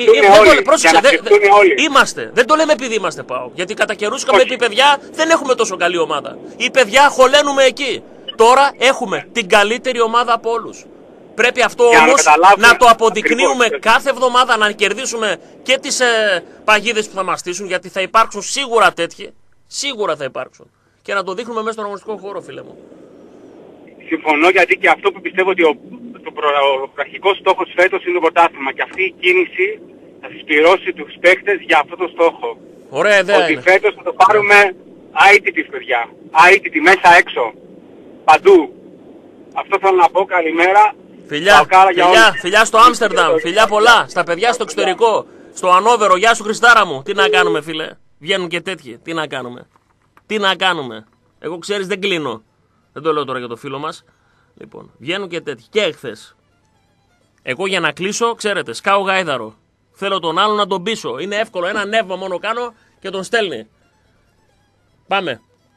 Speaker 1: είμαστε. Δεν το λέμε επειδή είμαστε ΠΑΟΚ. Γιατί κατά καιρούς είχαμε πει παιδιά δεν έχουμε τόσο καλή ομάδα. Οι παιδιά χωλένουμε εκεί. Τώρα έχουμε την καλύτερη ομάδα από όλους. Πρέπει αυτό όμως να το αποδεικνύουμε κάθε εβδομάδα, να κερδίσουμε και τις παγίδες που θα μας στήσουν, γιατί θα υπάρξουν σίγουρα τέτοιοι. Σίγουρα θα υπάρξουν. Και να το δείχνουμε μέσα στον αγωνιστικό χώρο, φίλε μου.
Speaker 15: Συμφωνώ, γιατί και αυτό που πιστεύω ότι ο αρχικός στόχος φέτος είναι το πρωτάθλημα. Και αυτή η κίνηση θα συσπηρώσει τους παίκτες για αυτό το στόχο.
Speaker 1: Ωραία ιδέα.
Speaker 15: Ότι φέτος θα το πάρουμε αίτητης, παιδιά. Αίτητη, μέσα έξω. Παντού. Αυτό θέλω να πω. Καλημέρα.
Speaker 1: Φιλιά στο Άμστερνταμ. Φιλιά πολλά. Στα παιδιά στο εξωτερικό. Στο Ανόβερο. Γεια σου Χριστάρα μου. Τι να κάνουμε φίλε. Βγαίνουν και τέτοιοι. Τι να κάνουμε. Εγώ ξέρεις δεν κλείνω. Δεν το λέω τώρα για το φίλο μας. Λοιπόν, βγαίνουν και τέτοιοι. Και εχθές. Εγώ για να κλείσω, ξέρετε, σκάω γάιδαρο. Θέλω τον άλλον να τον πείσω. Είναι εύκολο. Ένα νεύμα μόνο κάνω και τον στέλνει. Πάμε.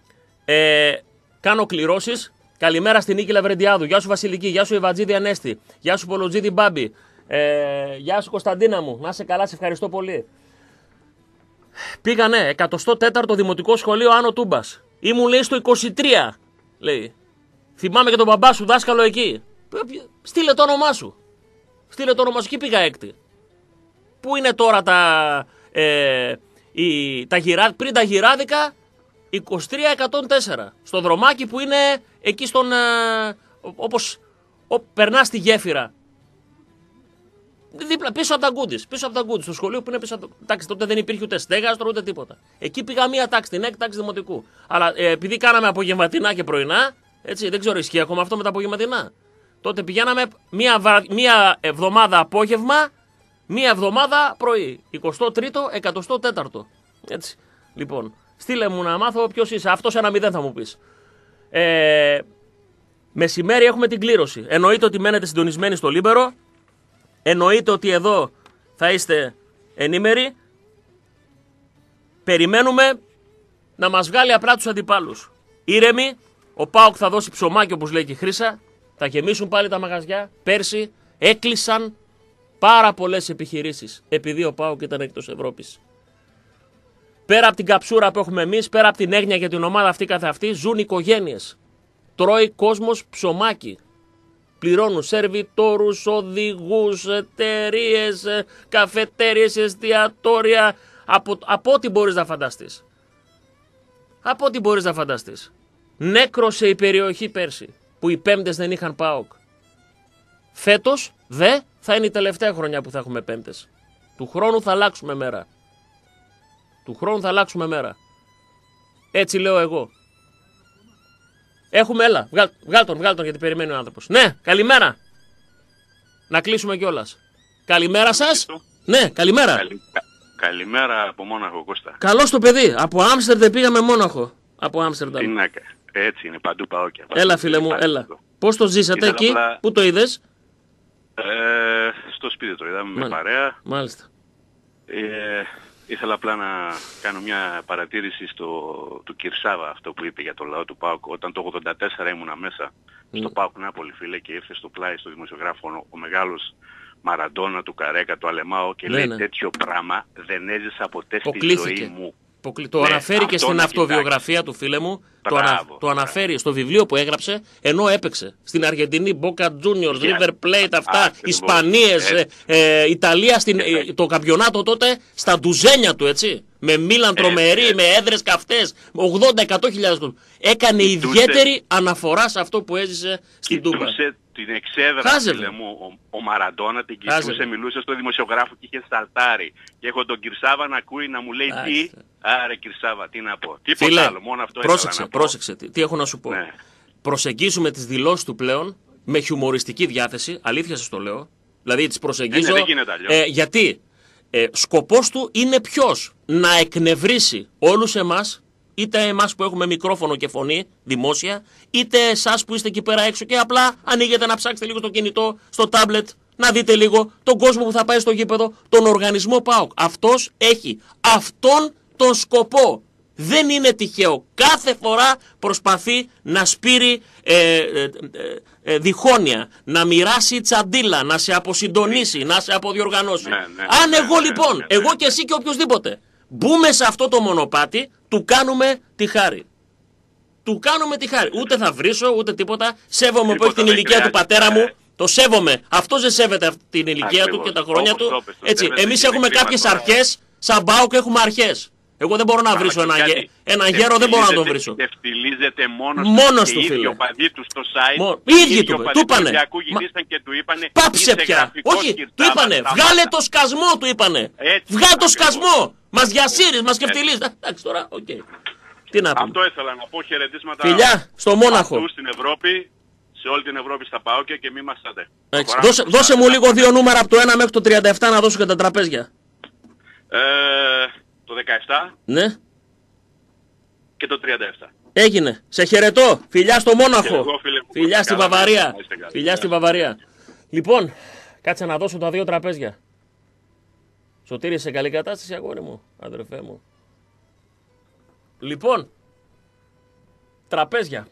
Speaker 1: Κάνω κληρώσεις. Καλημέρα στην Νίκη Λαβρεντιάδου. Γεια σου Βασιλική. Γεια σου Ευατζίδη Ανέστη. Γεια σου Πολογίδη Μπάμπη. Γεια σου Κωνσταντίνα μου. Να σε καλά, σε ευχαριστώ πολύ. Πήγανε 104ο Δημοτικό Σχολείο Άνω Τούμπας. Ήμουν λέει στο 23. Λέει. Θυμάμαι και τον μπαμπά σου δάσκαλο εκεί. Στείλε το όνομά σου. Εκεί πήγα έκτη. Πού είναι τώρα πριν τα γυράδικα 23-104. Στο δρομάκι που είναι εκεί στον... όπως περνάς τη γέφυρα. Δίπλα, πίσω από τα Γκούντις. Στο σχολείο που είναι πίσω από τα... Εντάξει, τότε δεν υπήρχε ούτε στέγαστρο ούτε τίποτα. Εκεί πήγα μία τάξη, την έκτη τάξη δημοτικού. Αλλά επειδή κάναμε απογευματινά και πρωινά, έτσι, δεν ξέρω ισχύει ακόμα αυτό με τα απογευματινά. Τότε πηγαίναμε μία εβδομάδα απόγευμα, μία εβδομάδα πρωί. 23ο, 104ο. Έτσι. Λοιπόν, στείλε μου να μάθω ποιος είσαι. Αυτός 1-0 θα μου πεις. Μεσημέρι έχουμε την κλήρωση. Εννοείται ότι μένετε συντονισμένοι στο Λίμπερο. Εννοείται ότι εδώ θα είστε ενήμεροι. Περιμένουμε να μας βγάλει απλά τους αντιπάλους. Ήρεμοι, ο ΠΑΟΚ θα δώσει ψωμάκι όπως λέει και η Χρύσα. Θα γεμίσουν πάλι τα μαγαζιά. Πέρσι έκλεισαν πάρα πολλές επιχειρήσεις, επειδή ο ΠΑΟΚ ήταν εκτός Ευρώπης. Πέρα από την καψούρα που έχουμε εμείς, πέρα από την έγνοια για την ομάδα αυτή καθ' αυτή, ζουν οικογένειες. Τρώει κόσμος ψωμάκι. Πληρώνουν σερβιτόρους, οδηγούς, εταιρείες, καφετέριες, εστιατόρια, από ό,τι μπορείς να φανταστείς. Από ό,τι μπορείς να φανταστείς. Νέκρωσε η περιοχή πέρσι, που οι πέμπτες δεν είχαν ΠΑΟΚ. Φέτος, θα είναι η τελευταία χρονιά που θα έχουμε πέμπτες. Του χρόνου θα αλλάξουμε μέρα. Του χρόνου θα αλλάξουμε μέρα. Έτσι λέω εγώ. Έχουμε, έλα, βγάλ τον γιατί περιμένει ο άνθρωπος. Ναι, καλημέρα. Να κλείσουμε κιόλας. Καλημέρα σας. Ναι, καλημέρα.
Speaker 16: Καλημέρα από Μόναχο, Κώστα.
Speaker 1: Καλώς το παιδί. Από Άμστερνταμ πήγαμε Μόναχο. Από Άμστερνταμ.
Speaker 16: Έτσι είναι, παντού ΠΑΟΚια.
Speaker 1: Έλα φίλε μου, έλα. Πώς το ζήσατε εκεί, πού το είδες?
Speaker 16: Στο σπίτι το είδαμε με παρέα.
Speaker 1: Μάλιστα.
Speaker 16: Ήθελα απλά να κάνω μια παρατήρηση του Κυρσάβα, αυτό που είπε για το λαό του ΠΑΟΚ. Όταν το 84 ήμουνα μέσα στο ΠΑΟΚ Νάπολη, φίλε, και ήρθε στο πλάι στο δημοσιογράφο ο μεγάλος Μαραντόνα, του Καρέκα, του Αλεμάο και λέει τέτοιο πράγμα δεν έζησα ποτέ στη ζωή μου.
Speaker 1: Το αναφέρει και στην αυτοβιογραφία του, φίλε μου. Το αναφέρει στο βιβλίο που έγραψε ενώ έπαιξε στην Αργεντινή, Boca Juniors, River Plate, αυτά, Ισπανίες, Ιταλία, το καμπιονάτο τότε στα ντουζένια του, έτσι. Με Μίλαν τρομερή, με έδρες καυτές, 80-100.000. Έκανε ιδιαίτερη αναφορά σε αυτό που έζησε στην Τούμπα.
Speaker 16: Την εξέδρα, φίλε μου, ο Μαραντόνα την κοιτούσε, μιλούσε στο δημοσιογράφο και είχε σαλτάρει. Και έχω τον Κυρσάβα να ακούει να μου λέει τι. Άρε Κυρσάβα, τι να πω. Τίποτα άλλο, μόνο αυτό
Speaker 1: πρόσεξε, τι έχω να σου πω. Ναι. Προσεγγίζουμε τις δηλώσεις του πλέον με χιουμοριστική διάθεση, αλήθεια σας το λέω. Δηλαδή τις προσεγγίζω.
Speaker 16: Δεν γίνεται αλλιώς.
Speaker 1: Γιατί σκοπός του είναι ποιος? Να εκνευρίσει όλους εμάς. Είτε εμάς που έχουμε μικρόφωνο και φωνή δημόσια, είτε εσάς που είστε εκεί πέρα έξω και απλά ανοίγετε να ψάξετε λίγο στο κινητό, στο τάμπλετ, να δείτε λίγο τον κόσμο που θα πάει στο γήπεδο, τον οργανισμό ΠΑΟΚ. Αυτός έχει αυτόν τον σκοπό. Δεν είναι τυχαίο. Κάθε φορά προσπαθεί να σπείρει διχόνοια, να μοιράσει τσαντίλα, να σε αποσυντονίσει, να σε αποδιοργανώσει. Αν εγώ λοιπόν, εγώ και εσύ και οποιοδήποτε, μπούμε σε αυτό το μονοπάτι, του κάνουμε τη χάρη. Του κάνουμε τη χάρη. Ούτε θα βρίσω, ούτε τίποτα. Σέβομαι που έχει την ηλικία του πατέρα μου. Το σέβομαι. Αυτός δεν σέβεται την ηλικία του και τα χρόνια του. Έτσι. Εμείς έχουμε κάποιες αρχές. Σαν ΠΑΟΚ έχουμε αρχές. Εγώ δεν μπορώ να βρίσω έναν γέρο, δεν μπορώ να τον βρίσω.
Speaker 16: Ευτιλίζεται
Speaker 1: μόνος του, φίλε.
Speaker 16: Οι οπαδοί του στο site.
Speaker 1: Οι ίδιοι του είπανε. Πάψε πια. Όχι, του είπανε. Βγάλε το σκασμό, του είπανε. Βγάλε το σκασμό. Μας διασύρεις, μας κεφτιλίζεις. Εντάξει τώρα, οκ. Τι να πούμε.
Speaker 16: Αυτό ήθελα να πω, χαιρετίσματα.
Speaker 1: Φιλιά, στο Μόναχο.
Speaker 16: Στην Ευρώπη, σε όλη την Ευρώπη στα ΠΑΟΚια και μη μας στάτε.
Speaker 1: Δώσε μου λίγο δύο νούμερα από το 1 μέχρι το 37 να δώσω και τα τραπέζια.
Speaker 16: Το 17.
Speaker 1: Ναι.
Speaker 16: Και το 37.
Speaker 1: Έγινε. Σε χαιρετώ. Φιλιά στο Μόναχο. Φιλιά στη Βαβαρία. Φιλιά στη Βαβαρία. Λοιπόν, κάτσε να δώσω τα δύο τραπέζια. Σωτήρη, σε καλή κατάσταση, αγόρι μου, αδερφέ μου. Λοιπόν, τραπέζια.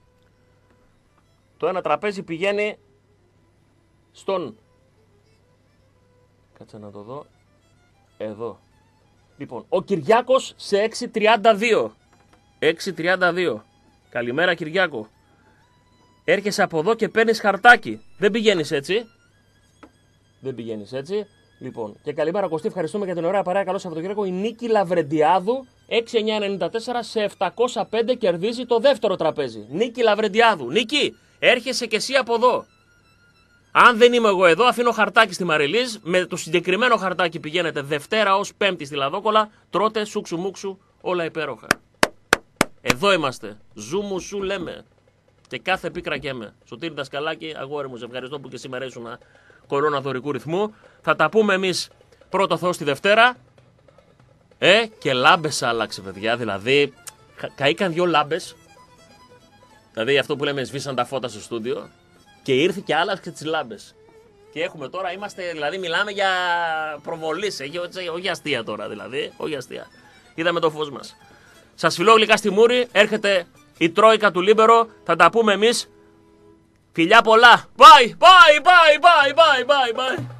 Speaker 1: Το ένα τραπέζι πηγαίνει στον... Κάτσε να το δω. Εδώ. Λοιπόν, ο Κυριάκος σε 6.32. 6.32. Καλημέρα Κυριάκο. Έρχεσαι από εδώ και παίρνεις χαρτάκι. Δεν πηγαίνεις έτσι. Δεν πηγαίνεις έτσι. Λοιπόν, και καλημέρα Κωστή, ευχαριστούμε για την ωραία παρέα. Καλό Σαββατοκύριακο. Η Νίκη Λαβρεντιάδου 6.994 σε 705 κερδίζει το δεύτερο τραπέζι. Νίκη Λαβρεντιάδου. Νίκη, έρχεσαι και εσύ από εδώ. Αν δεν είμαι εγώ εδώ, αφήνω χαρτάκι στη Μαριλίζ. Με το συγκεκριμένο χαρτάκι πηγαίνετε Δευτέρα ως Πέμπτη στη Λαδόκολα. Τρώτε σούξου μουξου, όλα υπέροχα. Εδώ είμαστε. Ζούμου σου λέμε. Και κάθε πίκρα και με. Σωτήρη Δασκαλάκη, αγόρι μου, σε ευχαριστώ που και σήμερα ήσουν κορώνα δωρικού ρυθμού. Θα τα πούμε εμείς πρώτο Θεό τη Δευτέρα. Και λάμπες άλλαξε, παιδιά. Δηλαδή, καήκαν δυο λάμπες. Δηλαδή αυτό που λέμε σβήσαν τα φώτα στο στούντιο. Και ήρθε και άλλαξε τις λάμπες. Και έχουμε τώρα, είμαστε, δηλαδή μιλάμε για προβολής. Όχι αστεία τώρα δηλαδή. Όχι αστεία. Είδαμε το φως μας. Σας φιλώ γλυκά στη μούρη. Έρχεται η Τρόικα του Λίμπερο. Θα τα πούμε εμείς. Φιλιά πολλά. Bye, bye, bye, bye, bye, bye, bye.